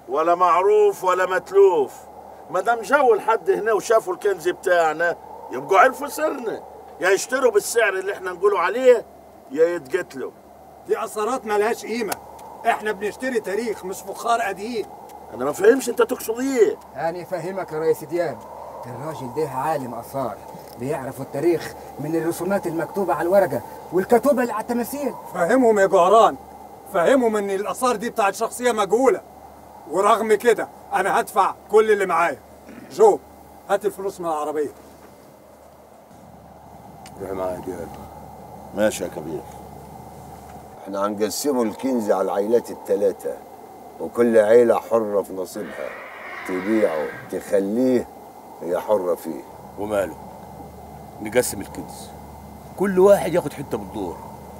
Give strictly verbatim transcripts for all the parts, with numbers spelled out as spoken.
ولا معروف ولا متلوف. ما دام جاوا لحد هنا وشافوا الكنز بتاعنا يبقوا عرفوا سرنا، يا يشتروا بالسعر اللي احنا نقولوا عليه يا يتقتلوا. دي اثارات مالهاش قيمه، احنا بنشتري تاريخ مش فخار قديم. انا ما فهمش انت تقصد ايه؟ انا فاهمك يا ريس دياب. الراجل ده عالم اثار، بيعرف التاريخ من الرسومات المكتوبه على الورقه والكتوبه اللي على التماثيل. فهمهم يا جعران، فهمهم ان الاثار دي بتاعت شخصيه مجهوله، ورغم كده انا هدفع كل اللي معايا. جو هات الفلوس من العربيه. روح معايا دياب. ماشي يا كبير. احنا هنقسموا الكنز على العائلات الثلاثه، وكل عيله حره في نصيبها، تبيعه تخليه هي حره فيه. وماله، نقسم الكنز، كل واحد ياخد حته بالدور.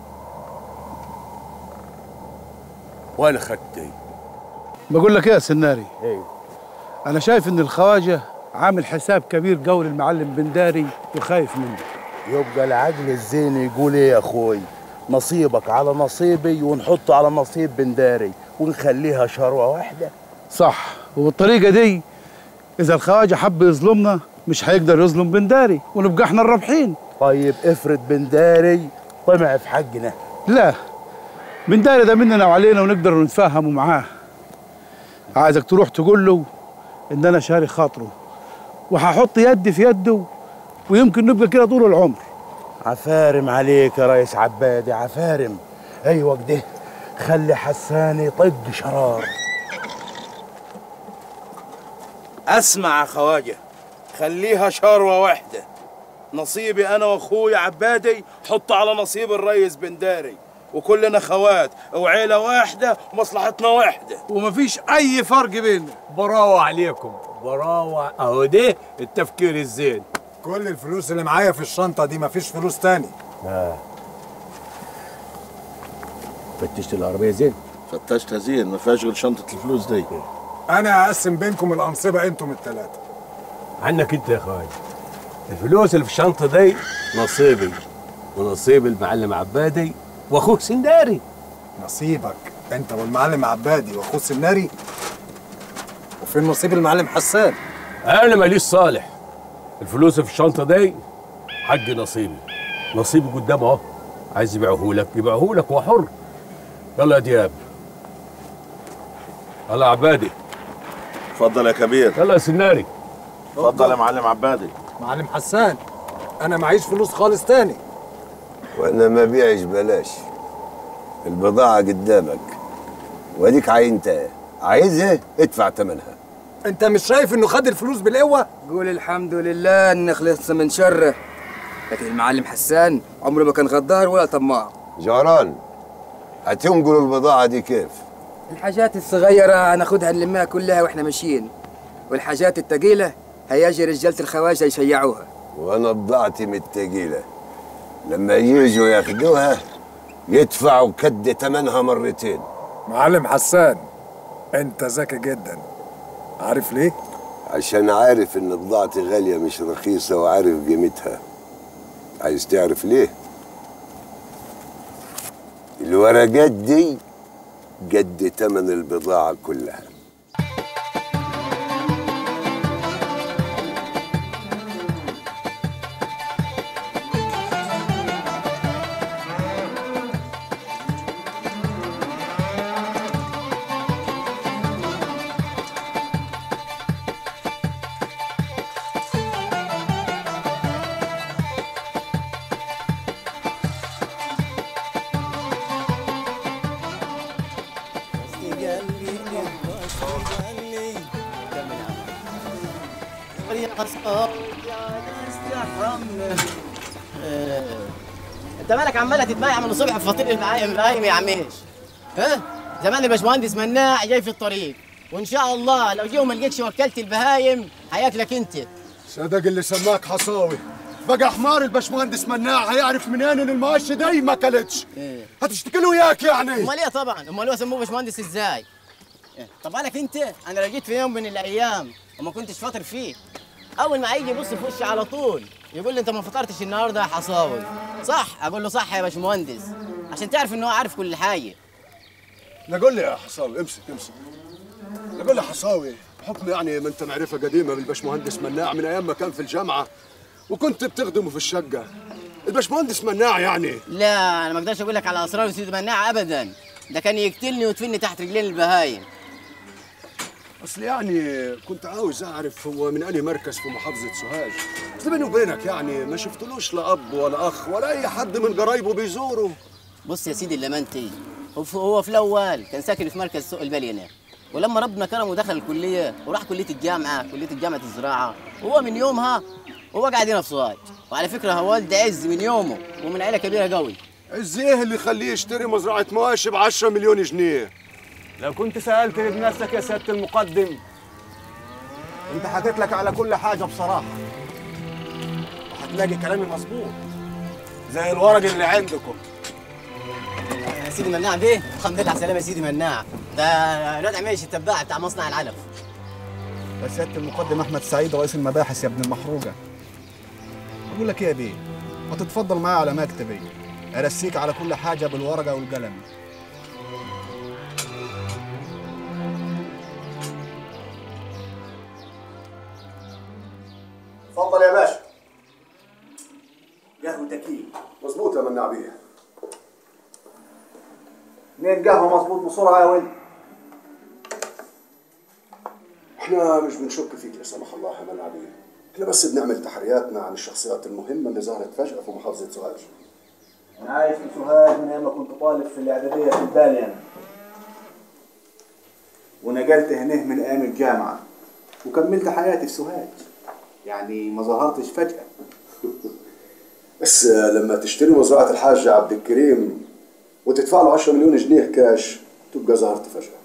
وانا خدت ايه؟ بقول لك ايه يا سناري؟ ايه؟ انا شايف ان الخواجه عامل حساب كبير قوي للمعلم بنداري وخايف منه. يبقى العقل الزين يقول ايه يا اخوي؟ نصيبك على نصيبي ونحطه على نصيب بنداري ونخليها شروه واحده. صح، وبالطريقه دي اذا الخواجه حب يظلمنا مش هيقدر يظلم بنداري ونبقى احنا الرابحين. طيب افرض بنداري طمع في حقنا. لا، بنداري ده مننا وعلينا ونقدر نتفاهموا معاه. عايزك تروح تقول له ان انا شاري خاطره وهحط يدي في يده ويمكن نبقى كده طول العمر. عفارم عليك يا ريس عبادي، عفارم. ايوه كده، خلي حسان يطق شرار. اسمع يا خواجه، خليها شروه واحده. نصيبي انا واخويا عبادي حط على نصيب الريس بنداري، وكلنا خوات وعيله واحده ومصلحتنا واحده ومفيش اي فرق بيننا. براوة عليكم، براوة. اهو ده التفكير الزين. كل الفلوس اللي معايا في الشنطه دي، مفيش فلوس تاني. اه فتشت العربيه زين؟ فتشتها زين، ما فيهاش غير شنطه الفلوس دي. انا هقسم بينكم الانصبه انتم الثلاثه. عنك انت يا خواجه، الفلوس اللي في الشنطه دي نصيبي ونصيب المعلم عبادي واخوك سنداري. نصيبك انت والمعلم عبادي واخوه سناري؟ وفين نصيب المعلم حسان؟ انا ماليش صالح. الفلوس اللي في الشنطه دي حق نصيبي، نصيبي قدامه اهو. عايز يبيعه لك يبيعه لك وحر. يلا يا دياب. يلا يا عبادي. اتفضل يا كبير. يلا يا سناري. اتفضل يا معلم عبادي. معلم حسان، انا معيش فلوس خالص تاني. وانا ما بيعش بلاش، البضاعه قدامك واديك عينتها، عايزها ادفع ثمنها. انت مش شايف انه خد الفلوس بالقوه؟ قول الحمد لله ان خلصنا من شره. لكن المعلم حسان عمره ما كان غدار ولا طماع. جعران، هتنقلوا البضاعه دي كيف؟ الحاجات الصغيره هناخدها نلمها كلها واحنا ماشيين، والحاجات التقيله هيجي رجاله الخواجه يشيعوها. وانا بضاعتي من التقيله، لما يجوا ياخدوها يدفعوا كد ثمنها مرتين. معلم حسان، انت ذكي جدا. عارف ليه؟ عشان عارف ان بضاعتي غاليه مش رخيصه وعارف قيمتها. عايز تعرف ليه؟ الورقات دي قد ثمن البضاعه كلها. انت مالك عماله تتبايع من الصبح في فطير البهايم البهايم يا عميش؟ ها؟ زمان الباشمهندس مناع جاي في الطريق، وان شاء الله لو جه وما لقيتش وكلت البهايم هياكلك انت. صدق اللي سماك حصاوي، بقى حمار الباشمهندس مناع هيعرف منين ان المعش دي ما كلتش؟ ايه؟ هتشتكي له وياك يعني؟ امال ايه طبعا، امال هو سموه باشمهندس ازاي؟ إيه؟ طب بالك انت، انا لو جيت في يوم من الايام وما كنتش فاطر فيه، اول ما هيجي يبص في وشي على طول يقول لي انت ما فطرتش النهارده يا حصاوي، صح؟ اقول له صح يا باشمهندس، عشان تعرف ان هو عارف كل حاجه. لا قول لي يا حصاوي، امسك امسك. قول لي حصاوي، بحكم يعني ما انت معرفه قديمه بالباشمهندس مناع من ايام ما كان في الجامعه وكنت بتخدمه في الشقه. الباشمهندس مناع يعني لا انا ما اقدرش اقول لك على اسرار سيدي مناع ابدا، ده كان يقتلني ويدفني تحت رجلين البهايم. اصل يعني كنت عاوز اعرف هو من انهي مركز في محافظه سوهاج. اصل بيني وبينك يعني ما شفتلوش لا اب ولا اخ ولا اي حد من قرايبه بيزوره. بص يا سيدي اللمنتي، هو في- هو في الاول كان ساكن في مركز سوق البلينه، ولما ربنا كرمه ودخل الكليه وراح كليه الجامعه كليه الجامعه الزراعه، وهو من يومها هو قاعد هنا في سوهاج. وعلى فكره هو والد عز من يومه ومن عيله كبيره قوي. عز ايه اللي يخليه يشتري مزرعه مواشي ب عشرة مليون جنيه؟ لو كنت سألت بنفسك يا سيادة المقدم انت حكيت لك على كل حاجة بصراحة، وهتلاقي كلامي مظبوط زي الورق اللي عندكم. يا سيدي مناع بيه، الحمد لله على السلامه يا سيدي مناع، ده الواد عميش التباع بتاع مصنع العلف. يا سيادة المقدم أحمد سعيد رئيس المباحث يا ابن المحروقة. أقول لك إيه يا بيه؟ ما تتفضل معايا على مكتبي، أرسيك على كل حاجة بالورقة والقلم. اتفضل يا باشا. قهوة تكييف مظبوط يا مناع بيه. اتنين قهوة مظبوط بسرعة يا ولد. احنا مش بنشك فيك لا سمح الله يا مناع بيه، احنا بس بنعمل تحرياتنا عن الشخصيات المهمة اللي ظهرت فجأة في محافظة سوهاج. أنا عايش في سوهاج من أيام ما كنت طالب في الإعدادية في البالي أنا. ونقلت هنا من أيام الجامعة وكملت حياتي في سوهاج. يعني ما ظهرتش فجأة. بس لما تشتري مزرعة الحاج عبد الكريم وتدفع له عشرة مليون جنيه كاش تبقى ظهرت فجأة.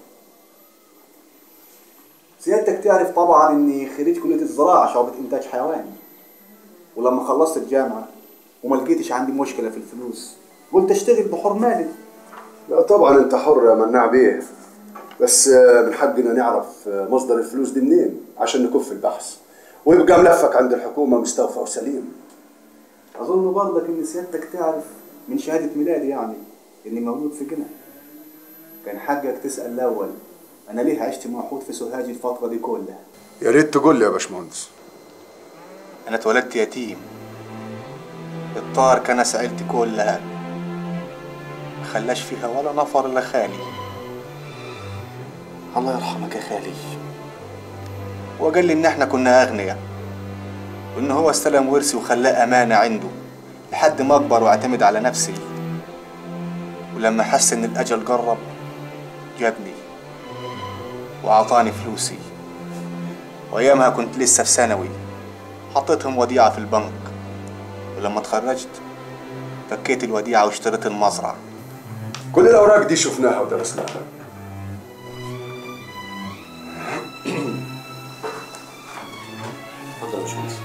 سيادتك تعرف طبعا إني خريج كلية الزراعة شعبة إنتاج حيواني. ولما خلصت الجامعة وما لقيتش عندي مشكلة في الفلوس قلت أشتغل بحر مالي. لا طبعا أنت حر يا مناع بيه، بس من حقنا نعرف مصدر الفلوس دي منين عشان نكف البحث ويبقى ملفك عند الحكومة مستوفى وسليم. أظن برضك إن سيادتك تعرف من شهادة ميلادي يعني إني مولود في جنة. كان حقك تسأل الأول أنا ليه عشت موحود في سوهاج الفترة دي كلها؟ يا ريت تقول لي يا باشمهندس. أنا اتولدت يتيم. الطار كنس عيلتي كلها، ما خلاش فيها ولا نفر إلا خالي. الله يرحمك يا خالي. وقال لي إن إحنا كنا أغنياء، وإن هو استلم ورثي وخلاه أمانة عنده لحد ما أكبر واعتمد على نفسي. ولما حس إن الأجل قرب جابني وأعطاني فلوسي، وأيامها كنت لسه في ثانوي. حطيتهم وديعة في البنك، ولما اتخرجت فكيت الوديعة واشتريت المزرعة. كل الأوراق دي شفناها ودرسناها. اتفضل يا باشمهندس.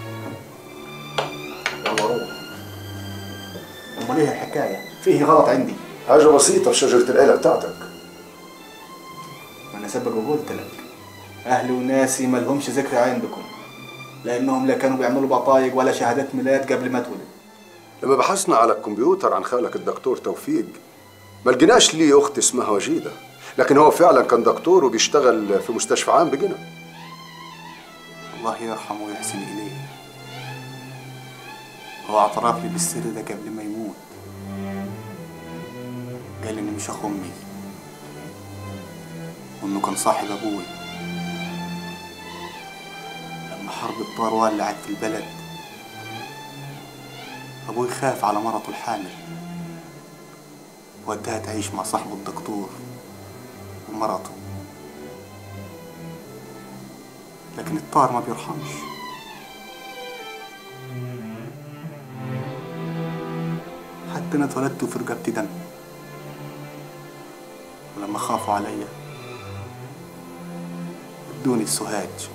يلا روح. أمال إيه الحكاية؟ فيه غلط عندي. حاجة بسيطة في شجرة العيلة بتاعتك. ما أنا سبق وقلت لك أهلي وناسي ما لهمش ذكر عندكم، لأنهم لا كانوا بيعملوا بطايق ولا شهادات ميلاد قبل ما اتولد. لما بحثنا على الكمبيوتر عن خالك الدكتور توفيق ما لقيناش ليه أخت اسمها وجيدة، لكن هو فعلا كان دكتور وبيشتغل في مستشفى عام بجنة. الله يرحمه ويحسن إليه. هو اعترف لي بالسر ده قبل ما يموت. قال لي إني مش أخو أمي، وإنه كان صاحب أبوي. لما حرب الطار ولعت في البلد أبوي خاف على مرته الحامل وداها تعيش مع صاحبه الدكتور ومرته. لكن الطار ما بيرحمش. حتى أنا اتولدت وفي رقبتي دم، ولما خافوا عليا ادوني السوهاج.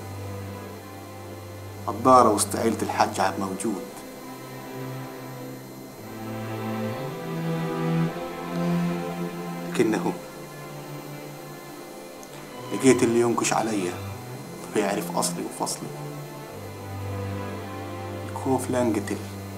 الدار وسط عيلة الحاج عبد موجود. لكنه لقيت اللي ينكش عليا ويعرف أصلي وفصلي. الخوف لا انقتل،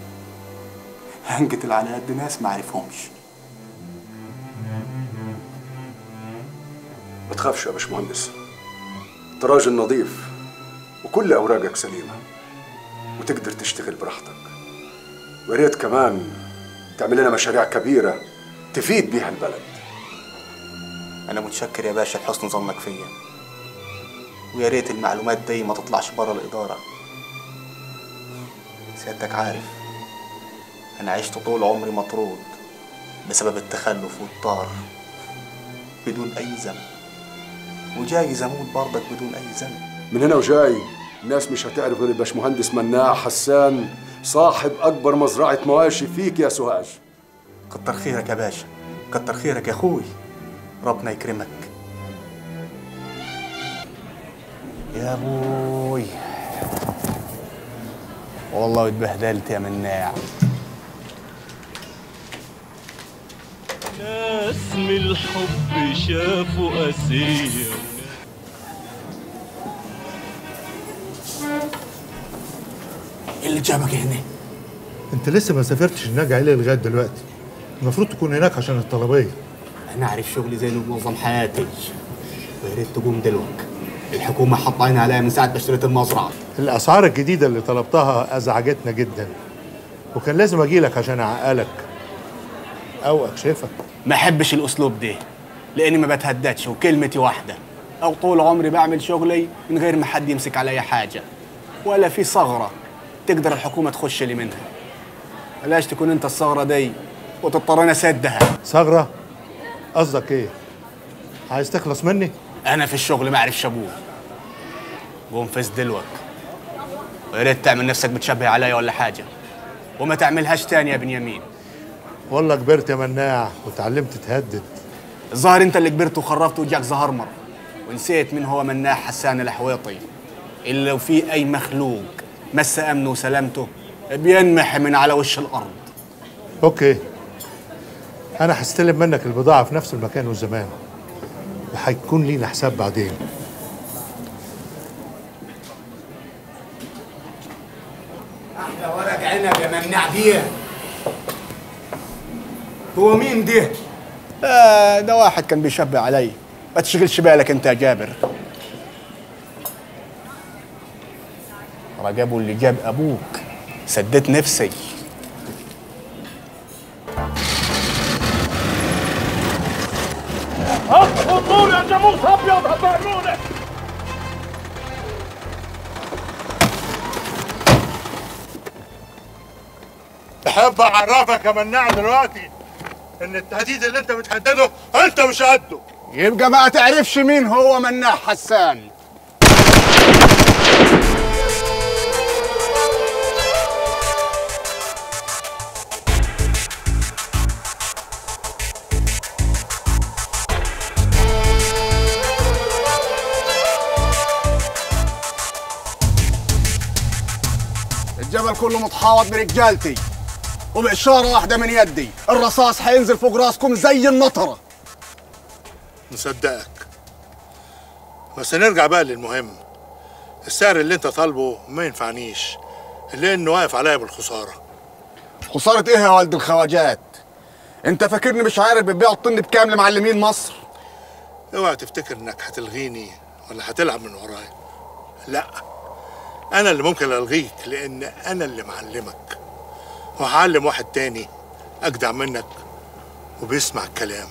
هنقتل على قد ناس ما عرفهمش. ما تخافش يا باشمهندس، انت راجل نظيف وكل اوراقك سليمه وتقدر تشتغل براحتك، ويا ريت كمان تعمل لنا مشاريع كبيره تفيد بيها البلد. انا متشكر يا باشا لحسن ظنك فيا، ويا ريت المعلومات دي ما تطلعش بره الاداره. سيادتك عارف انا عشت طول عمري مطرود بسبب التخلف والطار بدون اي ذنب، وجايز اموت برضك بدون اي ذنب. من هنا وجاي الناس مش هتعرف غير الباشمهندس مناع حسان صاحب اكبر مزرعه مواشي فيك يا سوهاج. كتر خيرك يا باشا، كتر خيرك يا اخوي، ربنا يكرمك. يا ابوي والله اتبهدلت يا مناع. ناس من الحب شافوا قاسية. ايه اللي جابك هنا؟ انت لسه ما سافرتش هناك عليه لغايه دلوقتي، المفروض تكون هناك عشان الطلبيه. انا عارف شغلي زي منظم حياتي، ويا ريت تقوم دلوقتي. الحكومه حاطه عينها عليا من ساعه ما اشتريت المزرعه. الاسعار الجديده اللي طلبتها ازعجتنا جدا، وكان لازم اجي لك عشان اعقلك او اكشفك. ما احبش الاسلوب ده لاني ما بتهددش وكلمتي واحده، او طول عمري بعمل شغلي من غير ما حد يمسك عليا حاجه، ولا في ثغره تقدر الحكومه تخش لي منها. بلاش تكون انت الثغره دي وتضطرني اسدها. ثغره؟ قصدك ايه؟ عايز تخلص مني؟ انا في الشغل ما اعرفش ابوه. قوم فز دلوقتي، ويا ريت تعمل نفسك بتشبه عليا ولا حاجه، وما تعملهاش تاني يا بنيامين. والله كبرت يا مناع وتعلمت تهدد. الظاهر انت اللي كبرت وخرفت وجاك زهرمر ونسيت مين هو مناع حسان الحويطي، اللي لو في اي مخلوق مس امنه وسلامته بينمح من على وش الارض. اوكي، انا هستلم منك البضاعه في نفس المكان والزمان، وهيكون لينا حساب بعدين. احلى ورق عنب يا مناع بيه. هو مين ده؟ آه ده واحد كان بيشبه علي، ما تشغلش بالك انت يا جابر. رجبوا اللي جاب ابوك، سديت نفسي. اطفوا النور يا جاموس ابيض هتعملوني. احب اعرفك يا مناع دلوقتي ان التهديد اللي انت بتهدده انت مش قده. يبقى ما تعرفش مين هو مناع حسان. الجبل كله متحاوط برجالتي، وبإشارة واحدة من يدي الرصاص هينزل فوق راسكم زي النطرة. مصدقك، بس نرجع بقى للمهم. السعر اللي انت طالبه ما ينفعنيش، لانه واقف عليا بالخسارة. خسارة ايه يا ولد الخواجات؟ انت فاكرني مش عارف بتبيع الطن بكام لمعلمين مصر؟ اوعى تفتكر انك هتلغيني ولا هتلعب من ورايا. لا، انا اللي ممكن الغيك لان انا اللي معلمك، وهعلم واحد تاني اجدع منك وبيسمع الكلام.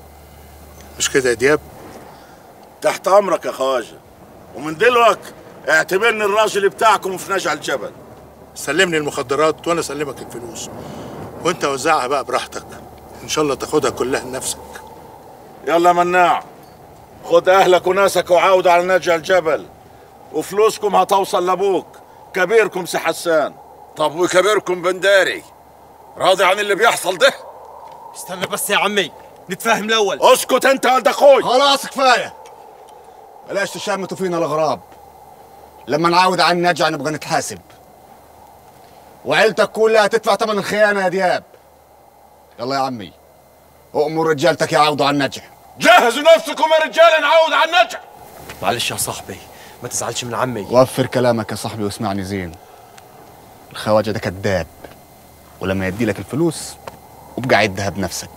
مش كده يا دياب؟ تحت امرك يا خواجه، ومن دلوقتي اعتبرني الراجل بتاعكم في نجع الجبل. سلمني المخدرات وانا اسلمك الفلوس، وانت وزعها بقى براحتك، ان شاء الله تاخدها كلها لنفسك. يلا مناع، خد اهلك وناسك وعاود على نجع الجبل، وفلوسكم هتوصل لابوك كبيركم سي حسان. طب وكبيركم بنداري راضي عن اللي بيحصل ده؟ استنى بس يا عمي نتفاهم الاول. اسكت انت يا ولد اخوي. خلاص كفايه، بلاش تشمتوا فينا الاغراب. لما نعاود عن النجع نبغى نتحاسب، وعيلتك كلها تدفع ثمن الخيانه يا دياب. يلا يا عمي، أؤمر رجالتك يعاودوا على النجع. جهزوا نفسكم يا رجال، نعاود على النجع. معلش يا صاحبي، ما تزعلش من عمي. وفر كلامك يا صاحبي واسمعني زين. الخواجه ده كذاب، ولما يدي لك الفلوس وابقى عدها بنفسك.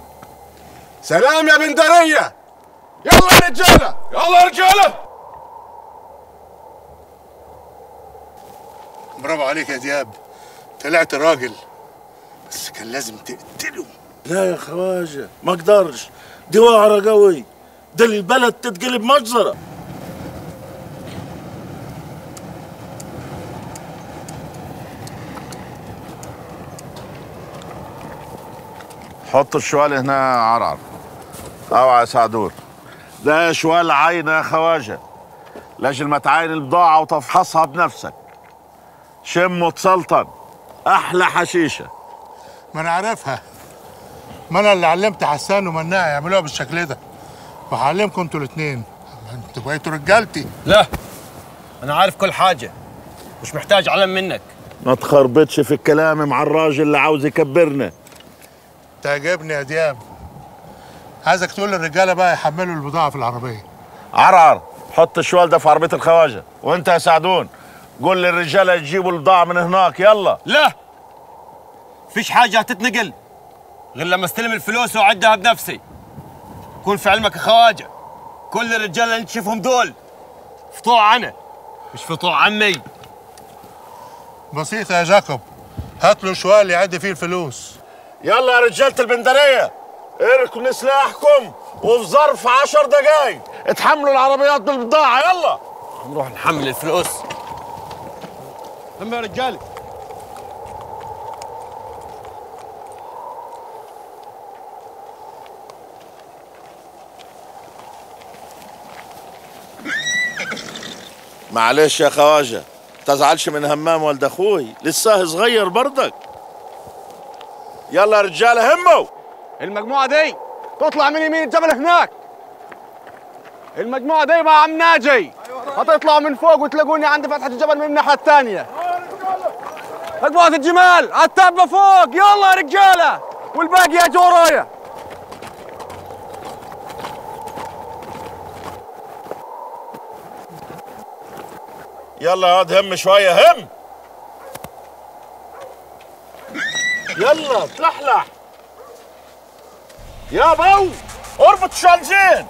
سلام يا بندريه. يلا يا رجاله، يلا يا رجاله. برافو عليك يا دياب، طلعت راجل، بس كان لازم تقتله. لا يا خواجه ما اقدرش، دي وعره قوي، ده البلد تتقلب مجزره. حط الشوال هنا عرعر. اوعى يا سعدور، ده شوال عاينه يا خواجه، لاجل ما تعاين البضاعه وتفحصها بنفسك. شم وتسلطن، احلى حشيشه. ما انا عارفها، ما انا اللي علمت حسان ومناع يعملوها بالشكل ده، وهعلمكم انتوا الاثنين، انتوا بقيتوا رجالتي. لا، انا عارف كل حاجه، مش محتاج علم منك. ما تخربطش في الكلام مع الراجل اللي عاوز يكبرنا. تعجبني يا دياب. عايزك تقول للرجاله بقى يحملوا البضاعه في العربيه. عرعر، حط الشوال ده في عربيه الخواجه، وانت يا سعدون قول للرجاله يجيبوا البضاعه من هناك. يلا. لا، فيش حاجه هتتنقل غير لما استلم الفلوس واعدها بنفسي. كون في علمك يا خواجه، كل الرجاله اللي انت تشوفهم دول فطوع انا، مش فطوع عمي. بسيطه يا جاكوب، هات له شوال يعد فيه الفلوس. يلا يا رجاله البندريه، اركنوا سلاحكم وفي ظرف عشر دقايق اتحملوا العربيات بالبضاعه. يلا نروح نحمل الفلوس. هم يا رجالي. معلش يا خواجه، تزعلش من همام ولد اخوي، لسه صغير برضك. يلا يا رجاله هموا. المجموعه دي تطلع من يمين الجبل هناك. المجموعه دي مع عم ناجي هتطلعوا من فوق وتلاقوني عند فتحه الجبل من الناحيه الثانيه. مجموعه الجمال على التبه فوق. يلا يا رجاله، والباقي يا ورايا. يلا يا واد هم شويه، هم. يلا تلحلح يا بو، اربط الشال زين.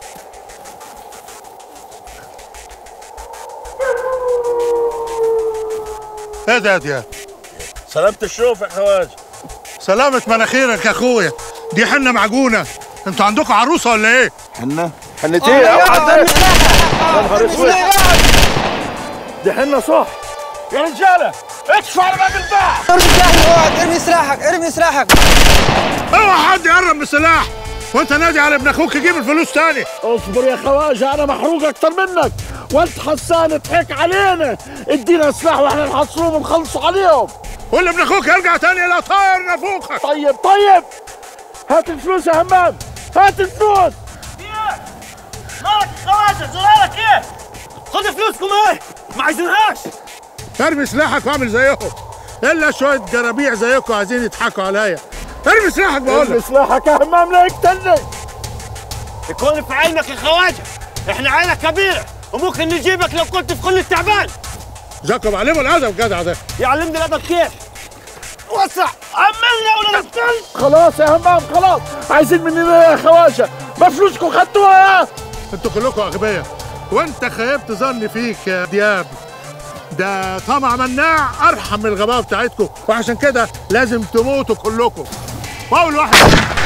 ايه ده يا دياب؟ سلامة الشوف يا خواجه. سلامة مناخيرك يا اخويا، دي حنة معجونة. انتوا عندكم عروسة ولا ايه؟ حنة؟ حنة ايه؟ اوعى تدخل. يا نهار اسود، دي حنة صح. يا رجالة اكشفوا على باب الباع. ارمي سلاحك، اوعى ارمي سلاحك، ارمي سلاحك. اوعى حد يقرب من السلاح، وانت نادي على ابن اخوك يجيب الفلوس تاني. اصبر يا خواجه، انا محروق اكتر منك، وانت حسان اضحك علينا. ادينا سلاح واحنا نحصروهم ونخلصوا عليهم. قول لابن اخوك يرجع تاني لا طاير نافوخك. طيب طيب، هات الفلوس يا همام، هات الفلوس. مالك خواجه، زرارك ايه؟ خد فلوسكم ايه؟ ما عايزينهاش. ارمي سلاحك واعمل زيهم، الا شويه جرابيع زيكم عايزين يضحكوا عليا. ارمي سلاحك بقول لك. ارمي سلاحك يا همام لا يقتلني. يكون في علمك يا خواجه، احنا عيله كبيره وممكن نجيبك لو كنت في كل التعبان. جاكوب علمه الادب جدع ده. يعلمني الادب كيف؟ وسع، عملنا ولا نقتل؟ خلاص يا همام خلاص، عايزين مننا يا خواجه؟ ما فلوسكم خدتوها؟ انتوا كلكم اغبياء، وانت خيبت ظني فيك يا دياب. ده طمع مناع ارحم من الغباء بتاعتكم، وعشان كده لازم تموتوا كلكم. واول واحد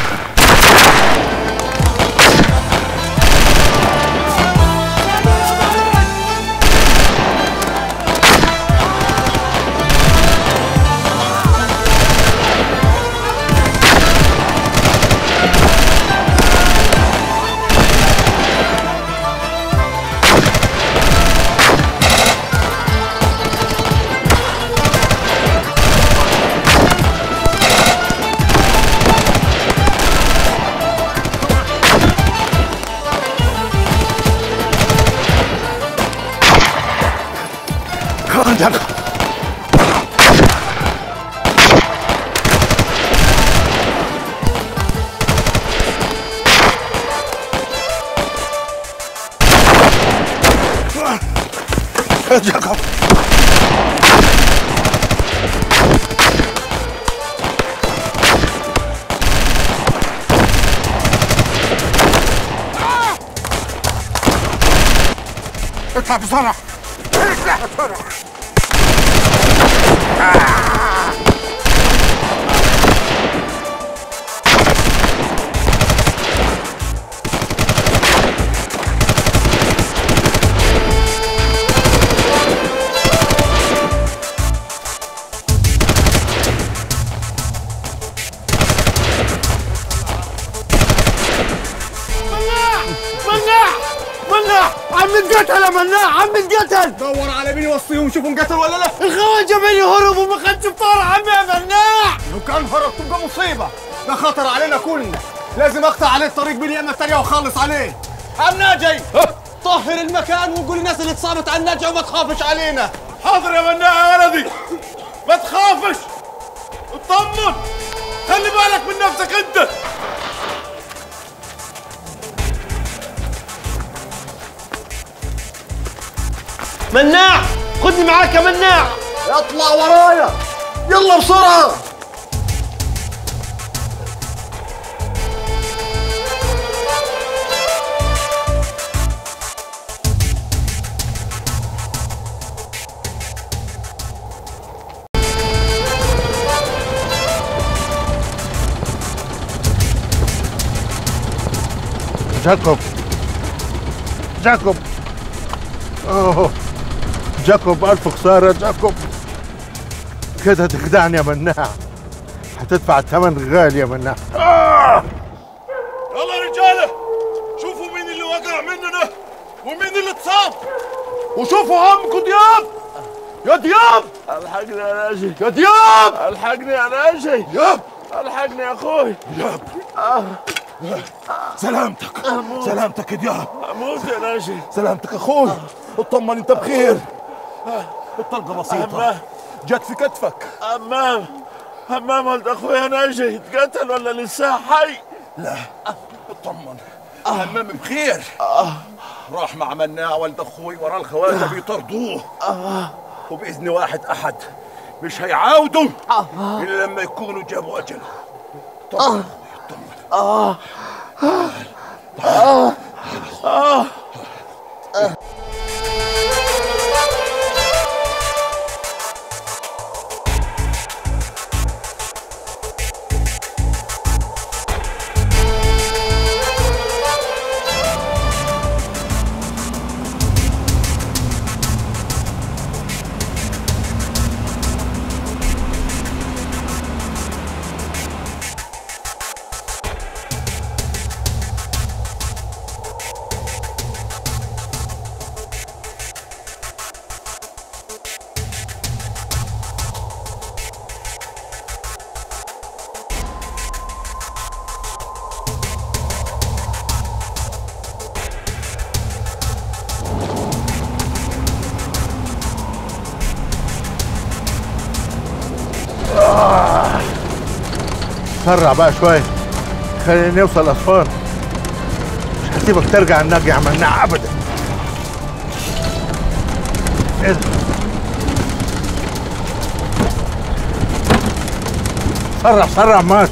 جاكوب. اطلع بسرعة، اطلع بسرعة. عم نتقتل يا مناع، عم نتقتل. دور على مين يوصيهم شوفوا انقتل ولا لا. الخواجه بيني هرب وما خدش بطار عمي يا مناع. لو كان هرب تبقى مصيبه، ده خطر علينا كلنا. لازم اقطع عليه الطريق باليمه الثانيه واخلص عليه. عم ناجي طهر المكان وقول للناس اللي اتصابت على النجع وما تخافش علينا. حاضر يا مناع يا ولدي، ما تخافش، اطمن، خلي بالك من نفسك انت. مناع خدني معاك يا مناع. اطلع ورايا يلا بسرعه. جاكوب جاكوب اوه جاكوب، ألف خسارة جاكوب، كده تخدعني يا مناع، هتدفع الثمن غالي يا مناع. آه! يلا يا رجالة، شوفوا مين اللي وقع مننا ومين اللي اتصاب، وشوفوا عمكم دياب. يا دياب الحقني يا ناجي، يا دياب الحقني يا ناجي، دياب الحقني يا اخوي، دياب. آه. سلامتك أموت. سلامتك يا دياب، اموت يا ناجي. سلامتك اخوي، اطمن انت بخير. الطلقة بسيطة جت في كتفك. همام همام ولد اخويا ناجي اتقتل ولا لسه حي؟ لا اطمن، همام بخير. راح مع مناع ولد اخوي ورا الخواجه بيطردوه، وباذن واحد احد مش هيعاودوا الا لما يكونوا جابوا اجله. طمن اه اه اه سرع بقى شوية، خلينا نوصل أسوان، مش هسيبك ترجع الناجي يا مناع أبدا. إيه ده؟ سرع سرع مات.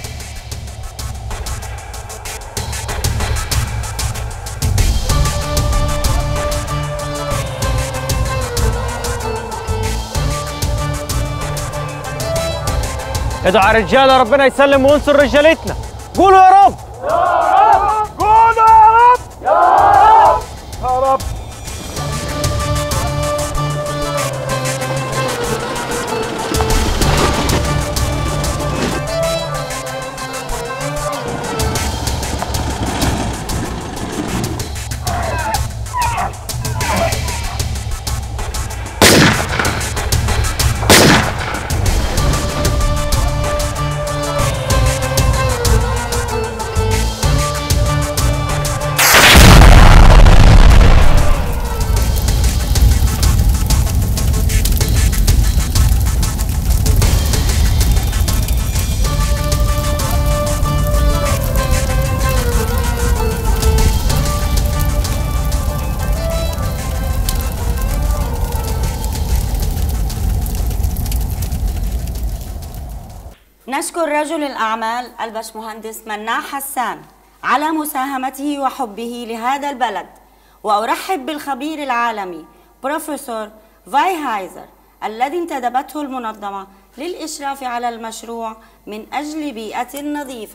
ادعوا يا رجاله ربنا يسلم وينصر رجالتنا. قولوا يا رب. يا رب قولوا يا رب. يا رب يا رب. نشكر رجل الأعمال الباشمهندس مناع حسان على مساهمته وحبه لهذا البلد، وأرحب بالخبير العالمي بروفيسور فاي هايزر الذي انتدبته المنظمة للإشراف على المشروع من أجل بيئة نظيفة.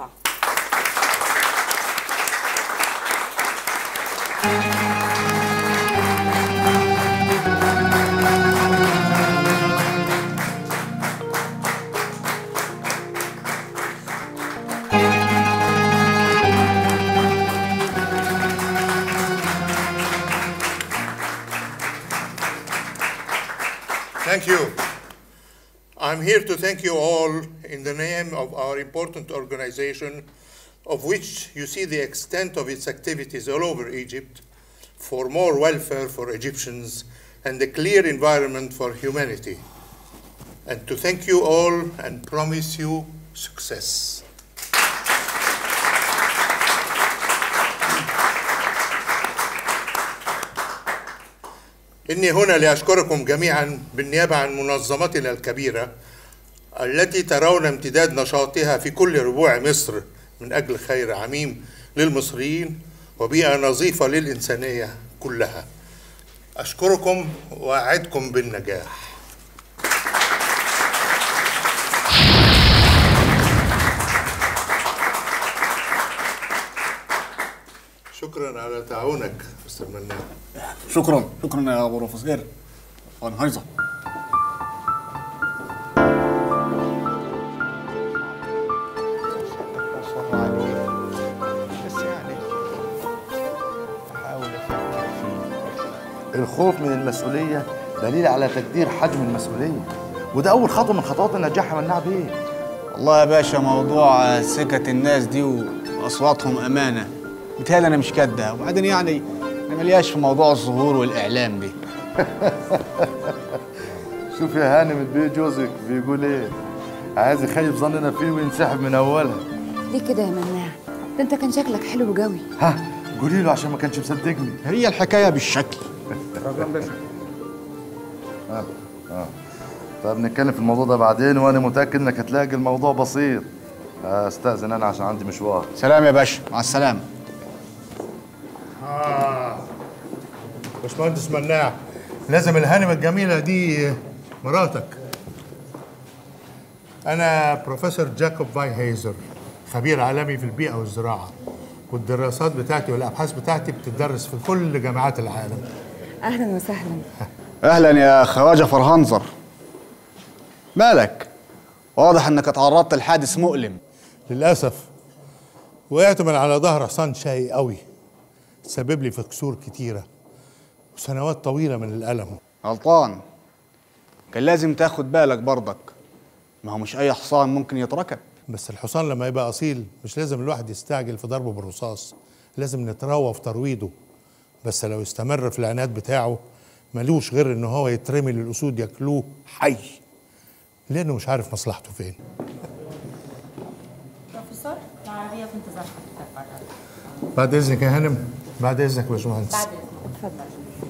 Thank you. I'm here to thank you all in the name of our important organization, of which you see the extent of its activities all over Egypt for more welfare for Egyptians and a clear environment for humanity. And to thank you all and promise you success. إني هنا لأشكركم جميعا بالنيابة عن منظمتنا الكبيرة التي ترون امتداد نشاطها في كل ربوع مصر من أجل خير عميم للمصريين وبيئة نظيفة للإنسانية كلها. أشكركم وأعدكم بالنجاح. شكرا على تعاونك مستر منان. شكرا شكرا يا بروفيسور فان هايزر. الخوف من المسؤولية دليل على تقدير حجم المسؤولية، وده أول خطوة من خطوات النجاح يا مناع بيه. والله يا باشا موضوع سكة الناس دي وأصواتهم أمانة، بتهيألي أنا مش كدها، وبعدين يعني أنا ملياش في موضوع الظهور والإعلام دي. شوف يا هانم البيه جوزك بيقول إيه؟ عايز يخيب ظننا فيه وينسحب من أولها. ليه كده يا مناع؟ ده أنت كان شكلك حلو قوي. ها قولي له عشان ما كانش مصدقني. هي الحكاية بالشكل. اه اه طب نتكلم في الموضوع ده بعدين، وانا متاكد انك هتلاقي الموضوع بسيط. استاذن انا عشان عندي مشوار. سلام يا باشا، مع السلامه. آه. باشمهندس مناع، لازم الهانم الجميله دي مراتك. انا بروفيسور جاكوب فاي هيزر، خبير عالمي في البيئه والزراعه، والدراسات بتاعتي والابحاث بتاعتي بتدرس في كل جامعات العالم. اهلا وسهلا. اهلا يا خواجه فرهنزر. مالك؟ واضح انك اتعرضت لحادث مؤلم. للاسف وقعت من على ظهر حصان شقي قوي، سبب لي في كسور كتيره وسنوات طويله من الالم. غلطان، كان لازم تاخد بالك برضك، ما هو مش اي حصان ممكن يتركب. بس الحصان لما يبقى اصيل مش لازم الواحد يستعجل في ضربه بالرصاص، لازم نتروى في ترويضه. بس لو استمر في العناد بتاعه ملوش غير ان هو يترمي للاسود ياكلوه حي، لانه مش عارف مصلحته فين. بروفيسور العربيه في انتظار حضرتك. بعد اذنك يا هانم. بعد اذنك يا باشمهندس. بعد اذنك اتفضل.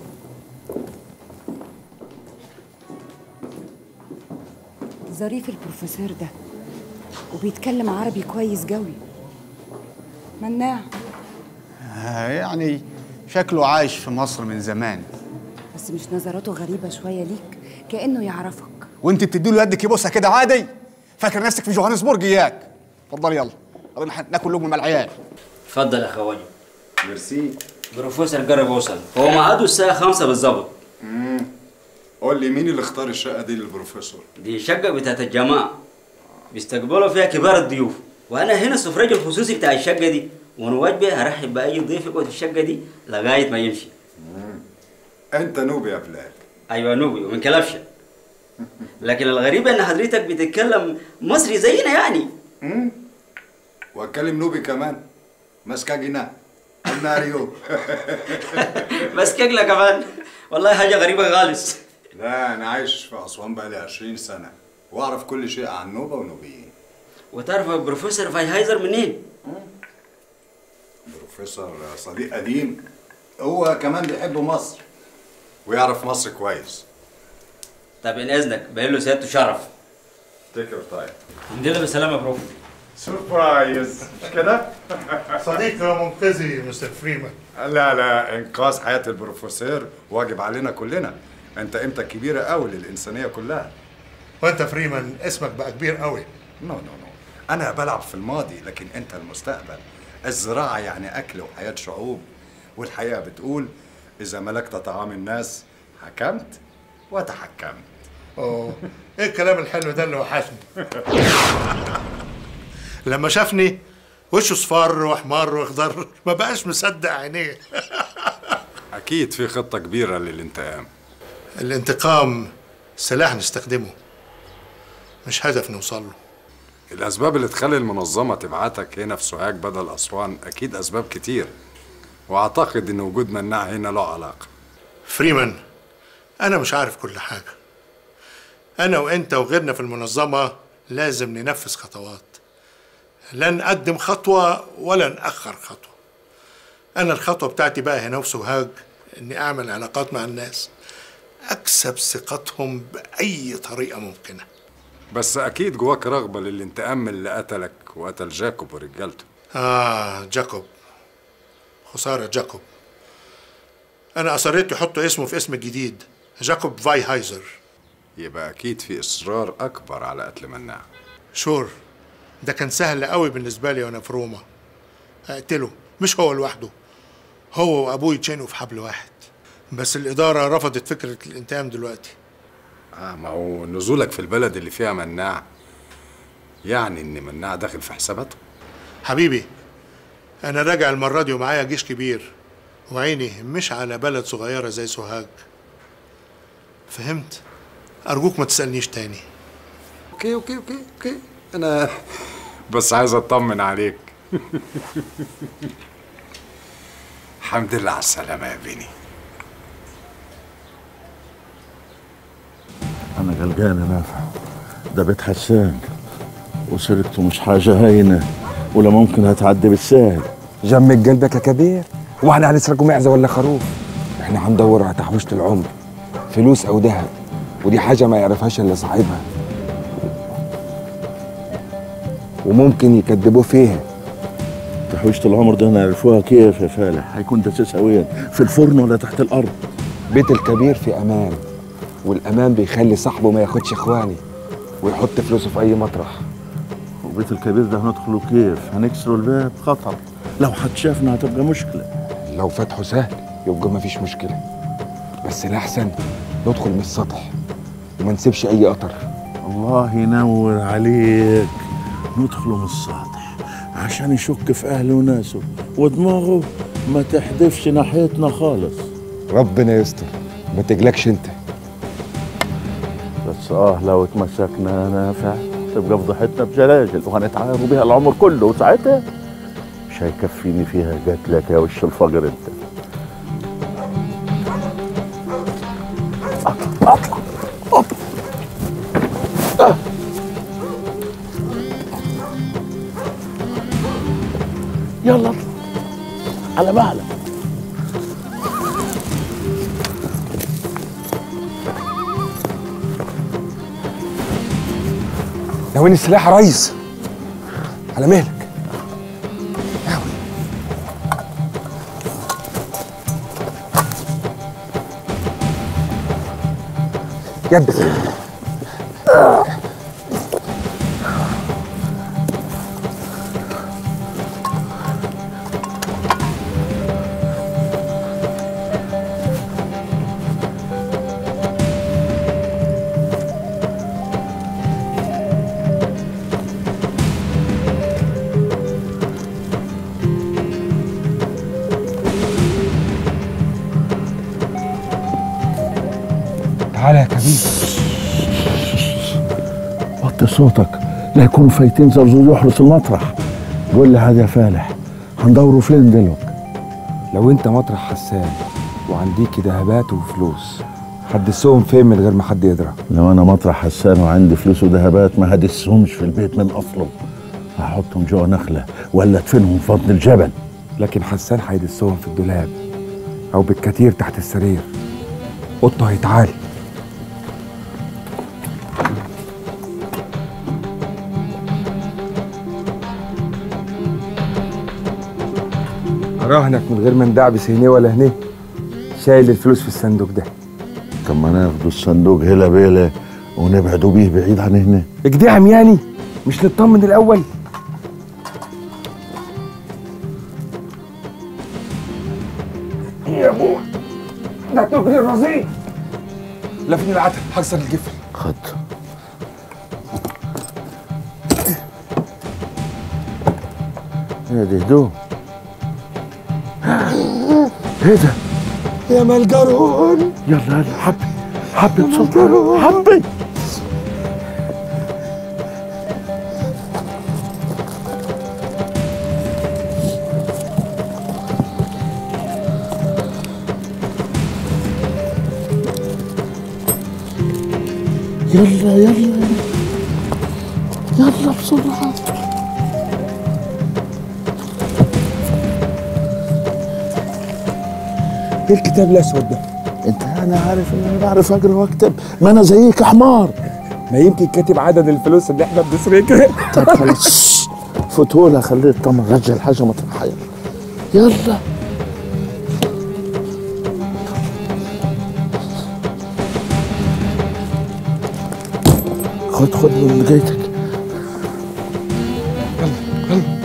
ظريف البروفيسور ده وبيتكلم عربي كويس قوي. مناع يعني شكله عايش في مصر من زمان، بس مش نظراته غريبة شوية ليك، كأنه يعرفك. وانت بتديله يدك يبوسها كده عادي؟ فاكر نفسك في جوهانسبورج اياك؟ اتفضل يلا، يلا ناكل لقمة مع العيال. اتفضل يا خواجه. ميرسي. بروفيسور قرب وصل، هو ميعاده الساعة خمسة بالظبط. امم قول لي مين اللي اختار الشقة دي للبروفيسور؟ دي شقة بتاعت الجماعة، بيستقبلوا فيها كبار الضيوف، وأنا هنا السفرجي الخصوصي بتاع الشقة دي، وأنا واجبي هرحب بأي ضيف يقعد في الشقة دي لغاية ما يمشي. امم أنت نوبي يا بلال. أيوة نوبي ومن كلبشة. لكن الغريب إن حضرتك بتتكلم مصري زينا يعني. امم وأتكلم نوبي كمان. مسكاجينا الناريو. مسكاجنا كمان. والله حاجة غريبة خالص. لا أنا عايش في أسوان بقالي عشرين سنة وأعرف كل شيء عن نوبة ونوبيين. وتعرف بروفيسور فايهايزر منين؟ بروفيسور صديق قديم، هو كمان بيحب مصر ويعرف مصر كويس. طب إن إذنك باين له سيادته شرف. تكر طيب. الحمد لله بالسلامة يا بروف. سربرايز مش كده؟ صديقي منقذي مستر فريمان. لا لا، انقاذ حياة البروفيسور واجب علينا كلنا. انت قيمتك كبيره قوي للانسانيه كلها. وانت فريمان اسمك بقى كبير قوي. نو نو نو انا بلعب في الماضي، لكن انت المستقبل. الزراعه يعني اكل وحياه شعوب، والحياه بتقول اذا ملكت طعام الناس حكمت وتحكمت. اوه ايه الكلام الحلو ده اللي وحشني. لما شافني وشه صفار واحمر واخضر ما بقاش مصدق عينيه. اكيد في خطه كبيره للانتقام. الانتقام سلاح نستخدمه مش هدف نوصل له. الاسباب اللي تخلي المنظمه تبعتك هنا في سوهاج بدل اسوان اكيد اسباب كتير، واعتقد ان وجود مناع هنا له علاقه. فريمان انا مش عارف كل حاجه. انا وانت وغيرنا في المنظمه لازم ننفذ خطوات. لا نقدم خطوه ولا ناخر خطوه. انا الخطوه بتاعتي بقى هنا في سوهاج اني اعمل علاقات مع الناس، اكسب ثقتهم باي طريقه ممكنه. بس اكيد جواك رغبه للانتقام من اللي قتلك وقتل جاكوب ورجالته. اه جاكوب، خساره جاكوب. انا اصريت يحطوا اسمه في اسم الجديد، جاكوب فايهايزر. يبقى اكيد في اصرار اكبر على قتل مناع. شور ده كان سهل قوي بالنسبه لي وانا في روما. اقتله مش هو لوحده، هو وابوه يتشنقوا في حبل واحد. بس الاداره رفضت فكره الانتقام دلوقتي. اه ما هو نزولك في البلد اللي فيها مناع يعني ان مناع داخل في حساباته. حبيبي انا راجع المره دي ومعايا جيش كبير، وعيني مش على بلد صغيره زي سوهاج. فهمت؟ ارجوك ما تسالنيش تاني. اوكي اوكي اوكي اوكي انا بس عايز اطمن عليك. الحمد لله على السلامه يا بني. أنا قلقان يا نافع، ده بيت حسان وسرقته مش حاجة هينة ولا ممكن هتعدي بالسهل. جمد قلبك يا كبير، واحنا هنسرقوا معزة ولا خروف؟ احنا هندور على تحويشة العمر، فلوس أو ذهب، ودي حاجة ما يعرفهاش إلا صاحبها، وممكن يكذبوا فيها. تحويشة العمر ده نعرفوها كيف يا فالح؟ هيكون تأسيسها وين؟ في الفرن ولا تحت الأرض؟ بيت الكبير في أمان، والأمان بيخلي صاحبه ما ياخدش إخواني ويحط فلوسه في أي مطرح. وبيت الكبير ده هندخله كيف؟ هنكسروا الباب؟ خطر، لو حد شافنا هتبقى مشكلة. لو فتحه سهل يبقى مفيش مشكلة، بس الأحسن ندخل من السطح وما نسيبش أي أثر. الله ينور عليك، ندخله من السطح عشان يشك في أهله وناسه ودماغه ما تحدفش ناحيتنا خالص. ربنا يستر، ما تقلقش أنت. بس اه لو اتمسكنا نافع تبقى فضحتنا بجلاجل وهنتعايروا بيها العمر كله، وساعتها مش هيكفيني فيها قتلك يا وش الفقر انت. اطلع اطلع اطلع. آه. يلا اطلع على مهلك. وين السلاح يا ريس؟ على مهلك. يدك. تعالى يا كبير. وطي صوتك لا يكونوا فايتين زرزور يحرس المطرح. قول لي هذا يا فالح، هندوروا فين دلوقتي؟ لو انت مطرح حسان وعنديك ذهبات وفلوس هتدسهم فين من غير ما حد يدرى؟ لو انا مطرح حسان وعندي فلوس وذهبات ما هدسهمش في البيت من اصله، هحطهم جوه نخله ولا ادفنهم في بطن الجبل. لكن حسان هيدسهم في الدولاب او بالكتير تحت السرير. قطه هيتعالي. اراهنك من غير ما ندعبس هنا ولا هنا شايل الفلوس في الصندوق ده. طب ما ناخدوا الصندوق هلا بيلا ونبعدوا بيه بعيد عن هنا. كده عمياني مش نطمن الاول؟ يا ابوي ده تجري الرصيد. لفني العتب هكسر الجفل. خد. يا دي هدوم. ايه ده؟ يا ملجرون. يلا يلا حبي حبي بسرعة حبي. يلا يلا يلا بسرعة. ايه الكتاب الاسود ده؟ انت انا عارف ان انا بعرف اقرا واكتب، ما انا زيك حمار. ما يمكن كاتب عدد الفلوس اللي احنا بنسرقها. طب خلاص فتولها خليه يطمن، رجع الحاجه ما تنحير. يلا خد خد من جيتك. يلا يلا.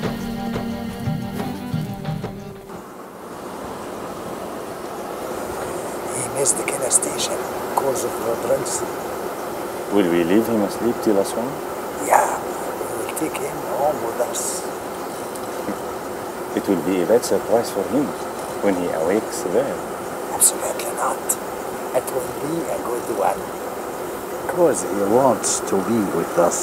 He missed the Kenner station because of the drinks. Will we leave him asleep till Aswan? Yeah, we will take him home with us. It will be a bad surprise for him when he awakes there. Absolutely not. It will be a good one. Because he wants to be with us.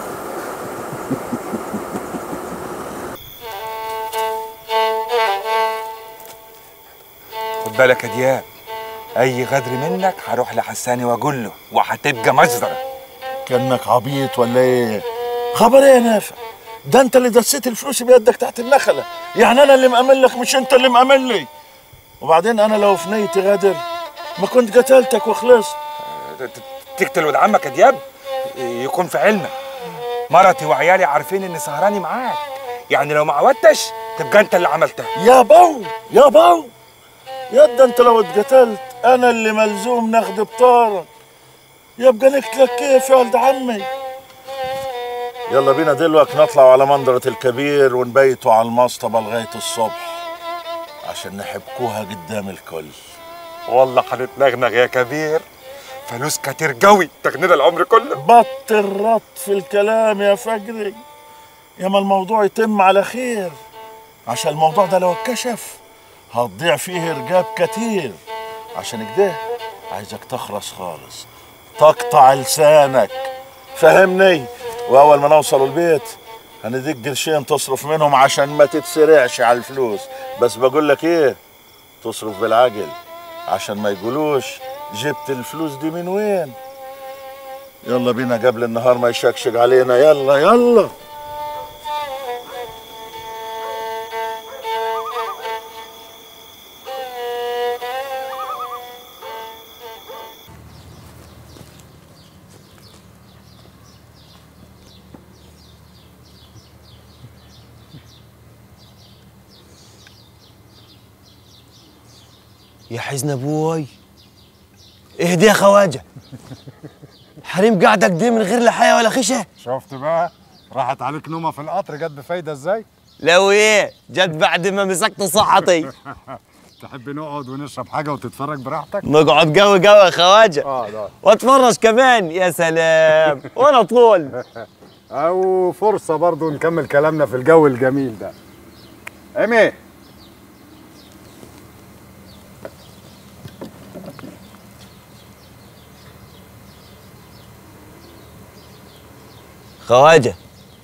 خد بالك يا دياب، اي غدر منك هروح لحساني واقول له وهتبقى مجزره. كانك عبيط ولا ايه؟ خبر ايه يا نافع؟ ده انت اللي دسيت الفلوس بيدك تحت النخله، يعني انا اللي مأمن لك مش انت اللي مأمن لي. وبعدين انا لو في نيتي غدر ما كنت قتلتك وخلصت. تقتل ولد عمك يا دياب؟ يكون في علمك مرتي وعيالي عارفين اني سهراني معاك، يعني لو ما عودتش تبقى انت اللي عملتها. يا بو يا بو يا ده انت لو اتقتلت انا اللي ملزوم ناخد بطارك. يبقى نقتلك كيف يا ولد عمي؟ يلا بينا دلوقتي نطلع على منظرة الكبير ونبيتوا على المصطبة لغاية الصبح عشان نحبكوها قدام الكل. والله هنتنغنغ يا كبير، فلوس كتير قوي تغنينا العمر كله. بطل رط في الكلام يا فجري، ياما الموضوع يتم على خير، عشان الموضوع ده لو اتكشف هتضيع فيه رجاب كتير. عشان كده عايزك تخرس خالص، تقطع لسانك، فهمني؟ واول ما نوصل البيت هنديك قرشين تصرف منهم عشان ما تتسرعش على الفلوس. بس بقول لك ايه، تصرف بالعقل عشان ما يقولوش جبت الفلوس دي من وين. يلا بينا قبل النهار ما يشكشك علينا. يلا يلا. يا حزن ابوي اهدي يا خواجه. حريم قاعده كده من غير لا حياه ولا خشه. شفت بقى راحت عليك نومه في القطر جت بفايده ازاي؟ لو ايه جت بعد ما مسكت صحتي. تحب نقعد ونشرب حاجه وتتفرج براحتك؟ نقعد قوي قوي يا خواجه. اه ده واتفرج كمان. يا سلام وانا طول. او فرصه برضو نكمل كلامنا في الجو الجميل ده. ايمي خواجه،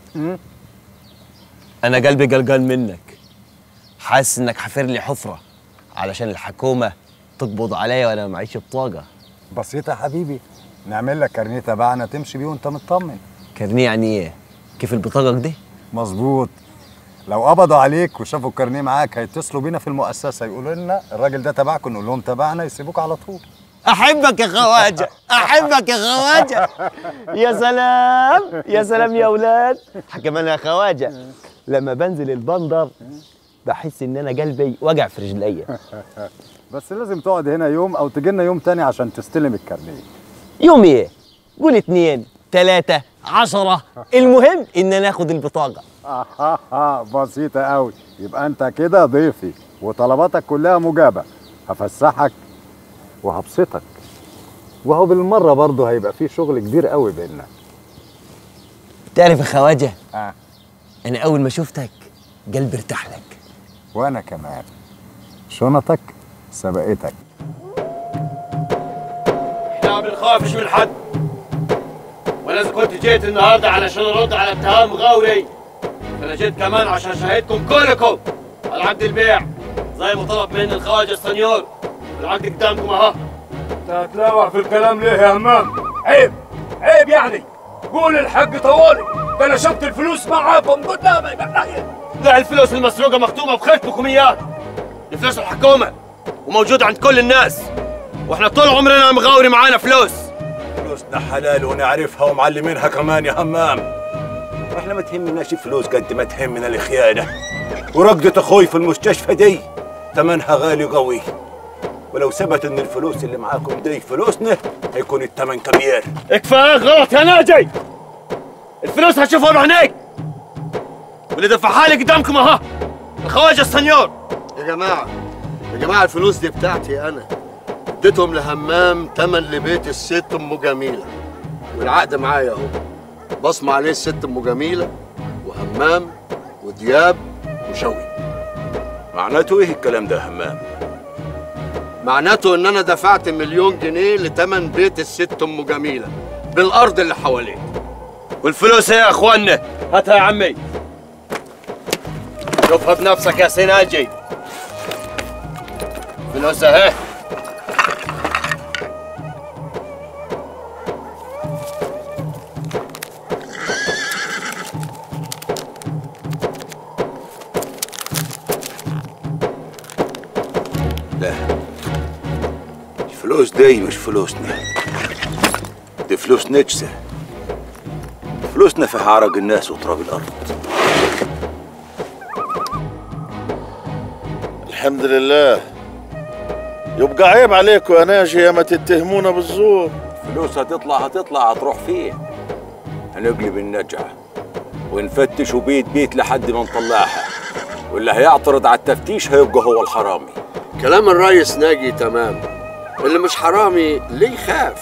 انا قلبي قلقان منك، حاسس انك حفر لي حفره علشان الحكومه تقبض عليا وانا معيش بطاقه. بسيطه يا حبيبي، نعمل لك كارنيه تبعنا تمشي بيه وانت مطمن. كارنيه يعني ايه؟ كيف البطاقه كده؟ مظبوط. لو قبضوا عليك وشافوا الكارنيه معاك هيتصلوا بينا في المؤسسه يقولوا لنا الراجل ده تبعكم، نقول لهم تبعنا يسيبوك على طول. احبك يا خواجه، احبك يا خواجه. يا سلام يا سلام يا اولاد. كمان يا خواجه لما بنزل البندر بحس ان انا قلبي وجع في رجليا. بس لازم تقعد هنا يوم او تجي لنا يوم تاني عشان تستلم الكارنيه. يوم ايه؟ قول اتنين تلاتة عشرة، المهم ان ناخد البطاقة. آه بسيطة قوي. يبقى انت كده ضيفي وطلباتك كلها مجابة. هفسحك وهبسطك، وهو بالمرة برضه هيبقى فيه شغل كبير قوي بيننا. تعرف يا خواجة، آه. انا اول ما شفتك قلبي ارتاح لك. وانا كمان. شنطك سبقتك. احنا ما بنخافش من حد، وانا اذا كنت جيت النهارده علشان ارد على اتهام غاوري، فانا جيت كمان عشان اشهدكم كلكم على عقد البيع زي ما طلب مني الخواجه السنيور. العقد قدامكم اهو. انت هتلاوع في الكلام ليه يا همام؟ عيب عيب يعني. قول الحق طوالي، ده انا شفت الفلوس معاكم قدامي. لا، الفلوس المسروقه مختومه بخيطكم اياه. دي فلوس الحكومه وموجوده عند كل الناس، واحنا طول عمرنا مغاوري معانا فلوس. فلوسنا حلال ونعرفها ومعلمينها كمان يا همام. احنا ما تهمناش فلوس قد ما تهمنا الخيانه. ورقدة اخوي في المستشفى دي ثمنها غالي قوي، ولو ثبت ان الفلوس اللي معاكم دي فلوسنا هيكون الثمن كبير. اكفاء غلط يا ناجي، الفلوس هتشوفها بعينيك، واللي دفعها لي قدامكم اهو الخواجه السنيور. يا جماعة يا جماعة الفلوس دي بتاعتي أنا، اديتهم لهمام تمن لبيت الست أم جميلة، والعقد معايا أهو، بصمة عليه الست أم جميلة وهمام ودياب وشوقي. معناته إيه الكلام ده يا همام؟ معناته إن أنا دفعت مليون جنيه لتمن بيت الست أم جميلة بالأرض اللي حواليه. والفلوس ايه يا اخوانا؟ هاتها يا عمي، شوفها بنفسك يا سيناجي. فلوس اهي. لا، الفلوس دي مش فلوسنا، دي فلوس نجسة. فلوسنا في عرق الناس وتراب الأرض. الحمد لله. يبقى عيب عليكم يا ناجي يا ما تتهمونا بالزور. فلوس هتطلع هتطلع هتروح فين؟ هنقلب النجعة ونفتشوا بيت بيت لحد ما نطلعها، واللي هيعترض على التفتيش هيبقى هو الحرامي. كلام الريس ناجي تمام، اللي مش حرامي ليه يخاف؟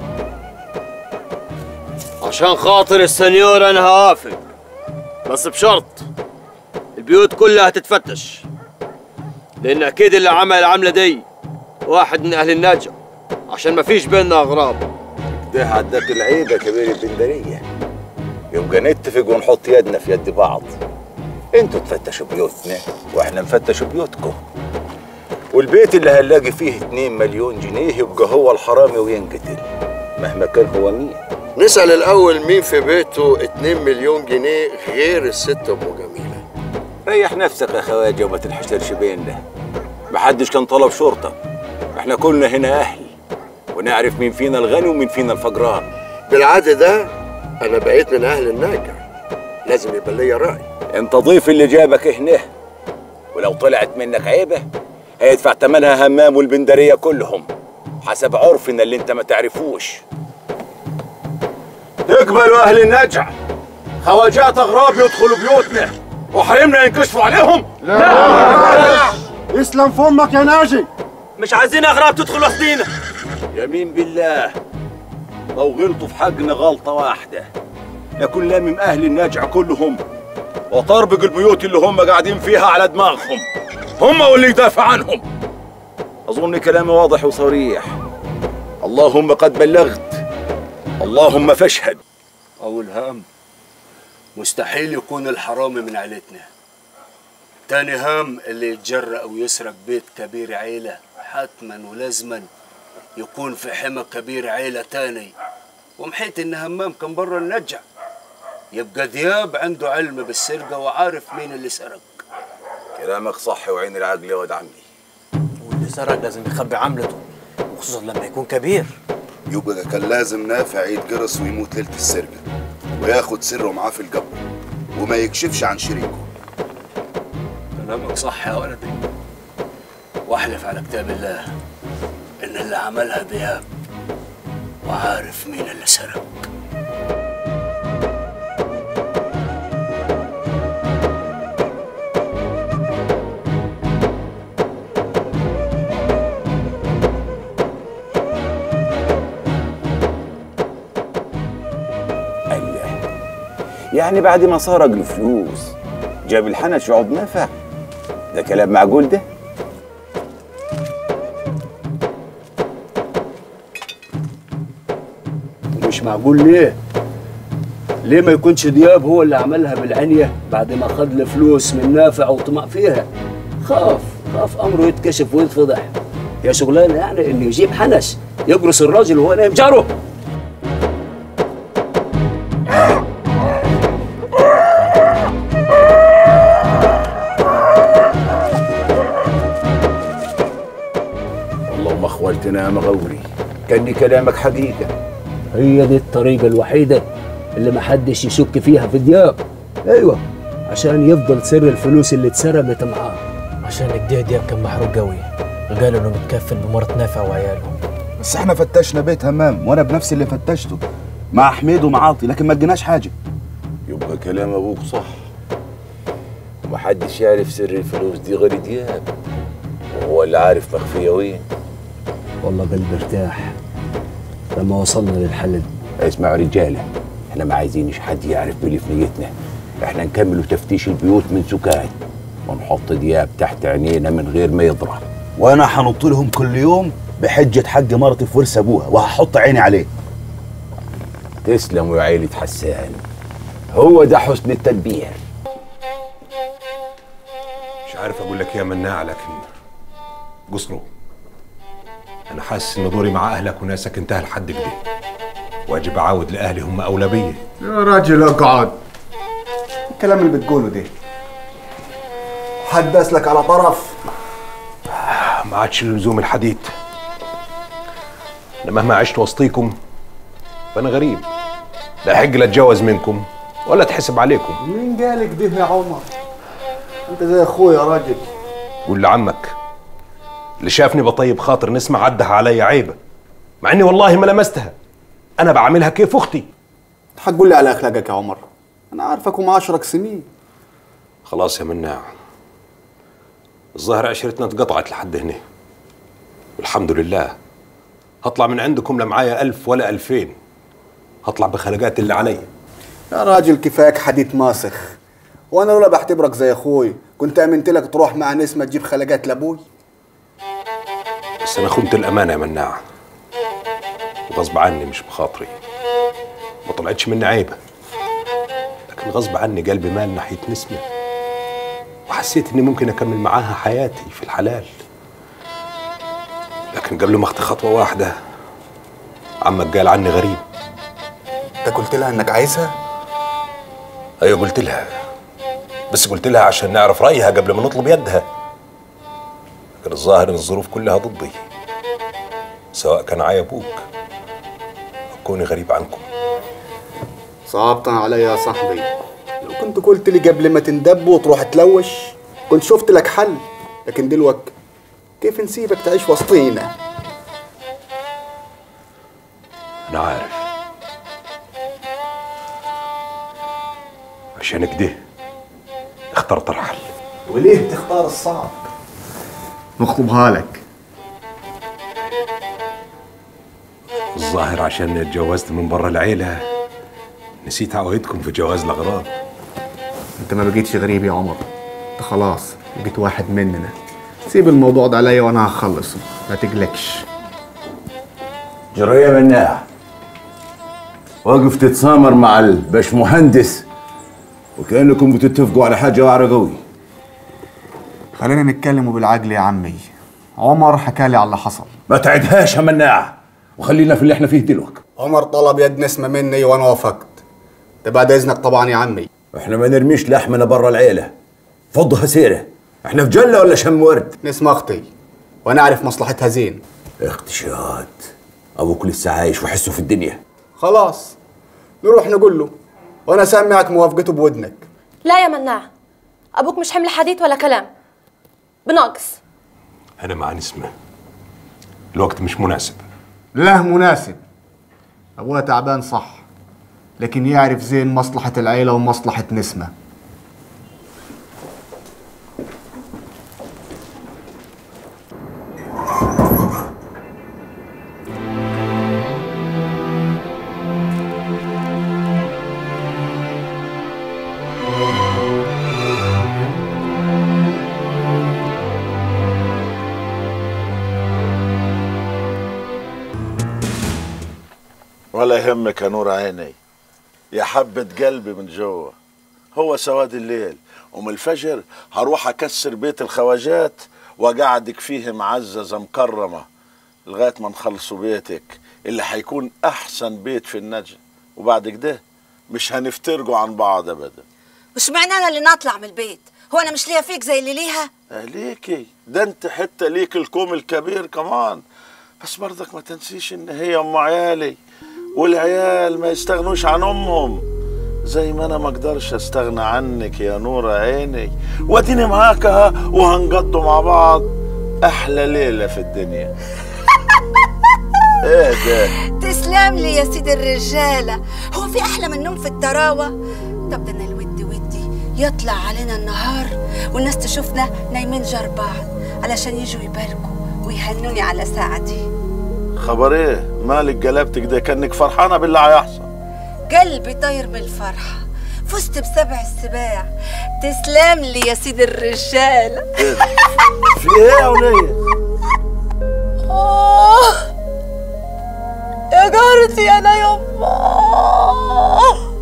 عشان خاطر السنيور انا هوافق، بس بشرط البيوت كلها هتتفتش، لان اكيد اللي عمل العمله دي واحد من اهل النجع، عشان ما فيش بيننا اغراب. ده عداك العيب يا كبير البندريه. يبقى نتفق ونحط يدنا في يد بعض. انتوا تفتشوا بيوتنا واحنا نفتش بيوتكم، والبيت اللي هنلاقي فيه اتنين مليون جنيه يبقى هو الحرامي وينقتل مهما كان هو مين. نسأل الأول مين في بيته اتنين مليون جنيه غير الست أم جميلة. ريح نفسك يا خواجة وما تنحشرش بيننا. محدش كان طلب شرطة، احنا كلنا هنا أهل ونعرف مين فينا الغني ومين فينا الفقران. بالعادة ده أنا بقيت من أهل الناجع، لازم يبقى ليا رأي. أنت ضيف اللي جابك هنا، ولو طلعت منك عيبة هيدفع ثمنها همام والبندرية كلهم حسب عرفنا اللي أنت ما تعرفوش. تقبلوا أهل النجع خواجات أغراب يدخلوا بيوتنا وحرمنا ينكشفوا عليهم؟ لا, لا. اسلم فمك يا ناجي، مش عايزين أغراب تدخلوا وسطينا. يمين بالله لو غلطوا في حقنا غلطة واحدة لكن لامم أهل النجع كلهم وطربق البيوت اللي هم قاعدين فيها على دماغهم، هم واللي يدافع عنهم. أظن كلامي واضح وصريح. اللهم قد بلغت، اللهم فاشهد. أول هام مستحيل يكون الحرامي من عيلتنا. تاني هام اللي يتجرأ ويسرق بيت كبير عيلة حتما ولازما يكون في حمى كبير عيلة تاني، ومحيت إن همام كان برا النجع، يبقى دياب عنده علم بالسرقة وعارف مين اللي سرق. كلامك صح وعين العقل يا ولد عمي. واللي سرق لازم يخبي عملته، وخصوصا لما يكون كبير. يبقى كان لازم نافع يتجرس ويموت ليلة السرقة وياخد سره معاه في القبر وما يكشفش عن شريكه. كلامك صح يا ولدي، واحلف على كتاب الله ان اللي عملها دياب وعارف مين اللي سرق. يعني بعد ما سرق الفلوس جاب الحنش يعض نافع؟ ده كلام معقول ده؟ مش معقول ليه؟ ليه ما يكونش دياب هو اللي عملها بالعنية بعد ما خد الفلوس من نافع وطمع فيها؟ خاف خاف امره يتكشف ويتفضح. يا شغلانه يعني انه يجيب حنش يقرص الراجل وهو نايم جاره. اللهم اخوالتنا يا مغوري، كان كلامك حقيقه. هي دي الطريقة الوحيدة اللي محدش يشك فيها في دياب. ايوه، عشان يفضل سر الفلوس اللي اتسرقت معاه. عشان كده دياب كان محروق قوي، وقالوا انه متكفل بمرة نافع وعياله. بس احنا فتشنا بيت همام وانا بنفسي اللي فتشته مع حميد ومعاطي، لكن ما لقيناش حاجه. يبقى كلام ابوك صح، ومحدش يعرف سر الفلوس دي غير دياب، وهو اللي عارف مخفيه وين. والله قلبي ارتاح لما وصلنا للحل ده. اسمعوا رجاله، احنا ما عايزينش حد يعرف بلي في نيتنا. احنا نكملوا تفتيش البيوت من سكات ونحط دياب تحت عينينا من غير ما يضرع. وانا هنط لهم كل يوم بحجه حق مرتي في ورث ابوها وهحط عيني عليه. تسلموا يا عيلة حسان، هو ده حسن التدبير. مش عارف اقول لك يا مناع، لكن قصروا. انا حاسس ان دوري مع اهلك وناسك انتهى لحد كده، واجب اعاود لاهلي، هم اولى بيا. يا راجل اقعد، الكلام اللي بتقوله ده حد اسلك على طرف؟ ما عادش لزوم الحديث. انا مهما عشت وسطيكم فانا غريب، لا يحق لا اتجوز منكم ولا اتحسب عليكم. مين قالك ده يا عمر؟ انت زي اخويا يا راجل. قول لعمك اللي شافني بطيب خاطر نسمع عدها عليا عيبه، مع اني والله ما لمستها. انا بعملها كيف اختي. هتقول لي على اخلاقك يا عمر؟ انا عارفك ومعاشرك سنين. خلاص يا مناع، الظاهر عشرتنا اتقطعت لحد هنا، والحمد لله. هطلع من عندكم لا معايا ألف ولا ألفين، هطلع بخلقات اللي علي. يا راجل كفاك حديث ماسخ، وانا لولا بعتبرك زي اخوي كنت امنت لك تروح مع نسمه تجيب خلقات لابوي. بس انا خنت الامانه يا مناع، وغصب عني مش بخاطري. ما طلعتش مني عيبه، لكن غصب عني قلبي مال ناحيه نسمه، وحسيت اني ممكن اكمل معاها حياتي في الحلال. لكن قبل ما اخطي خطوه واحده عمك قال عني غريب. انت قلت لها انك عايزها؟ ايوه قلت لها، بس قلت لها عشان نعرف رايها قبل ما نطلب يدها. لكن الظاهر ان الظروف كلها ضدي، سواء كان عاي ابوك او كوني غريب عنكم. صعبت عليا يا صاحبي، لو كنت قلت لي قبل ما تندب وتروح تلوش كنت شفت لك حل، لكن دلوقتي كيف نسيبك تعيش وسطينا؟ انا عارف، عشان كده اخترت الحل. وليه تختار الصعب؟ نخطبها لك. الظاهر عشان اتجوزت من برا العيلة نسيت عوايدكم في جواز الاغراض. انت ما بقيتش غريب يا عمر، انت خلاص بقيت واحد مننا. سيب الموضوع ده عليا وانا هخلصه، ما تقلقش. جرية مناع، واقف تتسامر مع الباشمهندس وكأنكم بتتفقوا على حاجة واعرة قوي. خلينا نتكلموا بالعقل يا عمي. عمر حكالي على اللي حصل. ما تعدهاش يا مناع، وخلينا في اللي احنا فيه دلوقتي. عمر طلب يد نسمة مني وانا وافقت. ده بعد اذنك طبعا يا عمي. احنا ما نرميش لحمنا برا العيلة، فضها سيرة. احنا في جلة ولا شم ورد؟ نسمة اختي وانا اعرف مصلحتها زين. اختشاد، ابوك لسه عايش وحسه في الدنيا. خلاص نروح نقول له وانا سامعك موافقته بودنك. لا يا مناع، ابوك مش حمل حديث ولا كلام بناقص. انا مع نسمه، الوقت مش مناسب. لا مناسب. ابوها تعبان صح، لكن يعرف زين مصلحة العيلة ومصلحة نسمة. ولا يهمك يا نور عيني، يا حبة قلبي من جوا. هو سواد الليل، ومن الفجر هروح أكسر بيت الخواجات وأقعدك فيه معززة مكرمة لغاية ما نخلصوا بيتك اللي هيكون أحسن بيت في النجم، وبعد كده مش هنفترقوا عن بعض أبدا. مش معنى أنا اللي نطلع من البيت، هو أنا مش ليها فيك زي اللي ليها؟ ليكي ده أنت حتى ليك الكوم الكبير كمان، بس برضك ما تنسيش إن هي أم عيالي، والعيال ما يستغنوش عن امهم زي ما انا ما اقدرش استغنى عنك يا نور عيني. واديني معاك اهو وهنقضوا مع بعض احلى ليله في الدنيا. ايه ده؟ تسلم لي يا سيد الرجاله، هو في احلى من النوم في الطراوه؟ طب ده انا الودي ودي يطلع علينا النهار والناس تشوفنا نايمين جار بعض علشان يجوا يباركوا ويهنوني على ساعتي. خبر ايه؟ مالك قلبتك ده كأنك فرحانة باللي هيحصل؟ قلبي طاير من الفرحة، فزت بسبع السباع. تسلم لي يا سيد الرجالة. ايه في ايه يا ولية؟ آه يا جارتي أنا يما.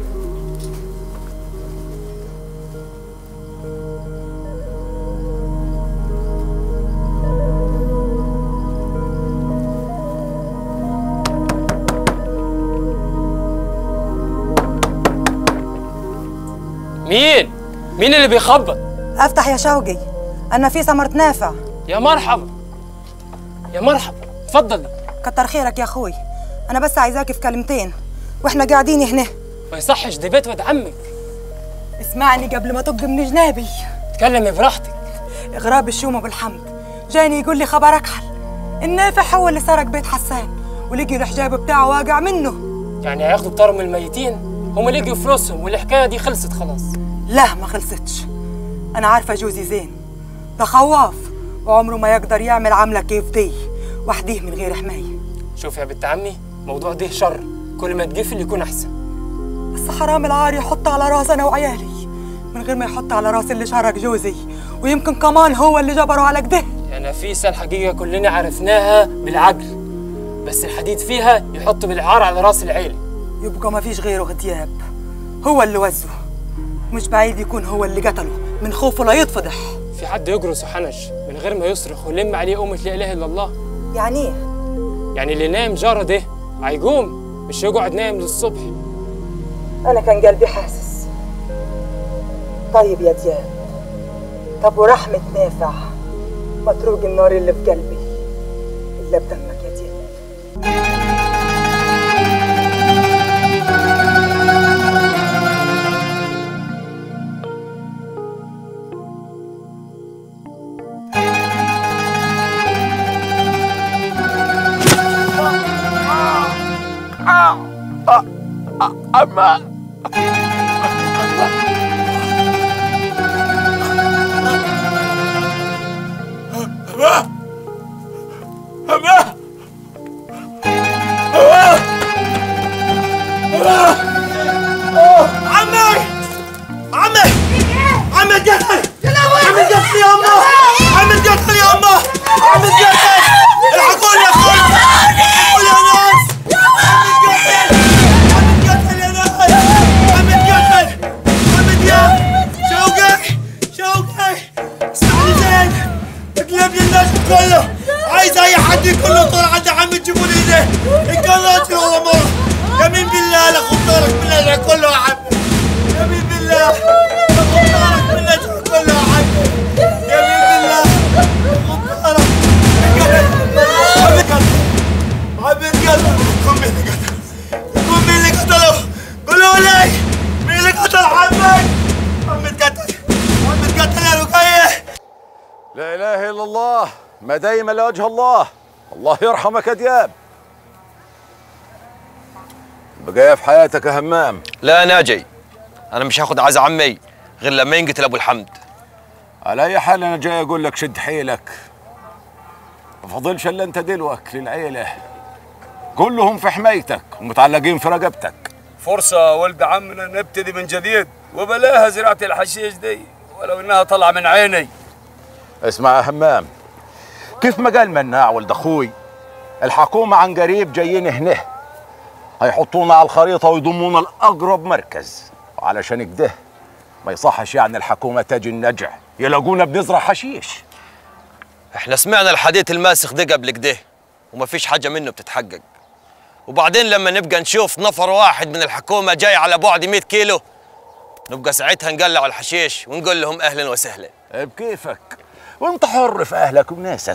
مين؟ مين اللي بيخبط؟ افتح يا شوقي، انا في ثمرة نافع. يا مرحبا يا مرحبا، اتفضلي. كتر خيرك يا اخوي، انا بس عايزاك في كلمتين واحنا قاعدين هنا. ما يصحش، دي بيت ولد عمك. اسمعني قبل ما تج من جنابي. اتكلمي براحتك. غراب الشوم ابو الحمد جاني يقول لي خبرك حل، النافع هو اللي سرق بيت حسان ولقي الحجاب بتاعه واقع منه. يعني هياخدوا بطار من الميتين؟ هم لقيوا فلوسهم والحكايه دي خلصت خلاص. لا ما خلصتش، انا عارفه جوزي زين ده خواف وعمره ما يقدر يعمل عمله كيف دي وحديه من غير حمايه. شوف يا بنت عمي، موضوع ده شر، كل ما تقفل يكون احسن. بس حرام العار يحط على راس انا وعيالي من غير ما يحط على راس اللي شارك جوزي، ويمكن كمان هو اللي جبره على كده. يا نفيسه الحقيقه كلنا عرفناها بالعقل، بس الحديد فيها يحط بالعار على راس العيله. يبقى ما فيش غيره غدياب، هو اللي وزه، مش بعيد يكون هو اللي قتله من خوفه لا يتفضح. في حد يجرس وحنش من غير ما يصرخ ويلم عليه أمة لا إله إلا الله؟ يعني إيه؟ يعني اللي نايم جارة ده هيقوم، مش يقعد نايم للصبح. أنا كان قلبي حاسس. طيب يا دياب، طب ورحمة نافع مطروق النار اللي في قلبي إلا بدمك يا دياب. أما أما عمي عمي عمي اتقتل عمي اتقتل يا أمه عمي اتقتل يا أمه عمي اتقتل الحقوني يا أخوي الحقوني يا ناس عمي اتقتل عمي اتقتل يا ناس عمي اتقتل عمي دياب شوقي شوقي اسمعني زين اقلب لي الناس كله عايز أي حد يكون له طول عند عمي تجيبوا لي ايديه إن كان راجل ولا مرة يمين بالله لأخذ طارك من العين كله يا عمي يمين بالله لأخذ طارك من العين كله يا عمي يمين بالله لأخذ طارك عمي قتل عمي قتل قوم مين اللي قتل قوم مين اللي قتله قولوا لي مين اللي قتل عمي عمي اتقتل عمي اتقتل يا رقية لا اله الا الله ما دايما لوجه الله. الله يرحمك يا دياب. بقايا في حياتك يا همام. لا ناجي، انا مش هاخد عزا عمي غير لما ينقتل ابو الحمد. على اي حال انا جاي اقول لك شد حيلك، ما فضلش الا انت دلوك للعيله، كلهم في حمايتك ومتعلقين في رقبتك. فرصة ولد عمنا نبتدي من جديد وبلاها زراعة الحشيش دي ولو انها طالعة من عيني. اسمع يا همام، كيف ما قال مناع ولد اخوي، الحكومة عن قريب جايين هنا هيحطونا على الخريطة ويضمونا لأقرب مركز، وعلشان كده ما يصحش يعني الحكومة تجي النجع يلاقونا بنزرع حشيش. احنا سمعنا الحديث الماسخ ده قبل كده ومفيش حاجة منه بتتحقق، وبعدين لما نبقى نشوف نفر واحد من الحكومة جاي على بعد مئة كيلو نبقى ساعتها نقلع الحشيش ونقول لهم أهلا وسهلا. بكيفك وانت حر في أهلك وناسك.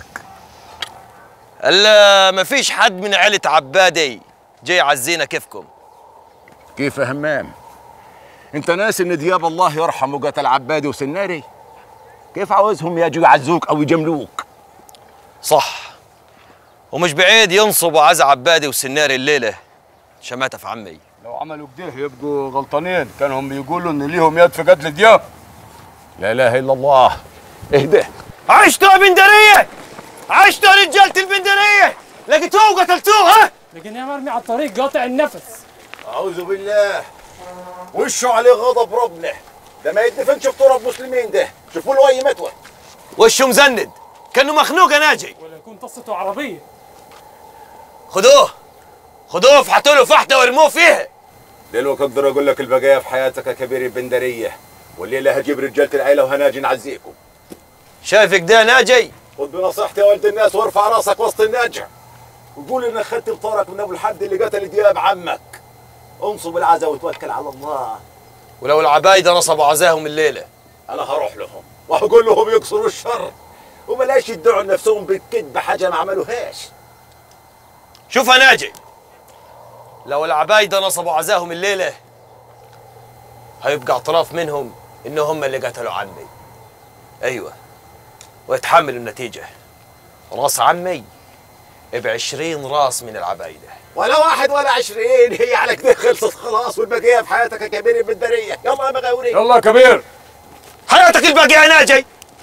الا مفيش حد من عيلة عبادي جاي يعزينا كيفكم. كيف يا همام؟ انت ناسي ان دياب الله يرحمه قتل عبادي وسناري؟ كيف عاوزهم يجوا يعزوك او يجملوك؟ صح، ومش بعيد ينصبوا عزا عبادي وسناري الليله شماتة في عمي. لو عملوا كده يبقوا غلطانين، كانوا هم بيقولوا ان ليهم يد في قتل دياب. لا اله الا الله. اهدى. عشتوا يا بندريه، عشتوا يا رجاله البندريه، لقيتوه وقتلتوه. ها؟ لقيناه مرمي على الطريق قاطع النفس. اعوذ بالله، وشه عليه غضب ربنا، ده ما يدفنش في تراب مسلمين، ده شوفوا له اي متوى. وشه مزند كانه مخنوق يا ناجي، ولا يكون طصته عربيه. خدوه خدوه افحتوا له فحته وارموه فيها. دلوقتي اقدر اقول لك البقايا في حياتك يا كبير البندريه، والليله هجيب رجاله العيله وهناجي نعزيكم. شايفك ده ناجي؟ خد بنصيحتي يا ولد الناس وارفع راسك وسط الناجع وقول انك خدت بطارك من ابو الحمد اللي قتل دياب عمك. انصب العزا وتوكل على الله. ولو العبايده نصبوا عزاهم الليله انا هروح لهم وهقول لهم يكسروا الشر وبلاش يدعوا نفسهم بالكذب حاجه ما عملوهاش. شوف يا ناجي، لو العبايده نصبوا عزاهم الليله هيبقى اعتراف منهم ان هم اللي قتلوا عمي. ايوه، ويتحملوا النتيجه. راس عمي بعشرين راس من العبايده. ولا واحد ولا عشرين، هي على كده خلصت خلاص، والبقيه في حياتك يا كبير البندريه. يلا يا مغاوري. يلا يا كبير. حياتك الباقيه يا ناجي.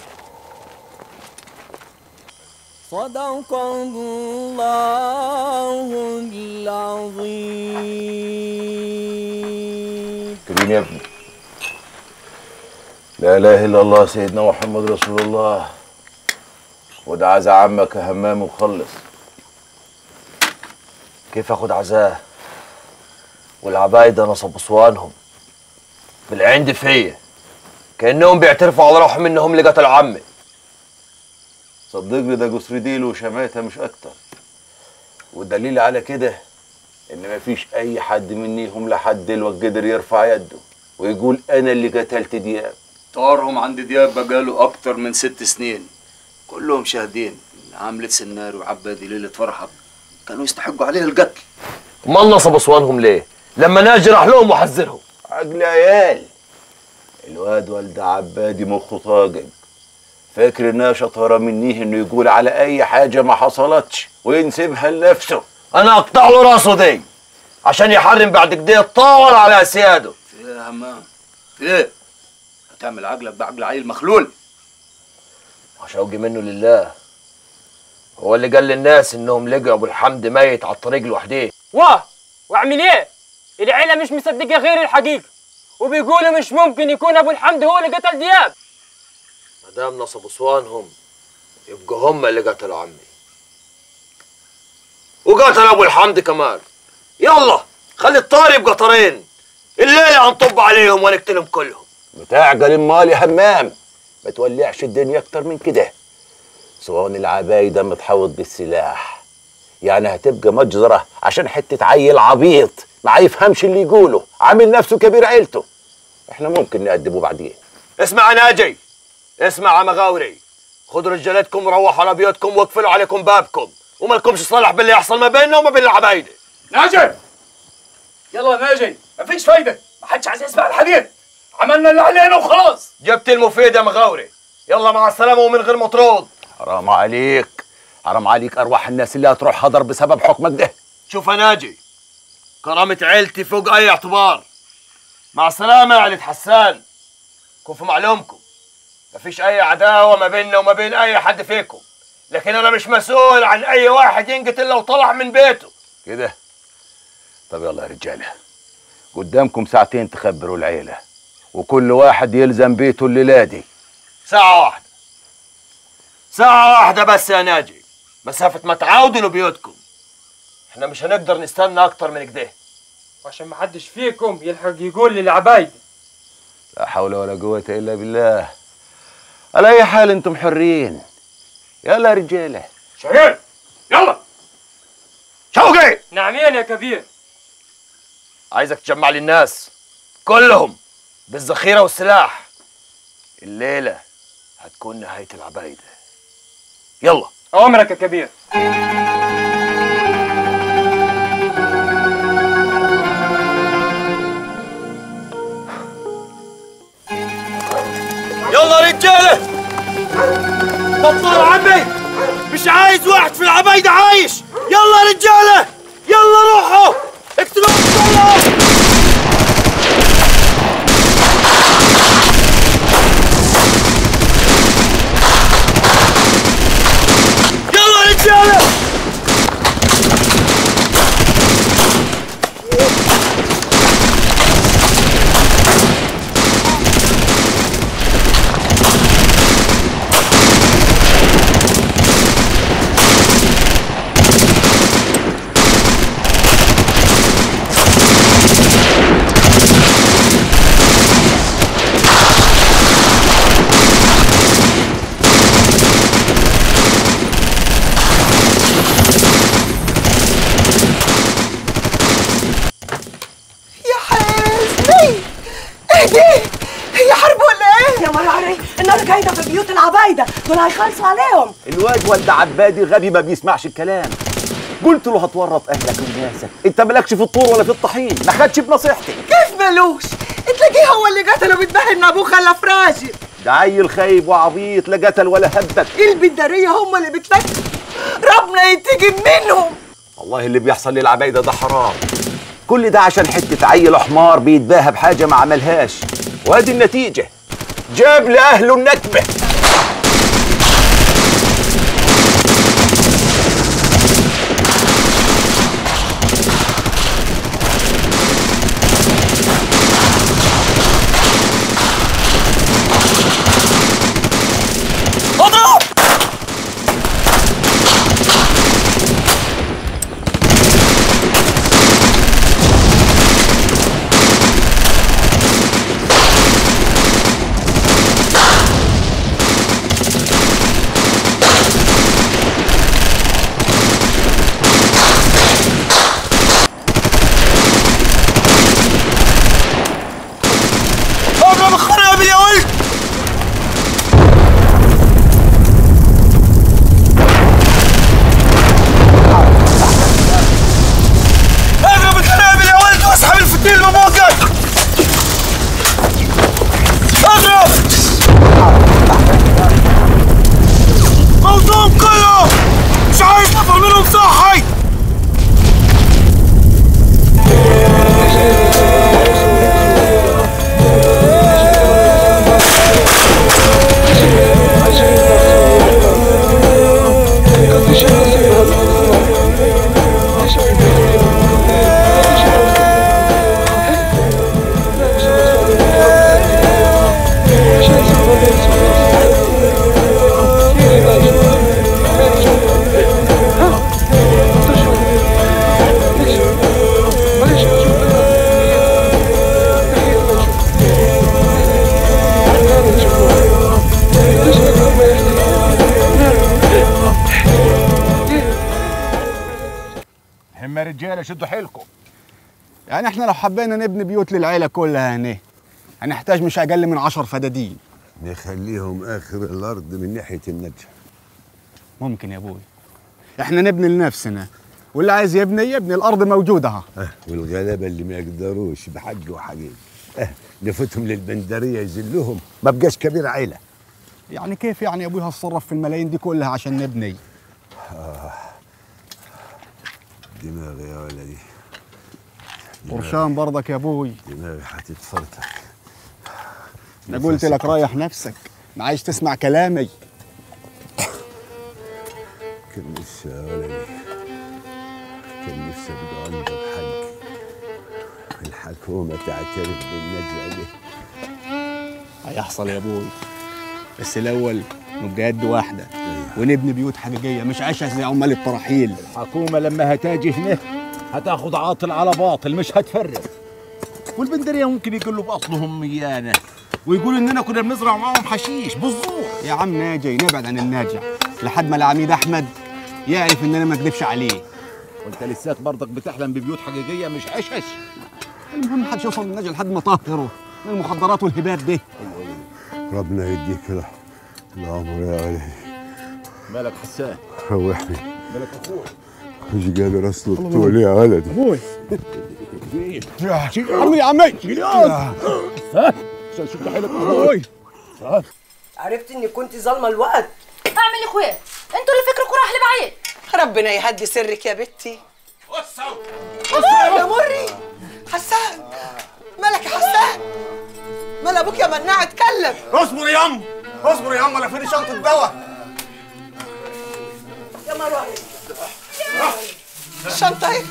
صدق الله العظيم. كريم يا ابني، لا اله الا الله سيدنا محمد رسول الله. وده عزا عمك يا همام وخلص. كيف اخد عزاه والعبايده نصبوا صوانهم بالعند فيا كانهم بيعترفوا على روحهم انهم اللي قتلوا عمي؟ صدقني ده جسر ديل وشماتها مش اكتر، والدليل على كده ان مفيش اي حد منيهم لحد دلوقتي قدر يرفع يده ويقول انا اللي قتلت دياب. طارهم عند دياب بقاله اكتر من ست سنين، كلهم شاهدين عملة سناري وعبادي ليلة فرحة كانوا يستحقوا عليها القتل. امال نصبوا صوانهم ليه؟ لما ناجي راح لهم وحذرهم. عقل عيال، الواد ولد عبادي مخه طاقق، فاكر انها شطاره منيه انه يقول على اي حاجه ما حصلتش وينسبها لنفسه. انا اقطع له راسه دي عشان يحرم بعد كده يتطاول على اسياده. ايه يا همام؟ ايه؟ هتعمل عقلك بعقل عيل مخلول؟ شوقي منه لله، هو اللي قال للناس انهم لقوا ابو الحمد ميت على الطريق لوحده. واه واعمل ايه؟ العيله مش مصدقه غير الحقيقه وبيقولوا مش ممكن يكون ابو الحمد هو اللي قتل دياب. ما دام نصبوا صوانهم يبقوا هم اللي قتلوا عمي وقتلوا ابو الحمد كمان. يلا خلي الطار يبقى طارين، الليله هنطب عليهم ونقتلهم كلهم. بتعقل امال يا همام، ما تولعش الدنيا اكتر من كده. صوان العبايده متحوط بالسلاح، يعني هتبقى مجزره عشان حته عيل عبيط ما يفهمش اللي يقوله، عامل نفسه كبير عيلته. احنا ممكن نأدبه بعدين. اسمع يا ناجي، اسمع يا مغاوري، خدوا رجالتكم وروحوا على بيوتكم واقفلوا عليكم بابكم وما لكمش صالح باللي يحصل ما بيننا وما بين العبايده. ناجي يلا ناجي، مفيش فايده، ما حدش عايز يسمع الحديث، عملنا اللي علينا وخلاص. جبت المفيد يا مغاوري، يلا مع السلامه ومن غير مطرود. حرام عليك، حرام عليك، ارواح الناس اللي هتروح حضر بسبب حكمك ده. شوف يا ناجي، كرامة عيلتي فوق أي اعتبار. مع السلامة يا عيلة حسان. كون في معلومكم مفيش أي عداوة ما بيننا وما بين أي حد فيكم، لكن أنا مش مسؤول عن أي واحد ينقتل لو طلع من بيته. كده؟ طب يلا يا رجالة، قدامكم ساعتين تخبروا العيلة، وكل واحد يلزم بيته الليلة دي. ساعة واحدة. ساعة واحدة بس يا ناجي، مسافة ما تعاودوا لبيوتكم. احنا مش هنقدر نستنى أكتر من كده. وعشان ما حدش فيكم يلحق يقول للعبايدة. لا حول ولا قوة إلا بالله. على أي حال أنتم حرين. يلا يا رجالة. شاهين يلا. شوقي. نعمين يا كبير. عايزك تجمع لي الناس كلهم بالذخيرة والسلاح. الليلة هتكون نهاية العبايدة. يلا. أوامرك يا كبير. يلا رجالة، بطلوا عمي، مش عايز واحد في العبايدة عايش. يلا رجالة، يلا روحوا اقتلوهم كلهم. يلا رجالة. هي حرب ولا ايه؟ يا مراري النار جايده في بيوت العبايده، دول هيخلصوا عليهم. الواد ولد عبادي غبي ما بيسمعش الكلام. قلت له هتورط اهلك وناسك، انت مالكش في الطور ولا في الطحين، ما خدش بنصيحتي. كيف مالوش؟ تلاقيه هو اللي قتله بيتباهي ان ابوه خلف راجل. ده عيل خايب وعبيط، لا قتل ولا هبك. البندريه هم اللي بتفكر، ربنا ينتقم منهم. والله اللي بيحصل للعبايده ده حرام. كل ده عشان حته عيل حمار بيتباهى بحاجه ما عملهاش، وادي النتيجه، جاب لاهله النكبه. شدوا حيلكم. يعني احنا لو حبينا نبني بيوت للعيله كلها هنا هنحتاج مش اقل من عشر فدادين. نخليهم اخر الارض من ناحيه النجح. ممكن يا ابوي، احنا نبني لنفسنا، واللي عايز يبني يبني، الارض موجوده اهي. اه والغلابه اللي ما يقدروش بحق وحقيقي اه نفوتهم للبندريه يذلوهم، ما بقاش كبير عيله. يعني كيف يعني يا ابوي هتصرف في الملايين دي كلها عشان نبني؟ آه. دماغي يا ولدي، قرشان برضك يا ابوي، دماغي هتتفرتك. انا قلت لك ريح نفسك، ما عايز تسمع كلامي. كان نفسي يا ولدي، كان نفسي ابقى عندك حق، الحكومة تعترف بالنجعة دي. هيحصل يا ابوي، بس الاول نبقى يد واحده ونبني بيوت حقيقيه مش عشا زي عمال التراحيل. الحكومه لما هتاجي هنا هتاخد عاطل على باطل، مش هتفرق. والبندريه ممكن يقولوا باصلهم ميانه ويقولوا اننا كنا بنزرع معاهم حشيش بالزور. يا عم ناجي نبعد عن الناجع لحد ما العميد احمد يعرف اننا ما اكذبش عليه. وانت لساك برضك بتحلم ببيوت حقيقيه مش عشش. المهم محدش يوصل للناجع لحد ما طهره من المخدرات والهبات دي. ربنا يديك كده العمر يا ولدي. مالك حسان؟ روحني. مالك اخوي؟ مش قادر اسلك طول يا ولدي. ابوي يا عمي يا عمي شد حيلك ابوي. عرفت اني كنت ظالمه الوقت. اعمل يا اخويا، انتوا اللي فكركم راح لبعيد. ربنا يهدي سرك يا بنتي. وسعوا وسعوا يا مري. حسان مالك يا حسان؟ مال ابوك يا مناع اتكلم. اصبر يا ام، اصبر يا ام، انا فيني شنطه دواء. يا مروه الشنطه اهي.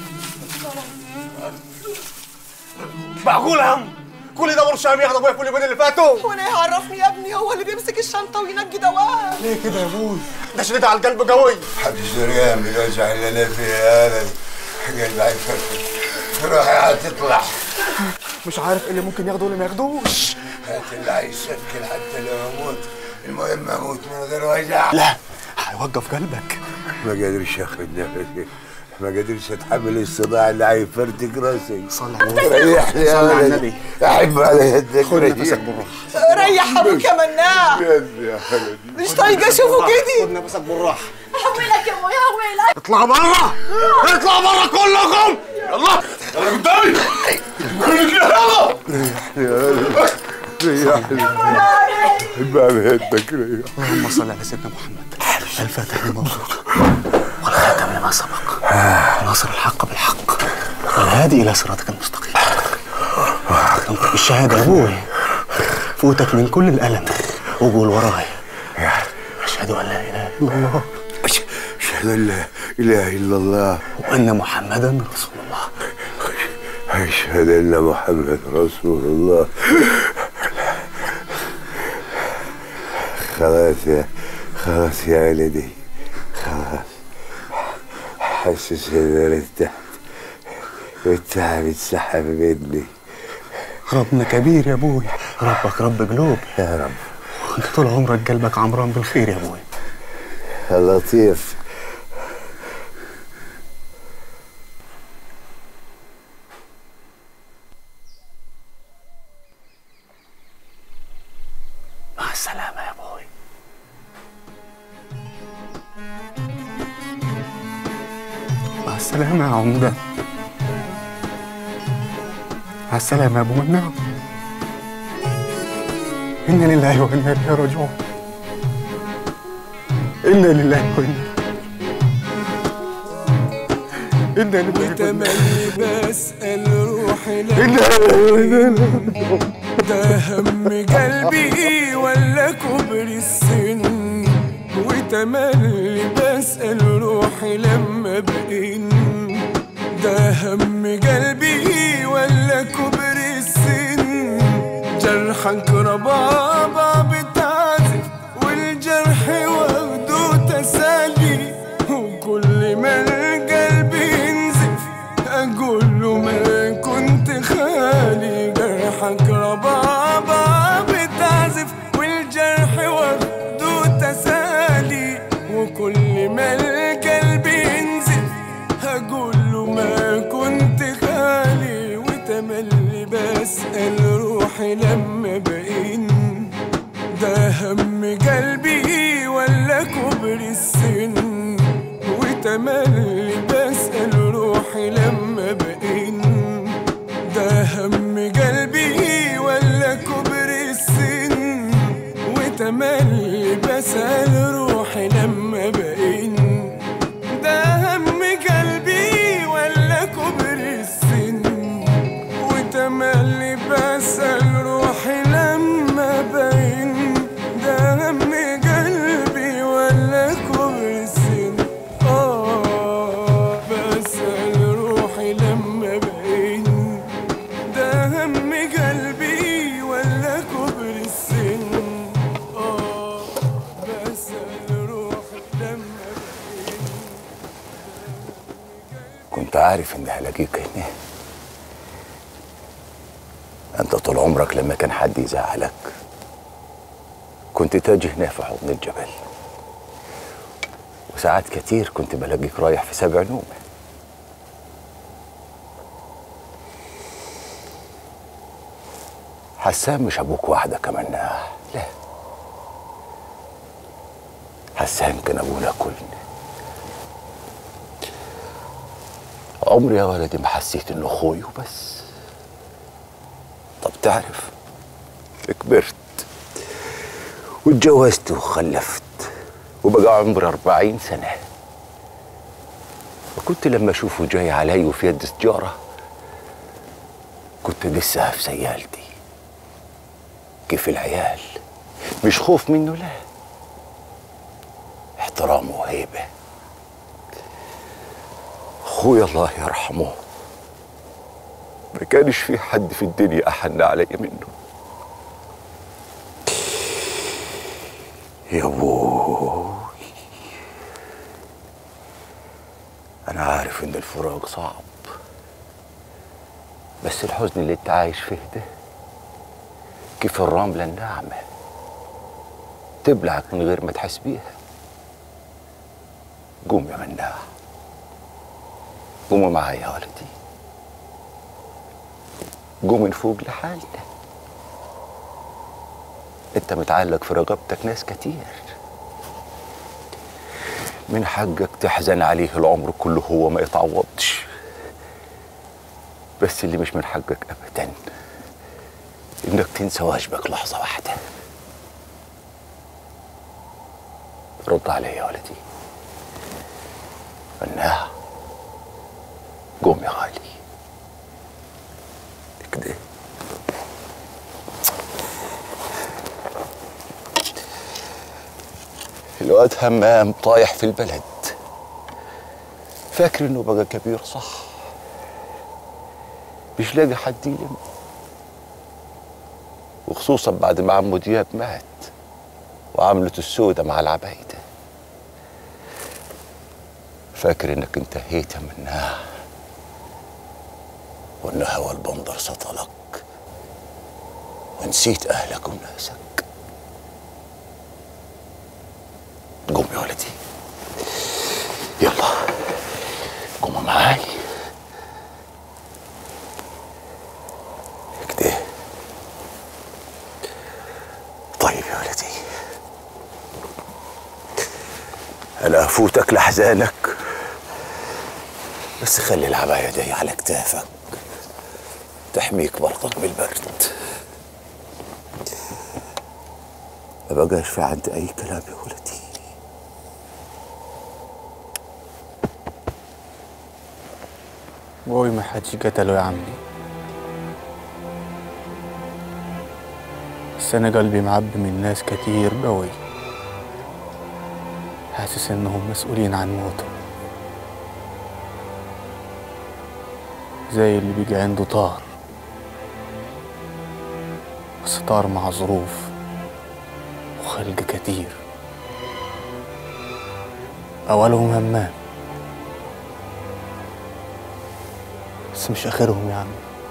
معقول يا ام؟ كل ده برشام ياخد ابويا كل اليومين اللي فاتوا؟ وانا ايه عرفني يا ابني؟ هو اللي بيمسك الشنطه وينجي دواء. ليه كده يا ابوي؟ ده شديد على القلب قوي. محدش دريان بالوجع اللي انا فيه يا ولدي، قلبي هيفرفش، روحي هتطلع. مش عارف ايه اللي ممكن ياخده واللي ما ياخدوش. هات اللي هيشكل حتى لو اموت، المهم اموت من غير وجع. لا هيوقف قلبك. ما قادرش اخد نفسي، ما قادرش اتحمل الصداع اللي هيفرتك راسي. صلي على النبي. ريحني يا ولدي، احب على يدك. خد نفسك بالراحه. ريح ابوك يا مناع. يا ولدي مش طايقه اشوفه كده. خد نفسك بالراحه. هويلك يا ابويا هويلك. اطلعوا بره، اطلعوا بره كلكم. يلا يلا قدامي. يلا ريحني يا ولدي، ريحني. احب على يدك، ريح. اللهم صل على سيدنا محمد. الفاتح لما أغلق والخاتم لما سبق، ناصر الحق بالحق والهادي الى صراطك المستقيم. بالشهاده يا ابوي فوتك من كل الالم وقول وراي اشهد ان لا اله الا الله، اشهد ان لا اله الا الله وان محمدا رسول الله. اشهد ان محمد رسول الله. خلاص يا خلاص يا ولدي، خلاص. حسس ان انا ارتحت والتعب اتسحب مني. ربنا كبير يا ابوي، ربك رب قلوب يا رب. وانت طول عمرك قلبك عمران بالخير يا ابوي. يا لطيف. مع السلامة يا ابوي. مع السلامة يا عمدة. مع السلامة يا ابو مناع. إنا لله وإنا إليه راجعون. إنا لله وإنا إنا لله وتملي بسأل روحي ده هم قلبي ولا كبر السن، وتملي بسأل روحي لما بقين ده هم قلبي ولا كبر السن. جرحك ربابة بتعزف والجرح واخده تسالي، وكل ما القلب ينزف اقول له ما كنت خالي. جرحك ربابة بتعزف والجرح واخده تسالي، وكل ما القلب ينزف اقول له ما كنت خالي. وتملي بسأل روحي لما بقين عارف اني هلاقيك هنا. انت طول عمرك لما كان حد يزعلك كنت تاجي هنا في حضن الجبل، وساعات كتير كنت بلاقيك رايح في سبع نومه. حسان مش ابوك وحدك كمان، لا، حسان كان ابونا كلنا. عمري يا ولدي ما حسيت انه اخوي وبس. طب تعرف، كبرت واتجوزت وخلفت وبقى عمري أربعين سنة، وكنت لما اشوفه جاي علي وفي يد سجارة كنت ادسها في سيالتي. كيف العيال، مش خوف منه، لا، احترام وهيبة. اخويا الله يرحمه ما كانش في حد في الدنيا احن علي منه. يا ابوي، انا عارف ان الفراق صعب، بس الحزن اللي انت عايش فيه ده كيف الرملة الناعمة تبلعك من غير ما تحس بيها. قوم يا مناع، قوموا معايا يا ولدي، قوم نفوق لحالنا. انت متعلق في رقبتك ناس كتير، من حقك تحزن عليه العمر كله، هو ما يتعوضش. بس اللي مش من حقك ابدا انك تنسى واجبك لحظة واحدة. رد علي يا ولدي. مناع، قوم يا غالي كده. الواد همام طايح في البلد، فاكر انه بقى كبير، صح، مش لاقي حد يلم، وخصوصا بعد ما عمو دياب مات وعملته السودة مع العبايدة. فاكر انك انتهيت منها وان هوى البندر سطلك ونسيت اهلك وناسك. قوم يا ولدي، يلا قوم معاي كده. طيب يا ولدي، انا افوتك لحزانك، بس خلي العباية دي على كتافك تحميك برضك من البرد. ما بقاش في عندي اي كلام يا ولدي. بوي ما حدش قتله يا عمي، بس انا قلبي معبي من ناس كتير قوي، حاسس انهم مسؤولين عن موته، زي اللي بيجي عنده طار، بس طار مع ظروف وخلق كتير. اولهم همام، بس مش اخرهم يا عم،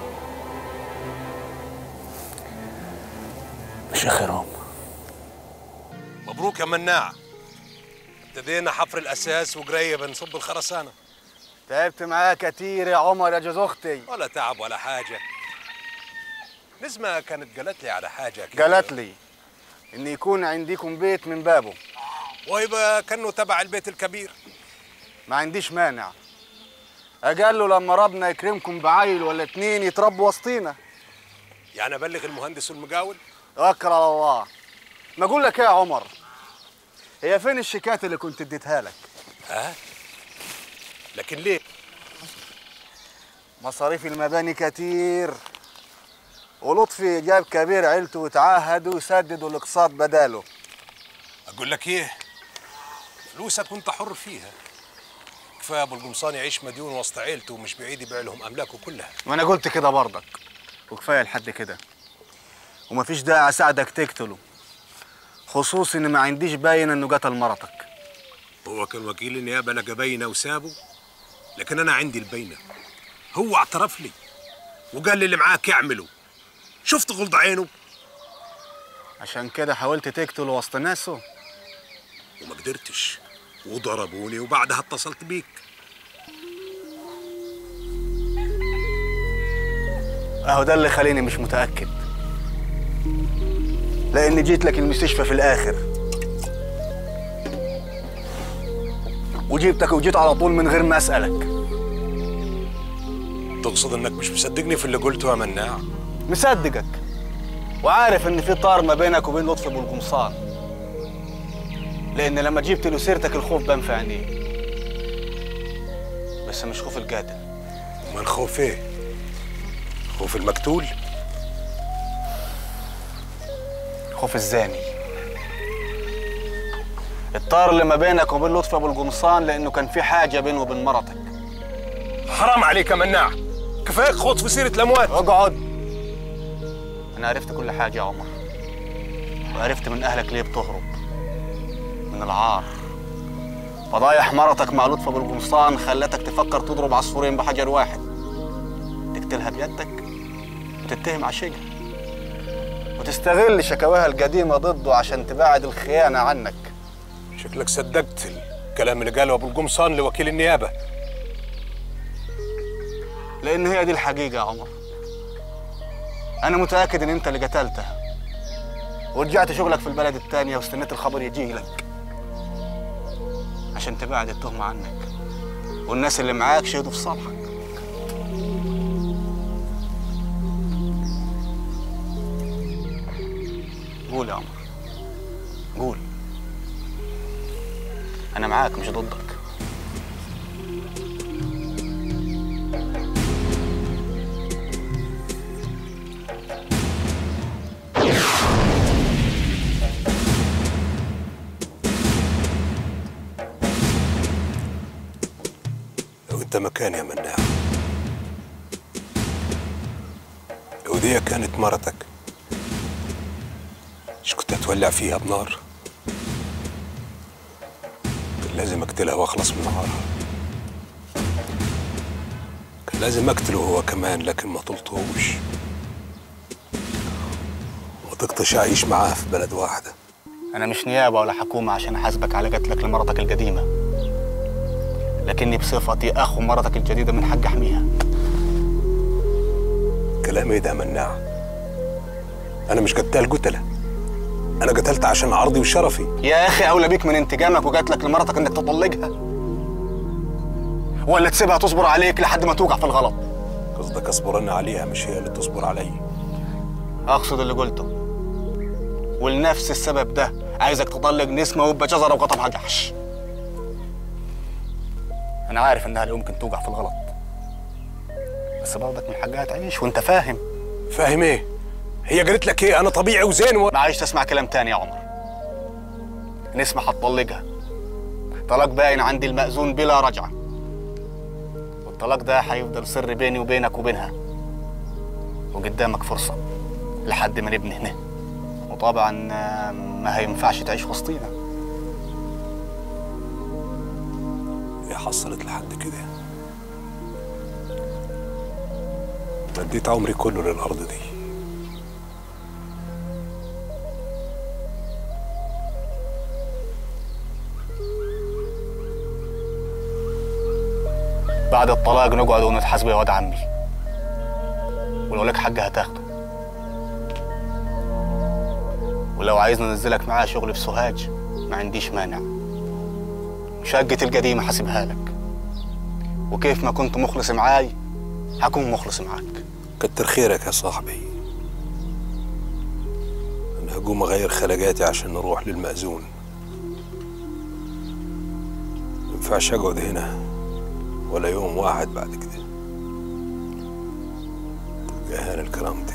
مش اخرهم. مبروك يا مناع، ابتدينا حفر الاساس وقريب بنصب الخرسانه. تعبت معاك كتير يا عمر يا جوز اختي. ولا تعب ولا حاجه. نسمة كانت قالت لي على حاجه كده. قالت لي ان يكون عندكم بيت من بابه، ويبقى كانه تبع البيت الكبير. ما عنديش مانع، قال له لما ربنا يكرمكم بعيل ولا اتنين يتربوا وسطينا. يعني ابلغ المهندس والمقاول؟ اكرم الله. ما اقول لك ايه يا عمر، هي فين الشيكات اللي كنت اديتها لك؟ ها؟ لكن ليه؟ مصاريف المباني كتير، ولطفي جاب كبير عيلته وتعاهدوا يسددوا الاقساط بداله. اقول لك ايه؟ فلوسك وانت حر فيها. كفايه ابو القمصان يعيش مديون وسط عيلته ومش بعيد يبيع لهم املاكه كلها. وانا قلت كده برضك، وكفايه لحد كده، ومفيش داعي اساعدك تقتله، خصوصي ان ما عنديش باين انه قتل مرتك. هو كان وكيل النيابه لقى باينه وسابه؟ لكن انا عندي البينه. هو اعترف لي وقال لي اللي معاك يعمله. شفت غلط عينه. عشان كده حاولت تقتله وسط ناسه وما قدرتش، وضربوني وبعدها اتصلت بيك. اهو ده اللي خليني مش متأكد، لاني جيت لك المستشفى في الاخر وجيبتك وجيت على طول من غير ما اسألك. تقصد انك مش مصدقني في اللي قلته يا مناع؟ مصدقك وعارف ان في طار ما بينك وبين لطفي ابو القمصان، لان لما جبت له سيرتك الخوف بان في عينيه، بس مش خوف القاتل. امال خوف ايه؟ خوف المقتول؟ خوف الزاني. الطار اللي ما بينك وبين لطفي ابو القمصان لانه كان في حاجه بينه وبين مرتك. حرام عليك يا مناع، كفاية خوض في سيرة الأموات. اقعد. أنا عرفت كل حاجة يا عمر، وعرفت من أهلك ليه بتهرب من العار. فضايح مرتك مع لطفي أبو القمصان خلتك تفكر تضرب عصفورين بحجر واحد، تقتلها بيدك وتتهم عشيقها، وتستغل شكواها القديمة ضده عشان تبعد الخيانة عنك. شكلك صدقت الكلام اللي قاله أبو القمصان لوكيل النيابة. لأن هي دي الحقيقة يا عمر. أنا متأكد إن أنت اللي قتلتها، ورجعت شغلك في البلد التانية واستنيت الخبر يجي لك عشان تبعد التهمة عنك، والناس اللي معاك شهدوا في صالحك. قول يا عمر، قول. أنا معاك مش ضدك. انت مكاني يا مناع، لو دي كانت مرتك مش كنت هتولع فيها بنار؟ كان لازم اقتلها واخلص من نهارها. كان لازم اقتله هو كمان، لكن ما طلتهوش. ما طقتش اعيش معاه في بلد واحده. أنا مش نيابة ولا حكومة عشان أحاسبك على قتلك لمرتك القديمة، لكني بصفتي أخو مرتك الجديدة من حق أحميها. كلام إيه ده يا مناع؟ أنا مش قتال قتلة، أنا قتلت عشان عرضي وشرفي. يا أخي أولى بيك من انتقامك وقتلك لمرتك إنك تطلقها، ولا تسيبها تصبر عليك لحد ما توقع في الغلط؟ قصدك أصبر أنا عليها مش هي اللي تصبر علي؟ أقصد اللي قلته، ولنفس السبب ده عايزك تطلق نسمة ويبقى جزرة وقطمها جحش. أنا عارف إنها لا يمكن توقع في الغلط، بس برضك من حقها تعيش وأنت فاهم. فاهم إيه؟ هي قالت لك إيه؟ أنا طبيعي وزين و... ما عايش تسمع كلام تاني يا عمر. نسمة هتطلقها طلاق باين عندي المأذون بلا رجعة، والطلاق ده هيفضل سر بيني وبينك وبينها، وقدامك فرصة لحد ما نبني هنا، وطبعا ما هينفعش تعيش وسطينا. هي حصلت لحد كده؟ اديت عمري كله للأرض دي. بعد الطلاق نقعد ونتحاسب يا واد عمي، ولو لك حاجة هتاخده، ولو عايزني انزلك معاه شغل في سوهاج ما عنديش مانع. شقتي القديمة حاسبها لك، وكيف ما كنت مخلص معاي هكون مخلص معاك. كتر خيرك يا صاحبي. انا هقوم اغير خلقاتي عشان نروح للمأذون. مينفعش اقعد هنا ولا يوم واحد بعد كده، تبقى اهانة لكرامتي.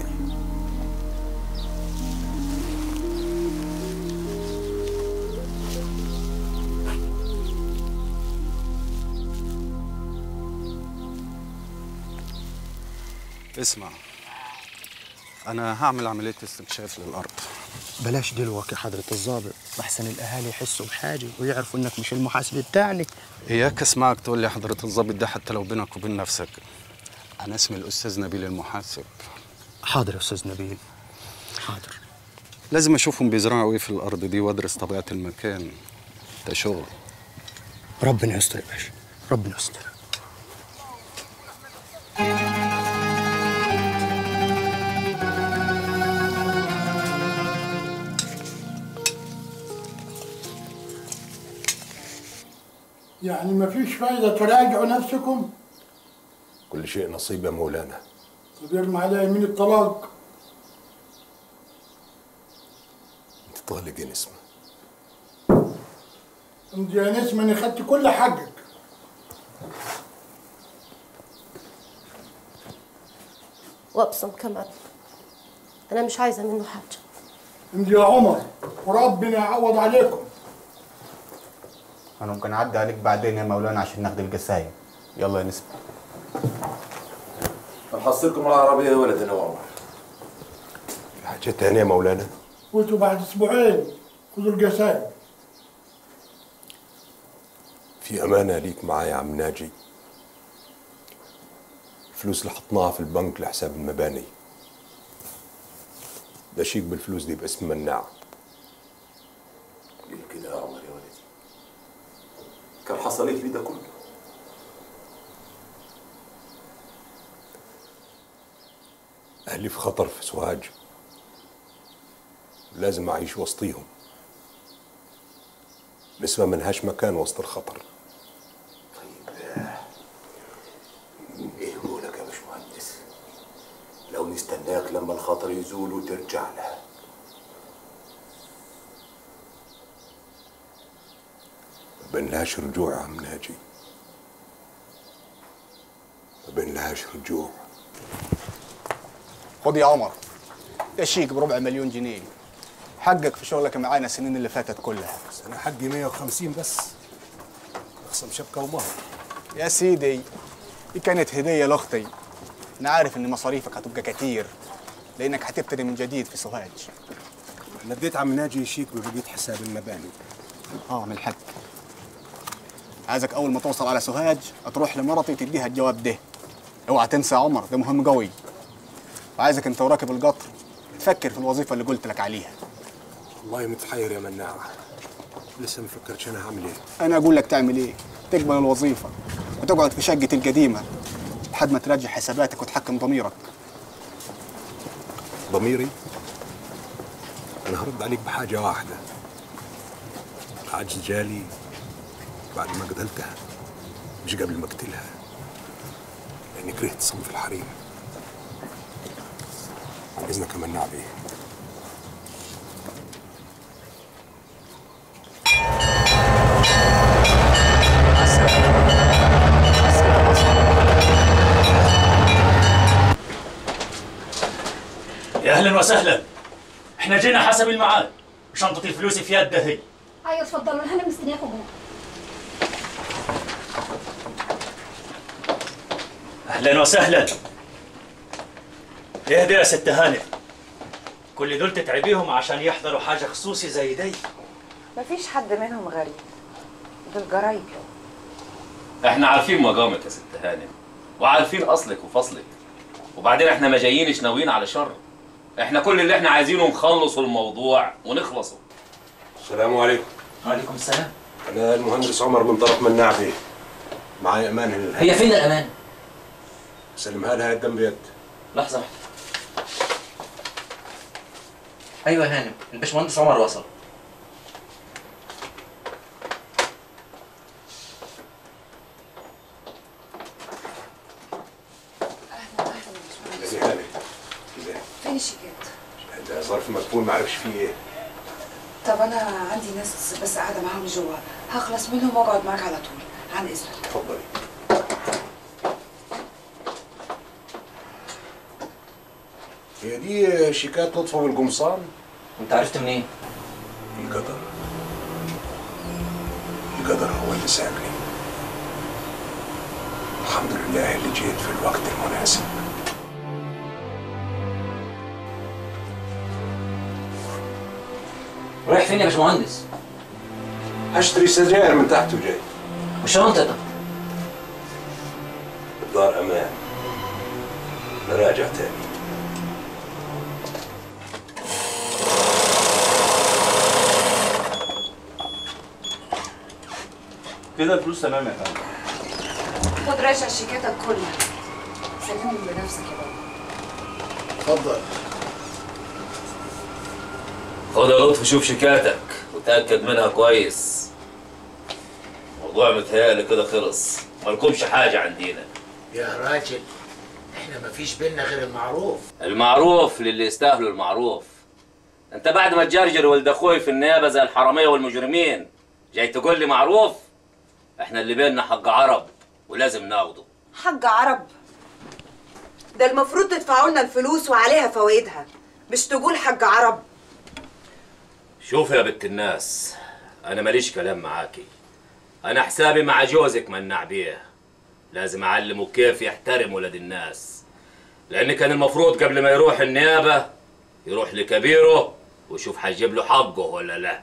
اسمع، أنا هعمل عملية استكشاف للأرض، بلاش دلوقتي يا حضرة الظابط، أحسن الأهالي يحسوا بحاجة ويعرفوا إنك مش المحاسب بتاعنا. إياك أسمعك تقول لي حضرة الظابط ده حتى لو بينك وبين نفسك. أنا اسمي الأستاذ نبيل المحاسب. حاضر يا أستاذ نبيل، حاضر. لازم أشوفهم بيزرعوا إيه في الأرض دي وأدرس طبيعة المكان. ده شغل. ربنا يستر يا باشا، ربنا يستر. يعني مفيش فايدة تراجعوا نفسكم؟ كل شيء نصيب يا مولانا. طب يرمي عليها يمين الطلاق. انت طالق يا نسمة. انت يا نسمة انا خدت كل حقك. وابصم كمان، انا مش عايزه منه حاجه. انت يا عمر وربنا يعوض عليكم. انا ممكن اعدي عليك بعدين يا مولانا عشان ناخد القسايم. يلا يا نسمة. نحصلكم العربية يا ولد انا وعمر. في حاجة تانية يا مولانا؟ وانتوا بعد اسبوعين خذوا القسايم. في أمانة ليك معايا يا عم ناجي. الفلوس اللي حطناها في البنك لحساب المباني ده شيك بالفلوس دي باسم مناع. ليه كده يا عمر يا ولدي؟ كان حصل لي ده كله. أهلي في خطر في سوهاج، لازم أعيش وسطيهم. نسمة ملهاش مكان وسط الخطر. طيب ايه قولك يا باشمهندس؟ لو نستناك لما الخطر يزول وترجع لها. ما بينلهاش رجوع يا عم ناجي، ما بينلهاش رجوع. خد يا عمر، ده شيك بربع مليون جنيه، حقك في شغلك معانا السنين اللي فاتت كلها. بس انا حقي مية وخمسين بس، اخصم شبكه ومهر. يا سيدي دي كانت هديه لاختي، انا عارف ان مصاريفك هتبقى كتير لانك هتبتدي من جديد في سوهاج. انا اديت عم ناجي شيك ببقيه حساب المباني. اه من الحق. عايزك اول ما توصل على سوهاج هتروح لمرتي تديها الجواب ده. اوعى تنسى يا عمر، ده مهم قوي. وعايزك انت وراكب القطر تفكر في الوظيفه اللي قلت لك عليها. والله متحير يا مناع، لسه ما فكرتش انا هعمل ايه. انا اقول لك تعمل ايه؟ تقبل الوظيفه وتقعد في شقتي القديمه لحد ما تراجع حساباتك وتحكم ضميرك. ضميري؟ انا هرد عليك بحاجه واحده. العجز جالي بعد ما قتلتها، مش قبل ما اقتلها، لاني كرهت صنف الحريم. عن اذنك يا مناع بيه. يا اهلا وسهلا، احنا جينا حسب الميعاد، شنطة الفلوس في يدها هي. ايوه اتفضلوا، انا مستنياكم جوه. اهلا وسهلا. اهدي يا ست هانم، كل دول تتعبيهم عشان يحضروا حاجة خصوصي زي دي؟ مفيش حد منهم غريب، دول جرايد. احنا عارفين مقامك يا ست هانم، وعارفين اصلك وفصلك، وبعدين احنا ما جايينش ناويين على شر. احنا كل اللي احنا عايزينه نخلصوا الموضوع ونخلصوا. السلام عليكم. وعليكم السلام. انا المهندس عمر من طرف مناع بيه. معايا امانه لله. هي فين الامانه؟ سلمها لها يدا بيد. لحظه واحده. ايوه يا هانم، الباشمهندس عمر وصل. ازي حالك؟ ازي؟ فين الشيكات؟ ده ظرف مقفول ما اعرفش فيه ايه. طب انا عندي ناس بس قاعده معاهم جوه، هخلص منهم واقعد معاك على طول. عن اذنك. اتفضلي. هي دي شيكات لطفة والقمصان؟ وانت عرفت منين؟ القدر. القدر هو اللي ساقني. الحمد لله اللي جيت في الوقت المناسب. رايح فين يا باشمهندس؟ هشتري سجاير من تحت وجاي. وشنطتك؟ الدار امان. نراجع تاني. كده الفلوس تمام يا فندم. خد راجع شيكاتك كلها، سلمهم بنفسك يا بابا. اتفضل. خد يا لطفي شوف شيكاتك وتأكد منها كويس. الموضوع متهيألي كده خلص، مالكمش حاجة عندينا. يا راجل احنا مفيش بينا غير المعروف. المعروف للي يستاهلوا المعروف. انت بعد ما تجرجر ولد اخوي في النيابة زي الحرامية والمجرمين جاي تقول لي معروف؟ احنا اللي بيننا حق عرب ولازم ناخده. حق عرب؟ ده المفروض تدفعوا لنا الفلوس وعليها فوائدها، مش تقول حق عرب. شوف يا بنت الناس، انا ماليش كلام معاكي. انا حسابي مع جوزك منع بيه. لازم اعلمه كيف يحترم ولاد الناس، لان كان المفروض قبل ما يروح النيابه يروح لكبيره ويشوف هيجيب له حقه ولا لا.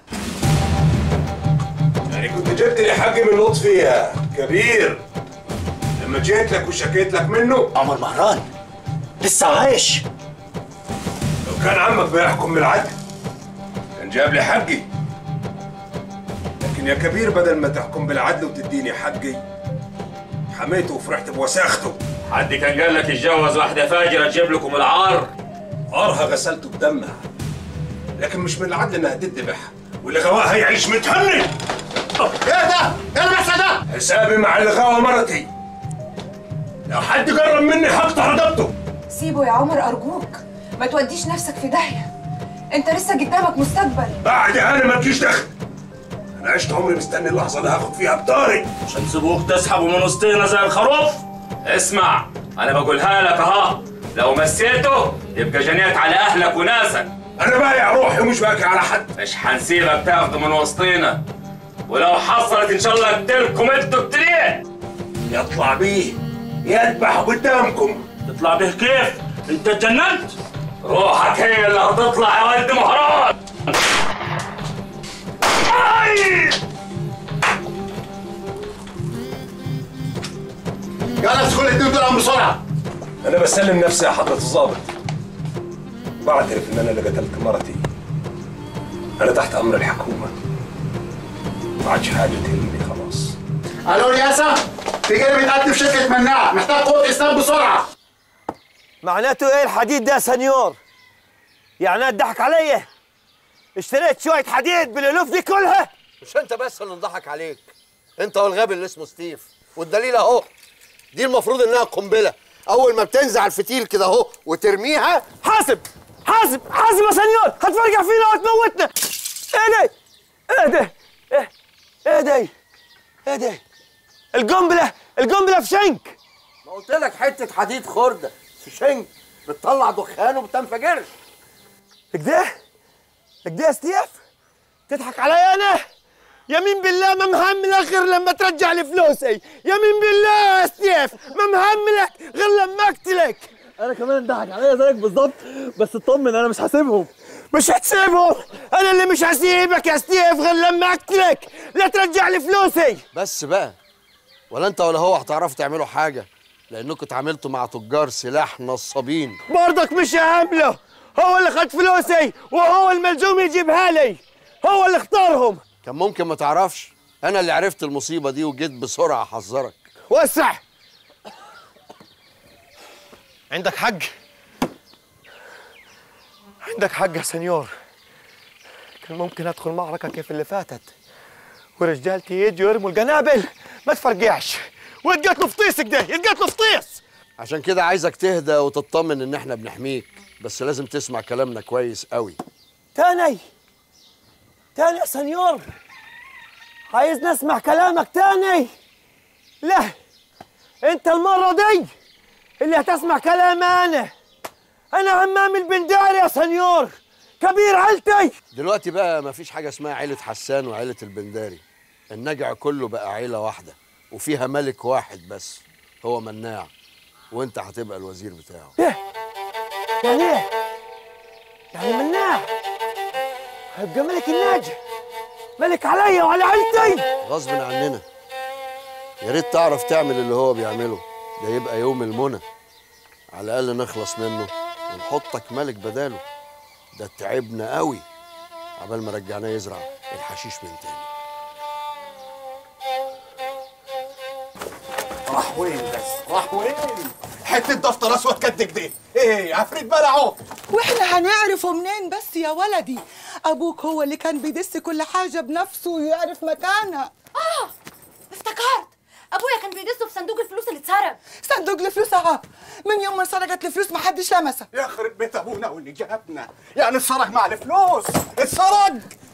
يعني كنت جبت لي حقي من لطفي يا كبير لما جيت لك وشكيت لك منه؟ عمر مهران لسه عايش. لو كان عمك بيحكم بالعدل كان جاب لي حقي، لكن يا كبير بدل ما تحكم بالعدل وتديني حقي حميته وفرحت بوساخته. حد كان قال لك يتجوز واحده فاجره تجيب لكم العار؟ عارها غسلته بدمها، لكن مش من العدل انها تذبح واللي غواها يعيش متهني. ايه ده؟ ايه اللي بيحصل ده؟ حسابي مع اللي غوى مرتي. لو حد قرب مني هقطع رقبته. سيبه يا عمر ارجوك، ما توديش نفسك في داهيه. انت لسه قدامك مستقبل. بعد انا ما تجيش دخل. انا عشت عمري مستني اللحظه اللي هاخد فيها بطاري عشان تسيبوك تسحبوا من وسطينا زي الخروف. اسمع انا بقولها لك اهو، لو مسيته يبقى جنيت على اهلك وناسك. انا بايع روحي ومش باكي على حد. مش هنسيبك تاخده من وسطينا، ولو حصلت ان شاء الله اقتلكم انتوا التنين. يطلع بيه يذبح قدامكم. تطلع به كيف؟ انت اتجننت؟ روحك هي اللي هتطلع يا ولد مهران. يلا ادخل الاتنين دول بسرعه. انا بسلم نفسي يا حضره الضابط، بعترف ان انا اللي قتلت مرتي. انا تحت امر الحكومه، ما عادش حاجه تهمني خلاص. الو رياسه، في جانب بيتقدم في شركه مناع، محتاج قوه اسلام بسرعه. معناته ايه الحديد ده يا سنيور؟ يعني انا اتضحك عليا؟ اشتريت شويه حديد بالالوف دي كلها؟ مش انت بس اللي انضحك عليك، انت والغبي اللي اسمه ستيف، والدليل اهو. دي المفروض انها قنبله، اول ما بتنزع الفتيل كده اهو وترميها. حاسب حاسب حاسب يا سنيور، هتفرجع فينا وهتموتنا. ايه ده؟ ايه ده؟ ايه ايه ده؟ ايه ده؟ القنبله القنبله في شنك. ما قلت لك حته حديد خرده في شنك بتطلع دخان وما بتنفجرش. كده؟ كده يا ستيف؟ تضحك عليا انا؟ يمين بالله ما مهملك غير لما ترجع لي فلوسي، يمين بالله يا ستيف ما مهملك غير لما اقتلك. انا كمان انضحك عليا زيك بالظبط، بس اطمن انا مش هسيبهم. مش هتسيبهم؟ انا اللي مش هسيبك يا ستيف غير لما اقتلك، لا ترجع لي فلوسي. بس بقى، ولا انت ولا هو هتعرفوا تعملوا حاجه، لانكم اتعاملتوا مع تجار سلاح نصابين. برضك مش هعمله، هو اللي خد فلوسي وهو الملزوم يجيبها لي، هو اللي اختارهم. كان ممكن ما تعرفش، انا اللي عرفت المصيبه دي وجيت بسرعه احذرك. وسع. عندك حق، عندك حق يا سنيور. كان ممكن ادخل معركه كيف اللي فاتت ورجالتي يجوا يرموا القنابل ما تفرقعش ويتقتلوا في طيسك ده، يتقتلوا في طيس. عشان كده عايزك تهدى وتطمن ان احنا بنحميك، بس لازم تسمع كلامنا كويس قوي. تاني تاني يا سنيور، عايز نسمع كلامك تاني؟ لا، انت المرة دي اللي هتسمع كلام انا. انا همام البنداري يا سنيور، كبير عيلتي. دلوقتي بقى مفيش حاجة اسمها عيلة حسان وعيلة البنداري، النجع كله بقى عيلة واحدة وفيها ملك واحد بس، هو مناع، وانت هتبقى الوزير بتاعه. ايه؟ يعني ايه؟ يعني مناع ابقى ملك الناجي، ملك عليا وعلى عيلتي. غصب عننا. يا ريت تعرف تعمل اللي هو بيعمله، ده يبقى يوم المنى. على الاقل نخلص منه ونحطك ملك بداله. ده تعبنا قوي عبال ما رجعناه يزرع الحشيش من تاني. راح وين بس؟ راح وين؟ حته دفتر اسود كد كده، ايه عفريت بلعه. واحنا هنعرفه منين بس يا ولدي؟ ابوك هو اللي كان بيدس كل حاجه بنفسه ويعرف مكانها. اه افتكرت، ابويا كان بيدسه في صندوق الفلوس اللي اتسرق. صندوق الفلوس اهو، من يوم ما سرقت الفلوس ما حدش لمسها. يخرب بيت ابونا واللي جابنا، يعني اتسرق مع الفلوس، اتسرق.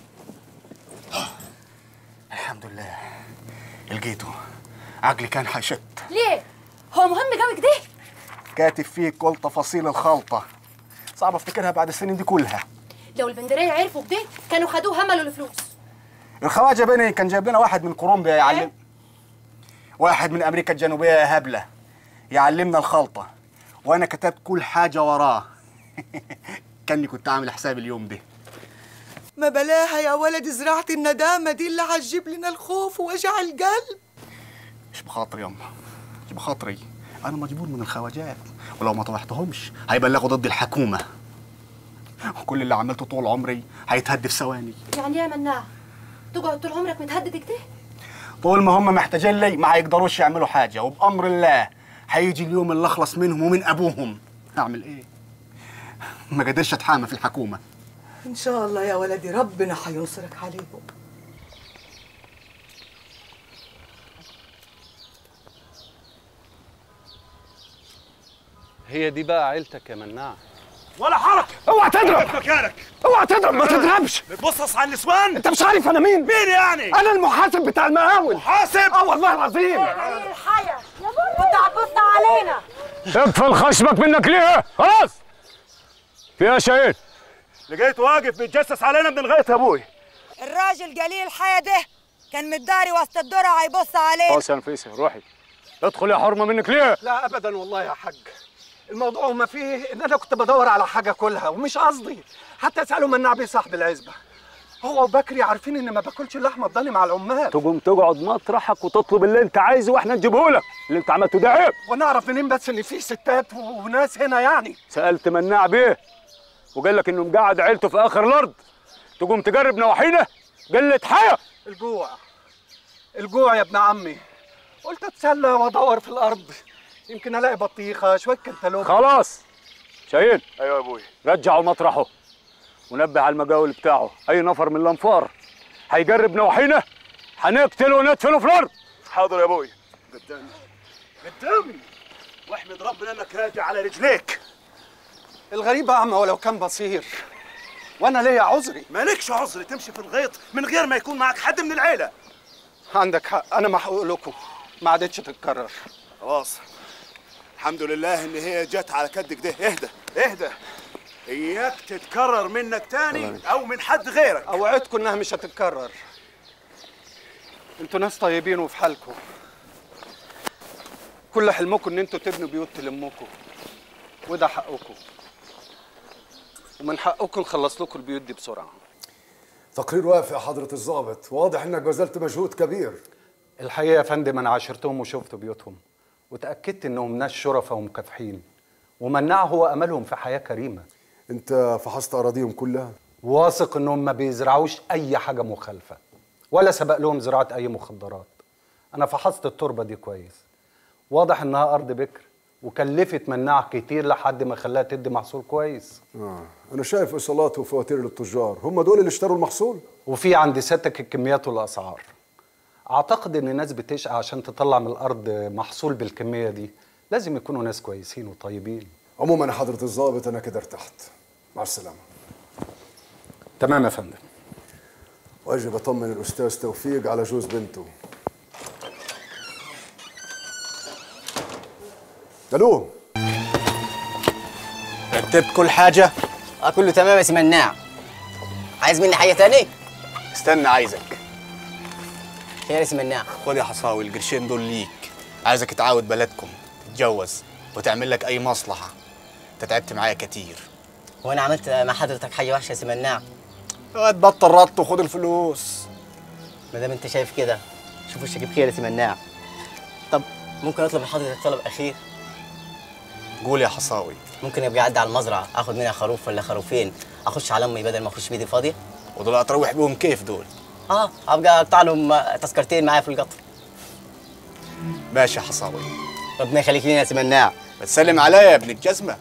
الحمد لله لقيته، عقلي كان حشت. ليه؟ هو مهم قوي كده؟ كاتب فيه كل تفاصيل الخلطة، صعب افتكرها بعد السنين دي كلها. لو البندرية عرفوا كده كانوا خدوه هملوا الفلوس. الخواجة بني كان جايب لنا واحد من كولومبيا يعلم، واحد من أمريكا الجنوبية يا هبلة يعلمنا الخلطة، وأنا كتبت كل حاجة وراه. كاني كنت عامل حساب اليوم ده. ما بلاها يا ولد زراعة الندامة دي اللي هتجيب لنا الخوف ووجع القلب. مش بخاطري يما، مش بخاطري، أنا مجبور من الخواجات، ولو ما طوحتهمش هيبلغوا ضد الحكومة، وكل اللي عملته طول عمري هيتهد في ثواني. يعني ايه يا مناع؟ تقعد طول عمرك متهدد كده؟ طول ما هم محتاجين لي ما هيقدروش يعملوا حاجة، وبأمر الله هيجي اليوم اللي أخلص منهم ومن أبوهم. أعمل إيه؟ ما قدرش أتحامى في الحكومة. إن شاء الله يا ولدي ربنا هينصرك عليهم. هي دي بقى عيلتك يا مناع؟ ولا حركة، اوعى تضرب مكانك، اوعى تضرب، ما تضربش. بتبصص على النسوان؟ انت مش عارف انا مين؟ مين يعني؟ انا المحاسب بتاع المقاول. محاسب؟ اه والله العظيم. ايه الحياة يا بابا، كنت هتبص علينا. اقفل خشمك منك ليه؟ خلاص. فيها شاهين؟ لقيت واقف بيتجسس علينا من لغايه ابوي. الراجل جليل الحياة ده كان متداري وسط الدرع هيبص عليه. خلاص يا نفيسة روحي. ادخل يا حرمة منك ليه؟ لا ابدا والله يا حاج. الموضوع ما فيه ان انا كنت بدور على حاجه كلها ومش قصدي حتى اساله مناع بيه صاحب العزبه. هو وبكري عارفين ان ما باكلش اللحمه الضاني مع العمال. تقوم تقعد مطرحك وتطلب اللي انت عايزه واحنا نجيبه لك، اللي انت عملته ده عيب. وانا اعرف منين بس ان في ستات وناس هنا يعني؟ سالت مناع بيه وقال لك انه مقعد عيلته في اخر الارض، تقوم تجرب نواحينا؟ قلة حياه. الجوع الجوع يا ابن عمي، قلت اتسلى وادور في الارض يمكن الاقي بطيخه شويه كنتالوب. خلاص شاهين. ايوه يا ابوي. رجعه لمطرحه ونبه على المجاول بتاعه، اي نفر من الانفار هيجرب نواحينا هنقتله وندفنه في الارض. حاضر يا ابوي. قدامي قدامي، واحمد ربنا انك راجع على رجليك. الغريب يا عم ولو كان بصير، وانا ليا عذري. مالكش عذر تمشي في الغيط من غير ما يكون معك حد من العيله. عندك حق، انا محقوق لكم، ما عادتش تتكرر. خلاص الحمد لله ان هي جت على كدك ده. اهدى اهدى، اياك تتكرر منك تاني او من حد غيرك. اوعدكم انها مش هتتكرر. انتوا ناس طيبين وفي حالكم، كل حلمكم ان انتوا تبنوا بيوت تلمكم، وده حقكم، ومن حقكم نخلص لكم البيوت دي بسرعه. تقرير وافي يا حضرة الضابط، واضح انك بذلت مجهود كبير. الحقيقة يا فندم أنا عاشرتهم وشفت بيوتهم وتأكدت إنهم ناس شرفاء ومكافحين، ومناع هو أملهم في حياة كريمة. أنت فحصت أراضيهم كلها؟ واثق إنهم ما بيزرعوش أي حاجة مخالفة ولا سبق لهم زراعة أي مخدرات. أنا فحصت التربة دي كويس، واضح إنها أرض بكر وكلفت مناع كتير لحد ما خلاها تدي محصول كويس. آه. أنا شايف إيصالات وفواتير للتجار، هم دول اللي اشتروا المحصول؟ وفي عند سيادتك الكميات والأسعار. أعتقد إن الناس بتشقى عشان تطلع من الأرض محصول بالكمية دي، لازم يكونوا ناس كويسين وطيبين. عموما يا حضرة الضابط أنا كده ارتحت. مع السلامة. تمام يا فندم. وأجي بطمن الأستاذ توفيق على جوز بنته. ألو. رتبت كل حاجة؟ اه كله تمام يا سي مناع. عايز مني حاجة تاني؟ استنى عايزك. خير يا سي مناع. خد يا حصاوي القرشين دول ليك، عايزك تعاود بلدكم، تتجوز وتعمل لك أي مصلحة. أنت تعبت معايا كتير. هو أنا عملت مع حضرتك حاجة وحشة يا سي مناع؟ واد بطل رط وخد الفلوس. ما دام انت شايف كده شوف وشك بخير يا سي مناع. طب ممكن اطلب من حضرتك طلب اخير؟ قول يا حصاوي. ممكن ابقى اعدي على المزرعه اخد منها خروف ولا خروفين اخش على امي بدل ما اخش بيدي فاضيه؟ ودول هتروح بيهم كيف دول؟ اه ابقى اقطع لهم تذكرتين معايا في القطر. ماشي يا حصاوي. ربنا يخليك لينا يا سي مناع. بتسلم عليا يا ابن الجزمه.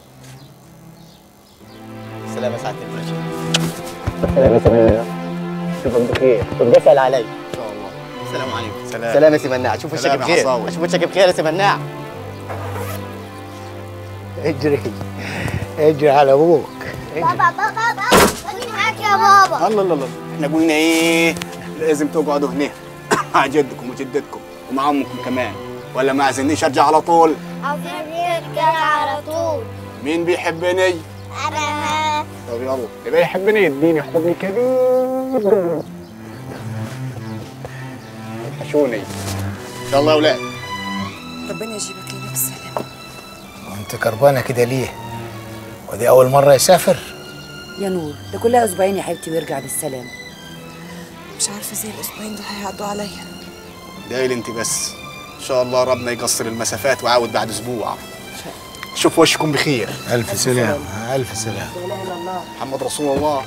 سلام يا سعاده الباشا. سلام يا سي مناع. اشوفك بخير وتسال علي. ان شاء الله. السلام عليكم. سلام. سلام يا سي مناع. اشوف وشك بخير. اشوف وشك بخير يا سي مناع. اجري اجري على ابوك. بابا بابا بابا خليني معاك يا بابا. الله الله الله، احنا قلنا ايه؟ لازم تقعدوا هنا مع جدكم وجدتكم ومع امكم كمان، ولا ما عايزينيش ارجع على طول؟ عاوزين نرجع على طول. مين بيحبني؟ انا. طب يلا، اللي بيحبني يديني حضن كبير. وحشوني. ان شاء الله يا اولاد. ربنا يجيبك لنا بالسلامة. وانت كربانه كده ليه؟ ودي اول مره يسافر؟ يا نور ده كلها اسبوعين يا حبيبتي ويرجع بالسلامه. مش عارفه ازاي الاسبوعين دول هيعدوا عليا. دايل انت بس. ان شاء الله ربنا يقصر المسافات وعاود بعد اسبوع. شوف وشكم بخير. الف سلام. الف سلام. لا اله الا الله محمد رسول الله.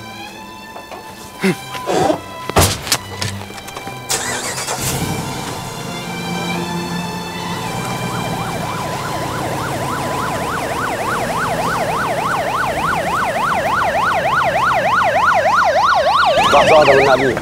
لحظة واحدة من عليك.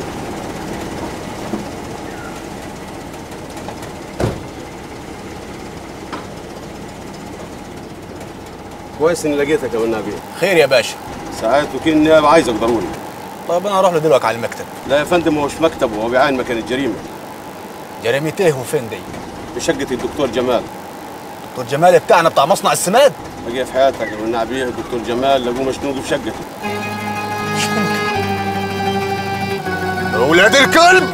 كويس اني لقيتك يا والنبي. خير يا باشا. ساعات وكيل النيابة عايزك ضروري. طيب انا اروح له دلوقتي على المكتب. لا يا فندم هو مش مكتبه، هو بيعاين مكان الجريمة. جريمة ايه وفين دي؟ في شقة الدكتور جمال. دكتور جمال بتاعنا بتاع مصنع السماد؟ بقي في حياتك يا والنبي الدكتور جمال لقوه مشنوق في شقته. ولاد الكلب!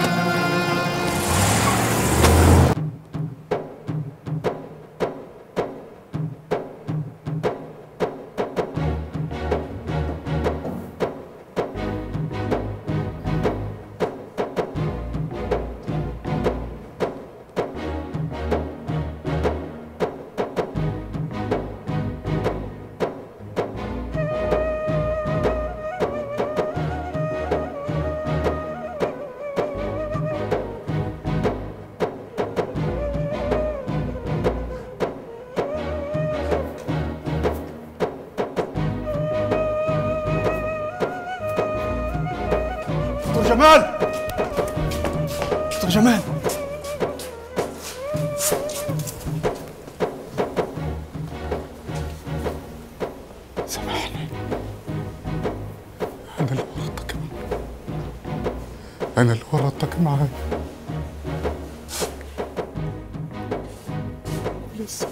جمال دكتور جمال سامحني، أنا اللي ورطتك أنا اللي ورطتك معايا لسه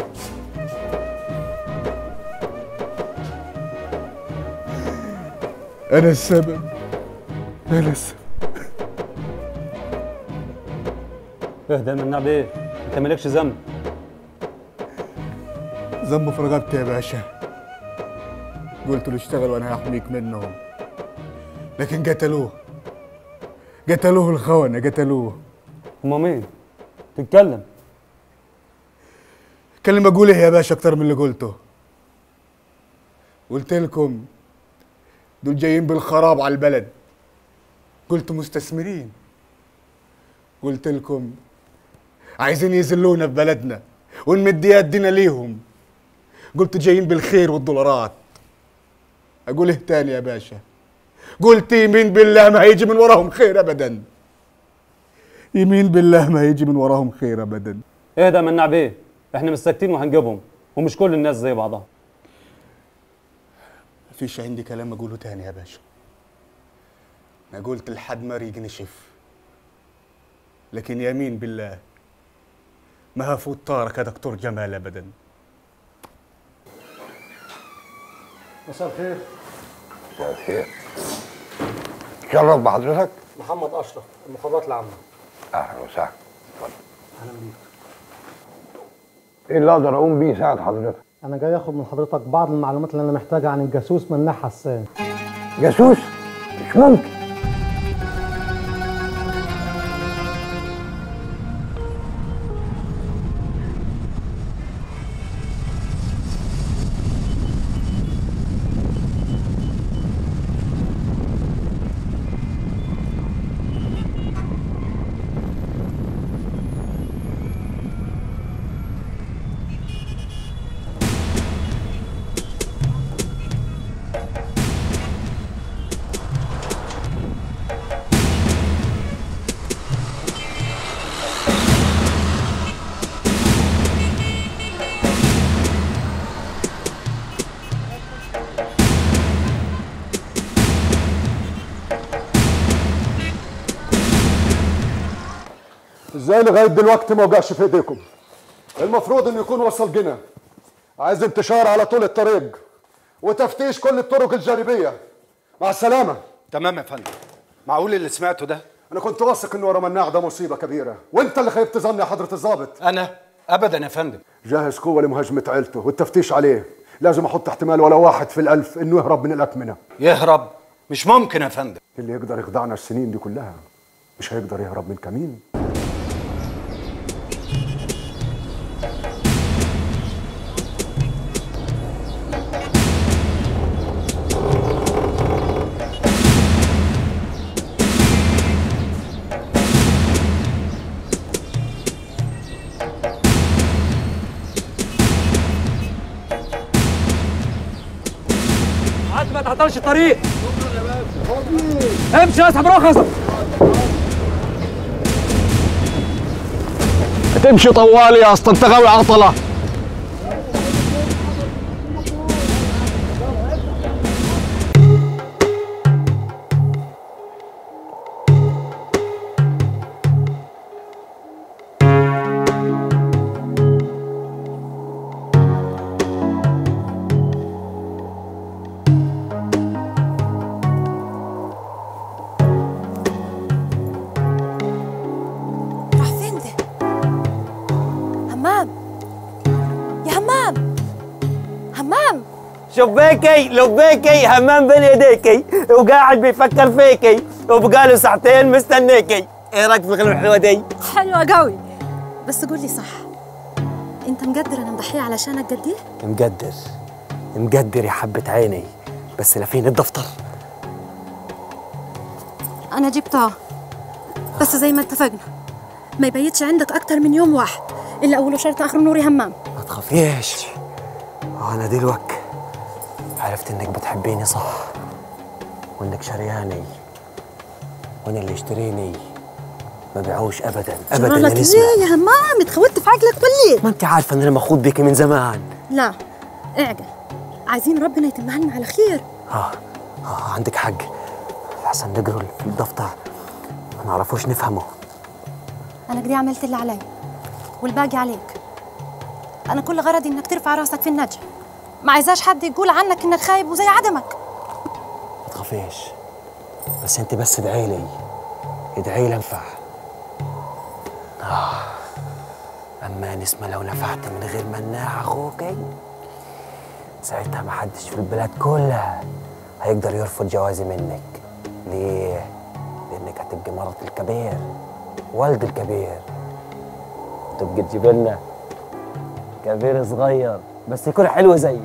أنا السبب أنا السبب. اهدى من النعم ايه؟ انت مالكش ذنب. ذنبه في رقبتي يا باشا. قلت له اشتغل وانا هحميك منهم، لكن قتلوه قتلوه الخونة قتلوه. هما مين؟ تتكلم. كلمة اقول ايه يا باشا اكتر من اللي قلته؟ قلت لكم دول جايين بالخراب على البلد، قلت مستثمرين، قلت لكم عايزين يذلونا في بلدنا ونمد يدنا ليهم، قلت جايين بالخير والدولارات. اقول ايه تاني يا باشا؟ قلت يمين بالله ما هيجي من وراهم خير ابدا، يمين بالله ما هيجي من وراهم خير ابدا. اهدى من النعم ايه؟ احنا مش ساكتين وهنجيبهم، ومش كل الناس زي بعضها. مفيش عندي كلام اقوله تاني يا باشا. انا قلت لحد ما ريق نشف، لكن يمين بالله ما هفوت طارك يا دكتور جمال ابدا. مساء الخير. مساء الخير. شرف بحضرتك؟ محمد اشرف، المخابرات العامه. اهلا وسهلا. اتفضل. اهلا بيك. ايه اللي اقدر اقوم بيه يساعد حضرتك؟ انا جاي اخد من حضرتك بعض المعلومات اللي انا محتاجها عن الجاسوس مناع حسان. جاسوس؟ مش ممكن. ازاي لغايه دلوقتي ما وقعش في ايديكم؟ المفروض انه يكون وصل جنة. عايز انتشار على طول الطريق وتفتيش كل الطرق الجانبيه. مع السلامه. تمام يا فندم. معقول اللي سمعته ده؟ انا كنت واثق ان ورا مناع ده مصيبه كبيره، وانت اللي خيبت ظني يا حضره الضابط. انا ابدا يا فندم. جهز قوه لمهاجمه عيلته والتفتيش عليه. لازم احط احتمال ولا واحد في الالف انه يهرب من الاكمنه. يهرب؟ مش ممكن يا فندم. اللي يقدر يخدعنا السنين دي كلها مش هيقدر يهرب من كمين. ما تعطلش الطريق. امشي اسحب رخصك. هتمشي طوالي يا اسطى، انت غاوي عطله. شباكي لباكي همام بين يديكي وقاعد بيفكر فيكي وبقاله ساعتين مستنيكي. ايه رايك في الكلمه الحلوه دي؟ حلوه قوي. بس قول لي صح، انت مقدر انا مضحيه علشانك قد ايه؟ مقدر مقدر يا حبه عيني، بس لا فين الدفتر؟ انا جبتها، بس زي ما اتفقنا ما يبيتش عندك اكتر من يوم واحد، الا اوله شرط اخره نور يا همام. ما تخافيش، انا دلوقتي عرفت انك بتحبيني صح، وانك شرياني، وانا اللي اشتريني ما بيعوش ابدا ابدا يا نسمة. ليه يا همام اتخوت في عقلك ولا؟ ما انت عارفه ان انا مخوض بيكي من زمان. لا اعقل، عايزين ربنا يتمها لنا على خير. اه اه عندك حق، احسن نقرا في الدفتر ما نعرفوش نفهمه. انا كده عملت اللي علي والباقي عليك. انا كل غرضي انك ترفع راسك في النجح، ما عايزاش حد يقول عنك انك خايب وزي عدمك. ما تخافيش، بس انت بس ادعي لي ادعي لي انفع. آه. اما نسمة لو نفعت من غير مناع اخوكي ساعتها ما حدش في البلاد كلها هيقدر يرفض جوازي منك. ليه؟ لانك هتبقي مرات الكبير، والد الكبير، تبقى تجيب لنا كبير صغير بس يكون حلو زيك.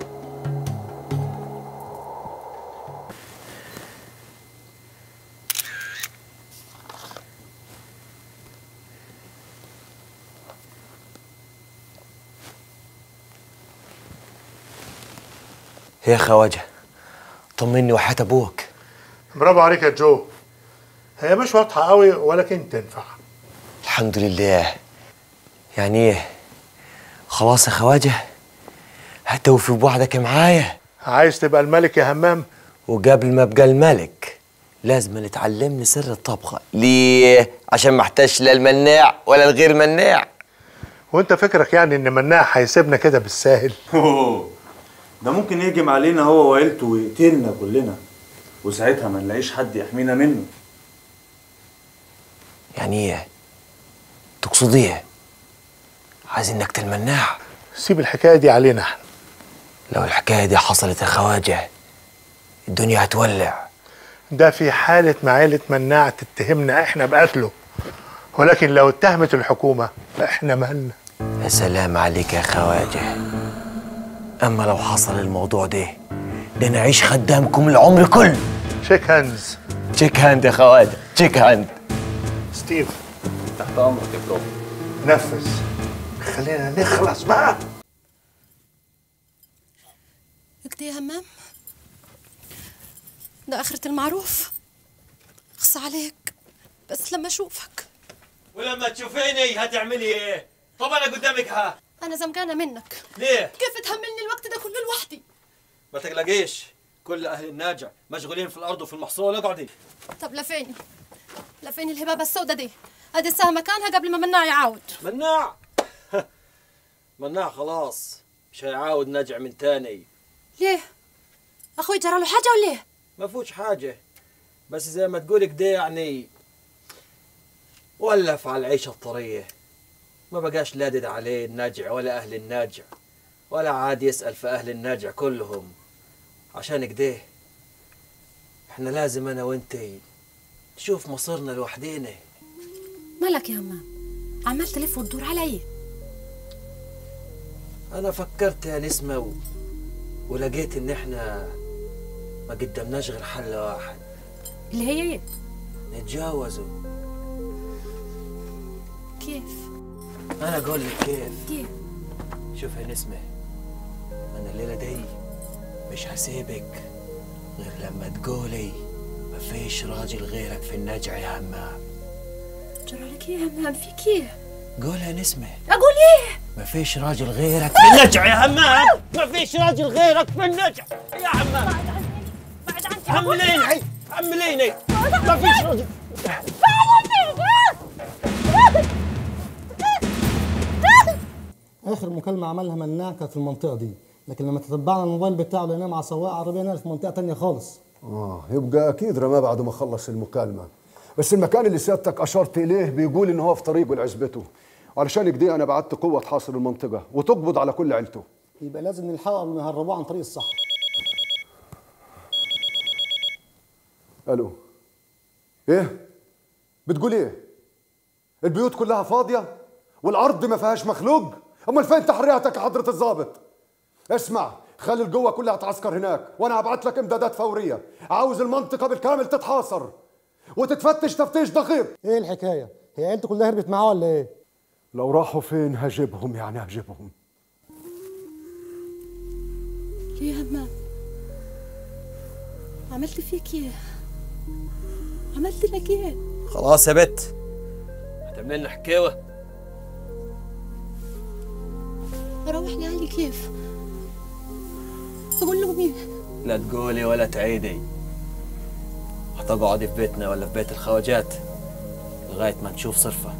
يا خواجه طمني وحياة ابوك. برافو عليك يا جو، هي مش واضحه قوي ولكن تنفع. الحمد لله. يعني ايه؟ خلاص يا خواجه هتوفي بوعدك معايا؟ عايز تبقى الملك يا همام؟ وقبل ما ابقى الملك لازم تعلمني سر الطبخه. ليه؟ عشان ما احتاجش لا المناع ولا الغير مناع. وانت فكرك يعني ان مناع هيسيبنا كده بالساهل؟ اوه ده ممكن يهجم علينا هو وعيلته ويقتلنا كلنا، وساعتها ما نلاقيش حد يحمينا منه. يعني ايه؟ تقصد ايه؟ عايز انك تلمناع؟ سيب الحكايه دي علينا احنا. لو الحكايه دي حصلت يا خواجه الدنيا هتولع. ده في حالة ما عيلة مناع تتهمنا احنا بقتله، ولكن لو اتهمت الحكومة فاحنا مالنا. يا سلام عليك يا خواجه. اما لو حصل الموضوع ده ده انا اعيش خدامكم العمر كله. شيك هاندز. تشيك هاند يا خواجه، تشيك هاند. ستيف تحت امرك يا بروف. نفذ، خلينا نخلص بقى. كده يا همام؟ ده آخرة المعروف. اخص عليك بس لما اشوفك. ولما تشوفيني هتعملي ايه؟ طب انا قدامك ها. انا زمجانه منك. ليه؟ كيف تحملني الوقت ده كله لوحدي؟ ما تقلقيش، كل اهل الناجع مشغولين في الارض وفي المحصول. اقعدي. طب لفين؟ لفين الهبابه السوداء دي؟ ادي الساعه مكانها قبل ما مناع يعاود. مناع؟ مناع خلاص مش هيعاود نجع من تاني. ليه؟ اخوي جرى له حاجه ولا ايه؟ ما فوتش حاجه، بس زي ما تقولي كده يعني ولف على العيشه الطريه. ما بقاش لادد عليه الناجع ولا اهل الناجع، ولا عاد يسال في اهل الناجع كلهم. عشان كده احنا لازم انا وانتي نشوف مصيرنا لوحدينا. مالك يا همام؟ عمال تلف وتدور علي. انا فكرت يا نسمه و... ولقيت ان احنا ما قدمناش غير حل واحد. اللي هي ايه؟ نتجاوزوا. كيف؟ انا اقول لك كيف. كيف؟ شوف يا نسمه، انا الليله دي مش هسيبك غير لما تقولي ما فيش راجل غيرك في النجع يا همام. جرى لك ايه يا همام؟ فيك ايه؟ قول يا نسمه. اقول ايه؟ ما فيش راجل غيرك في النجع يا همام. ما فيش راجل غيرك في النجع يا همام. بعد عني، بعد عني. حمليني حمليني. ما فيش راجل. اخر مكالمه عملها مناع كانت في المنطقه دي، لكن لما تتبعنا الموبايل بتاعه لقيناه مع سواق عربيه نقل في منطقه تانية خالص. اه يبقى اكيد رماه بعد ما خلص المكالمه، بس المكان اللي سيادتك اشرت اليه بيقول ان هو في طريقه لعزبته، علشان كده انا بعت قوه تحاصر المنطقه وتقبض على كل عيلته. يبقى لازم نلحقه قبل ما يهربوه عن طريق الصحراء. الو. ايه؟ بتقول ايه؟ البيوت كلها فاضيه والارض ما فيهاش مخلوق؟ امال فين تحرياتك يا حضره الضابط؟ اسمع، خلي القوه كلها تعسكر هناك وانا هبعت لك امدادات فوريه. عاوز المنطقه بالكامل تتحاصر وتتفتش تفتيش دقيق. ايه الحكايه؟ هي عيلته كلها هربت معاه ولا ايه؟ لو راحوا فين هجيبهم، يعني هجيبهم. ليه يا همام؟ عملت فيك ايه؟ عملت لك ايه؟ خلاص يا بت، هتعمل لنا حكاوه. اروح لاهلي كيف؟ اقول لهم ايه؟ لا تقولي ولا تعيدي، هتقعدي في بيتنا ولا في بيت الخواجات لغايه ما نشوف صرفه.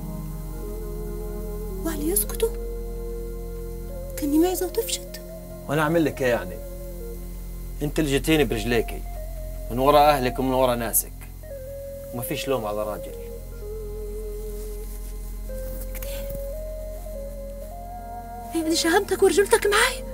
واهلي يسكتوا؟ كاني معزه وتفشت. وانا اعمل لك ايه يعني؟ انت اللي جيتيني برجليكي من ورا اهلك ومن ورا ناسك، وما فيش لوم على راجل. هي بدي شهامتك ورجولتك معاي.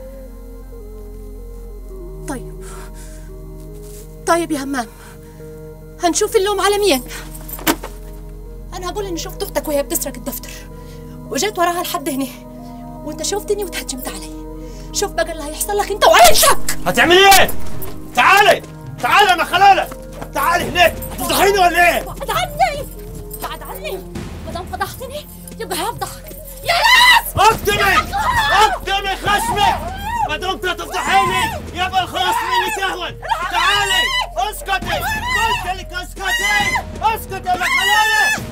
طيب طيب يا همام، هنشوف اللوم على مين. انا هقول اني شفت اختك وهي بتسرق الدفتر وجيت وراها لحد هنا، وانت شفتني وتهجمت علي. شوف بقى اللي هيحصل لك انت وعين شك. هتعملي ايه؟ تعالي تعالي انا خلاله، تعالي هناك. هتفضحيني ولا ايه؟ بعد عني، بعد عني. ما دام فضحتني يبقى هفضحك يا ناس. اكتمي اكتمي خشمك، ما دمت تفضحيني يبقى الخلاص مني سهوا. تعالي اسكتي، قلت لك اسكتي اسكتي يا خلاله.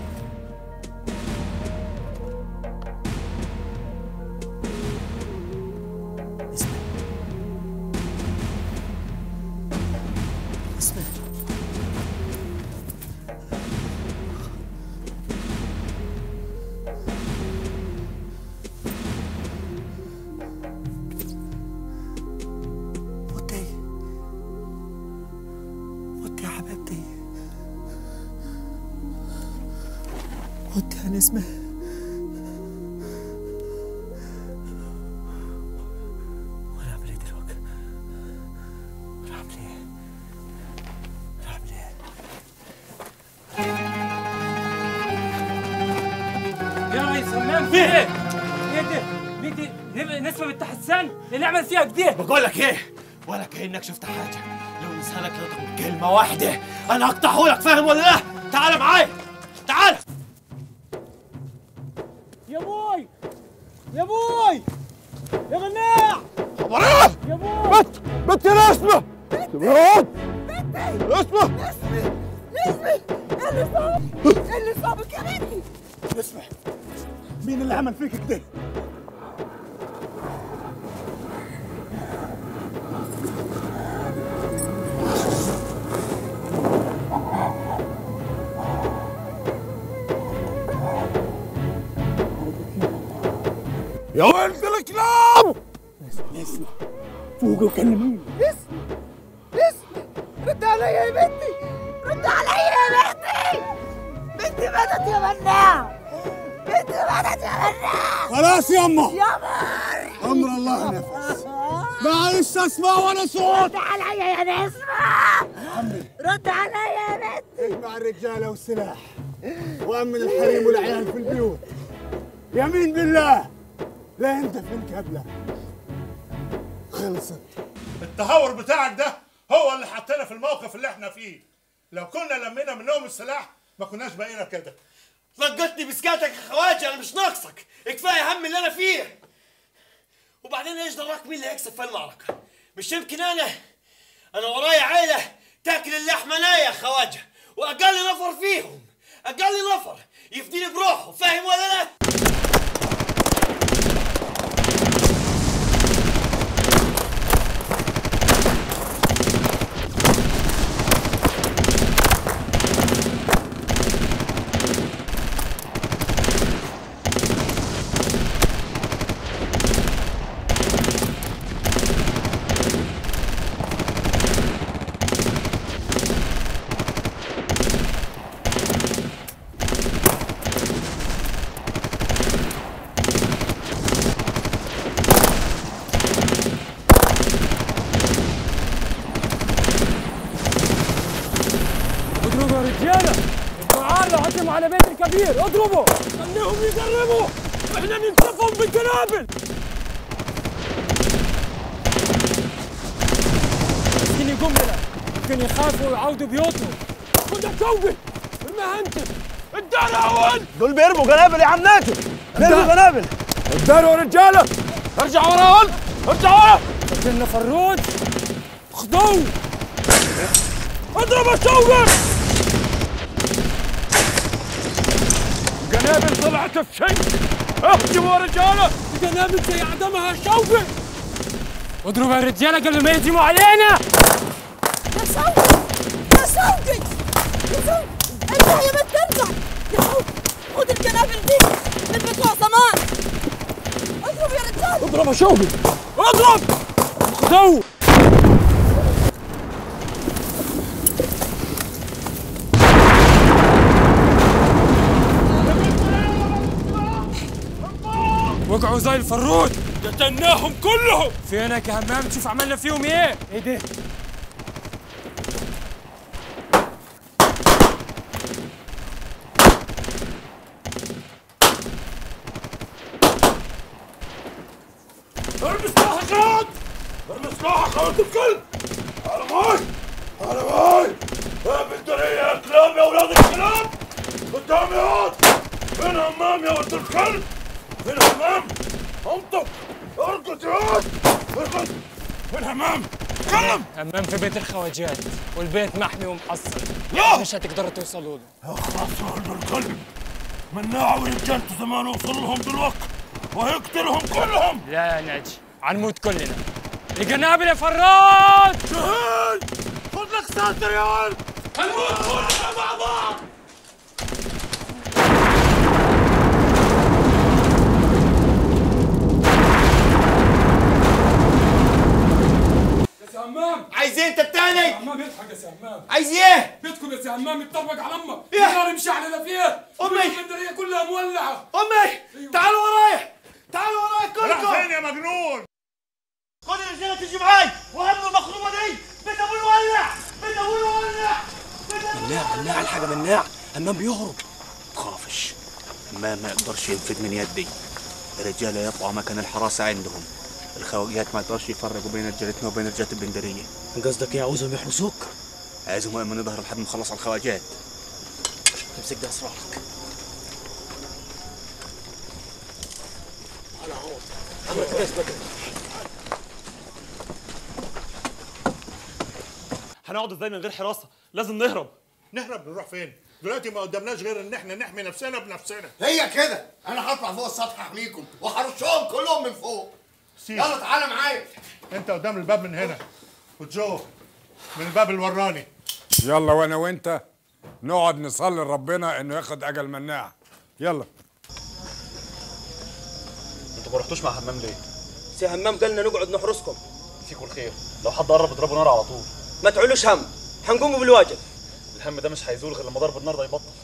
وطي يا نسمة. وانا اعمل ايه دلوقتي؟ انا اعمل ايه؟ انا اعمل ايه؟ همام في ايه؟ ايه ده؟ ليه دي نسمة بنت حسان اللي عمل فيها كده؟ بقول لك ايه؟ ولا كأنك شفت حاجة، لو لسانك نطق كلمة واحدة أنا أقطعه لك، فاهم ولا لا؟ تعال معايا، تعال. يا بوي يا بوي يا مناع خبرات يا بوي بت بت يا نسمة خبرات نسمة نسمة نسمة ايه اللي صاب؟ ايه اللي صابك يا بنتي؟ نسمة مين اللي عمل فيك كده؟ يا ولد الكلاب نسمة نسمة فوق وكلميني. نسمة نسمة رد عليا يا بنتي، رد عليا يا بنتي، بنتي ماتت يا مناع، بنتي ماتت يا مناع. خلاص يما يا مار أمر الله نفس، معلش أسمع ولا صوت. رد عليا يا نسمة، رد عليا يا بنتي. اجمع الرجالة والسلاح وأمن الحريم والعيال في البيوت، يمين بالله لا انت في الكبلة. خلصت. التهور بتاعك ده هو اللي حطينا في الموقف اللي احنا فيه. لو كنا لمينا منهم السلاح ما كناش بقينا كده. لقطني بسكاتك يا خواجه، انا مش ناقصك، كفايه هم اللي انا فيه. وبعدين ايش دراك مين اللي هيكسب في المعركه؟ مش يمكن انا انا ورايا عيله تاكل اللحمه نايه يا خواجه، واقل نفر فيهم اقل نفر يفديني بروحه، فاهم ولا لا؟ على بيت الكبير اضربوا، خليهم يقربوا واحنا ننسفهم بالقنابل. يمكن يقوم لنا، يمكن يخافوا ويعودوا بيوتهم. خد الكوبي ارميها انت، الدار اول. دول بيرموا قنابل يا عم ناتو، بيرموا قنابل. الدار يا رجاله، ارجعوا ورا ولد، ارجعوا ورا. فاكرنا فروج؟ خدوه اضرب يا شوقي. القنابل طلعت في شيء، اهجموا يا رجاله. القنابل زي عدمها شوقي. اضربوا يا رجاله قبل ما يهجموا علينا. يا شوقي يا شوقي يا شوقي ارجع يا بنت ارجع يا شوقي، خد القنابل دي من بتوع زمان. اضرب يا رجاله. اضرب يا شوقي اضرب. خدوه. وقعوا زي الفروج، قتلناهم كلهم. فينك يا همام تشوف عملنا فيهم ايه؟ ايه ده؟ ارمي سلاحك يا ولد، ارمي سلاحك يا ولد الكلب. تعالوا معاي، تعالوا معاي. يا بنت يا كلاب يا ولاد الكلاب، قدامي يا ولد. فين همام يا ولد الكلب؟ فين همام؟ انطق، ارقد يا ولد، ارقد. فين همام؟ تكلم. همام في بيت الخواجات والبيت محمي ومحصن، لا مش هتقدروا توصلوا له. اخلص يا ولد الكلب، مناع ورجالته زمان وصل لهم دلوقتي وهيقتلهم كلهم. لا يا ناجي، هنموت كلنا. القنابل يا فراج. شهيد، خد لك ساتر يا ولد، هنموت كلنا مع بعض. يا همام عايز ايه انت التاني؟ يا همام اضحك يا سي همام. عايز ايه؟ بيتكم يا سي همام يتطبق على امك. ايه؟ النار مشعلله فيها. امي الاسكندريه كلها مولعه. امي أيوه. تعالوا ورايا، تعالوا ورايا كلكم. راح فين يا مجنون؟ خد الرجاله تيجي معاي وهم المخروبه دي. بيت ابوي ولع، بيت ابوي ولع. مناع مناع الحاجه مناع، همام بيهرب. تخافش، حمام ما يقدرش ينفذ من يدي. الرجاله يطلعوا مكان الحراسه عندهم. الخواجات ما يقدرش يفرقوا بين رجالتنا وبين رجالة البندريه. قصدك ايه؟ عاوزهم يحرسوك؟ عايزهم يأمنوا ظهر لحد ما نخلص على الخواجات. امسك ده اسرارك. انا عوض امرك كسبك. هنقعد ازاي من غير حراسه؟ لازم نهرب. نهرب نروح فين؟ دلوقتي ما قدامناش غير ان احنا نحمي نفسنا بنفسنا. هي كده، انا هطلع فوق السطح احميكم وهرشهم كلهم من فوق. سيب. يلا تعالى معايا. انت قدام الباب من هنا وجو من الباب الوراني. يلا وانا وانت نقعد نصلي لربنا انه ياخد اجل مناع. يلا. انتوا ما رحتوش مع همام ليه؟ سي همام قالنا نقعد نحرسكم. فيكوا الخير، لو حد قرب اضربوا نار على طول. ما تعلوش هم، هنقوموا بالواجب. الهم ده مش هيزول غير لما ضرب النار ده يبطل.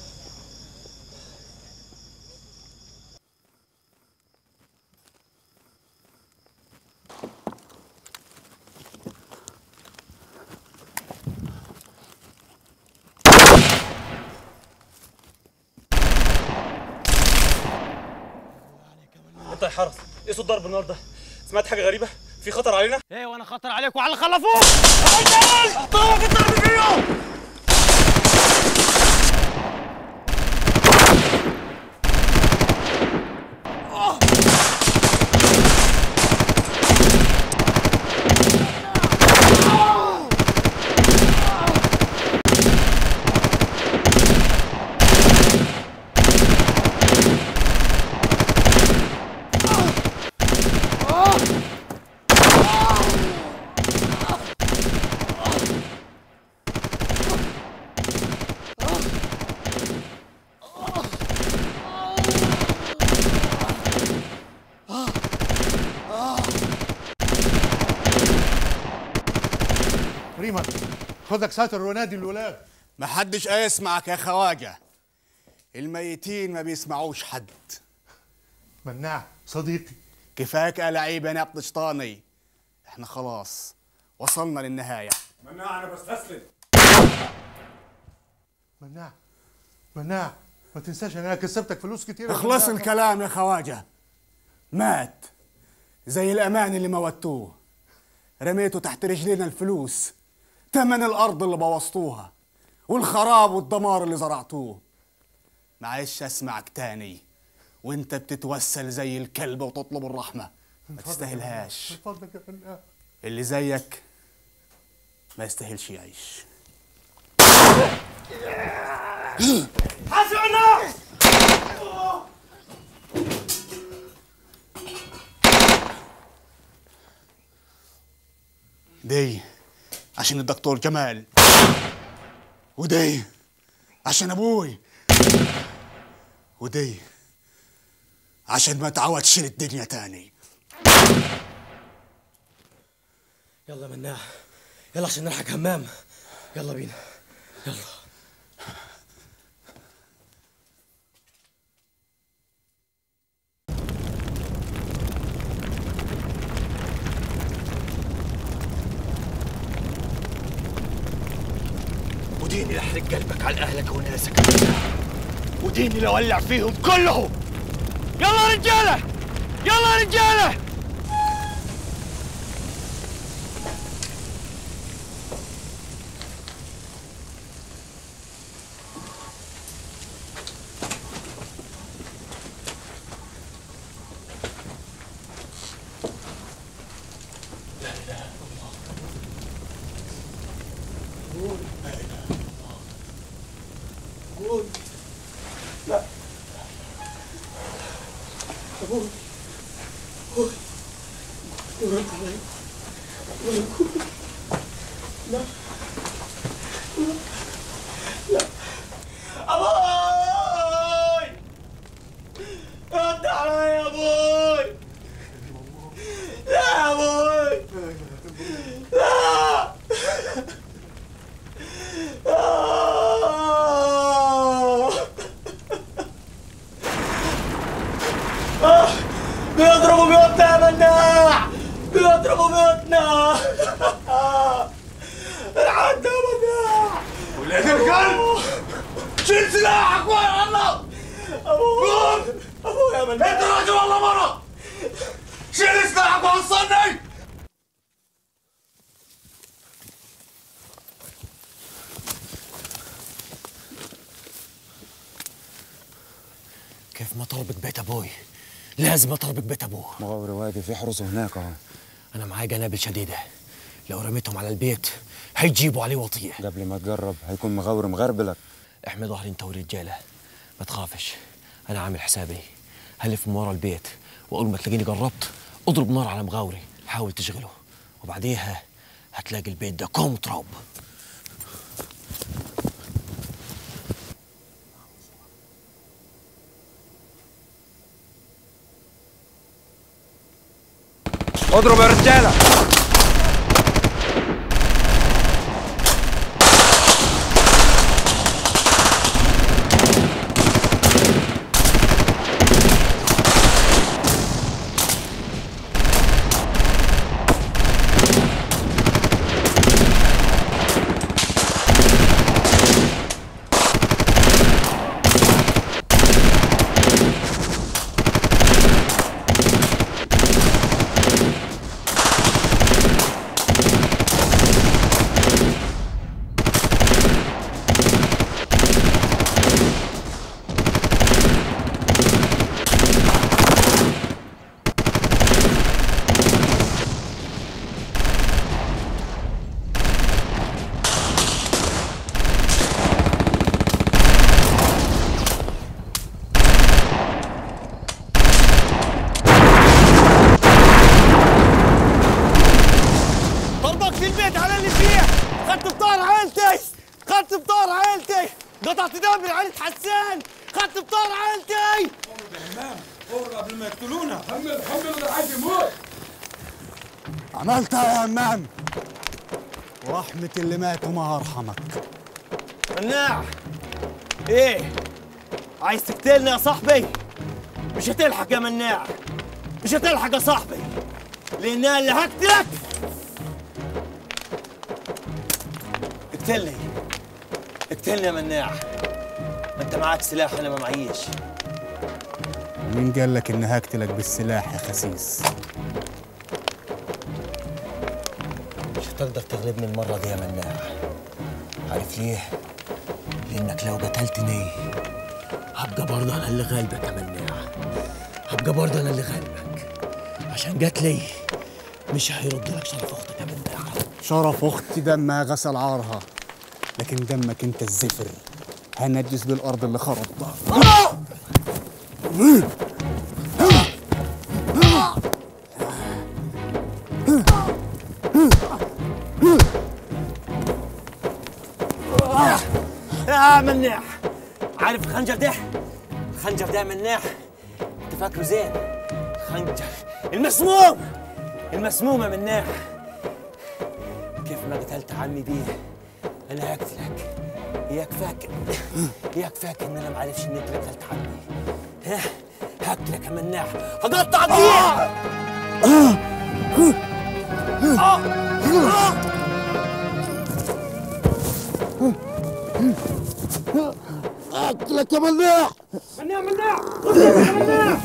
انت يا حرس، ايه صوت ضرب النار ده؟ سمعت حاجه غريبه؟ في خطر علينا؟ ايه وانا خطر عليك وعلى اللي خلفوك. طلعوا في الضرب فيهم. ريمان خذك ساتر ونادي الولاد. محدش هيسمعك يا خواجه. الميتين ما بيسمعوش حد. مناع صديقي، كفاك يا لعيب يا نبط شطاني. احنا خلاص وصلنا للنهايه. مناع انا بستسلم. مناع مناع ما تنساش انا كسبتك فلوس كتير. اخلص الكلام يا خواجه. مات زي الامان اللي موتوه. رميته تحت رجلينا الفلوس، تمن الارض اللي بوظتوها والخراب والدمار اللي زرعتوه. معلش اسمعك تاني وانت بتتوسل زي الكلب وتطلب الرحمه. ما تستاهلهاش. اللي زيك ما يستاهلش يعيش. حاسب النار. دي عشان الدكتور جمال، ودي عشان ابوي، ودي عشان ما تعودش للدنيا تاني. يلا مناع، يلا عشان نلحق همام. يلا بينا يلا. وديني احرق قلبك على اهلك وناسك، وديني لولع فيهم كلهم. يلا رجاله، يلا رجاله. لا أبوي أبوي ورد علي ورد لا لا لا أبوي رد علي يا أبوي. لا يا أبوي لا بيضربوا بيوتنا يا مناع، بيضربوا بيوتنا. مناع. انت راجل والله مرة. شيل سلاحك وحصلني. كيف ما طلبك بيت ابوي لازم اطلبك بيت ابوه. مغاوري واقف يحرسه هناك اهو. انا معايا قنابل شديده، لو رميتهم على البيت هيجيبوا عليه وطيه. قبل ما تقرب هيكون مغاوري مغربلك. احمي ظهري انت ورجاله، ما تخافش، انا عامل حسابي. هلف من ورا البيت واول ما تلاقيني قربت اضرب نار على مغاوري، حاول تشغله، وبعديها هتلاقي البيت ده كوم تراب. اضرب يا رجاله. قطعت دابر عيلة حسان، خدت بطار عيلتي. همام قرب قبل ما يقتلونا. حمل حمل ده عايز يموت. عملتها يا همام، ورحمة اللي مات وما أرحمك. مناع ايه؟ عايز تقتلني يا صاحبي؟ مش هتلحق يا مناع، مش هتلحق يا صاحبي، لأن أنا اللي هقتلك. اقتلني اقتلني يا مناع، ما انت معاك سلاح وانا ما معيش. ومين قال لك اني هقتلك بالسلاح يا خسيس؟ مش هتقدر تغلبني المرة دي يا مناع. عارف ليه؟ لأنك لو قتلتني هبقى برضه أنا اللي غالبك يا مناع، هبقى برضه أنا اللي غالبك، عشان قتلي مش هيرد لك شرف أختك يا مناع. شرف أختي دمها غسل عارها، لكن دمك انت الزفر هنجس بالارض اللي خربتها. يا مناع، عارف الخنجر ده؟ الخنجر ده يا مناع انت فاكره زين، خنجر المسموم، المسموم يا مناع. كيف ما قتلت عمي بيه انا هقتلك. اياك فاكر اياك فاكر ان انا ما عارفش ان انت قتلت عمي. ها هقتلك يا مناع، هقطع ديك. اقتلك يا مناع. مناع مناع يا مناع.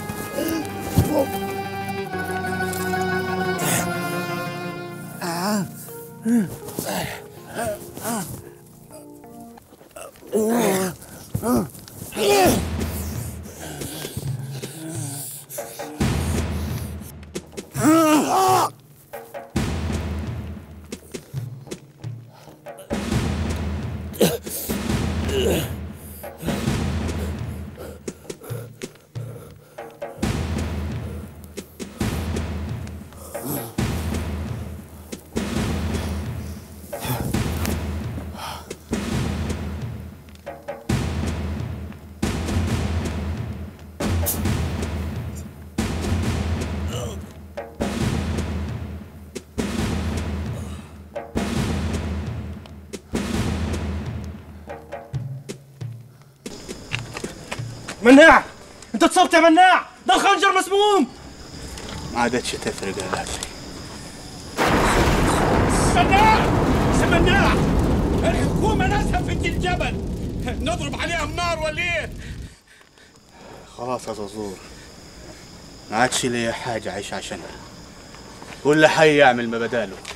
مناع انت اتصبت يا مناع، ده الخنجر مسموم. ما عادتش تفرق يا غالي. مناع مناع، الحكومة ناسها في الجبل، نضرب عليهم نار ولا ايه؟ خلاص يا زازور ما عادش ليا حاجة أعيش عشانها. كل حي يعمل ما بداله.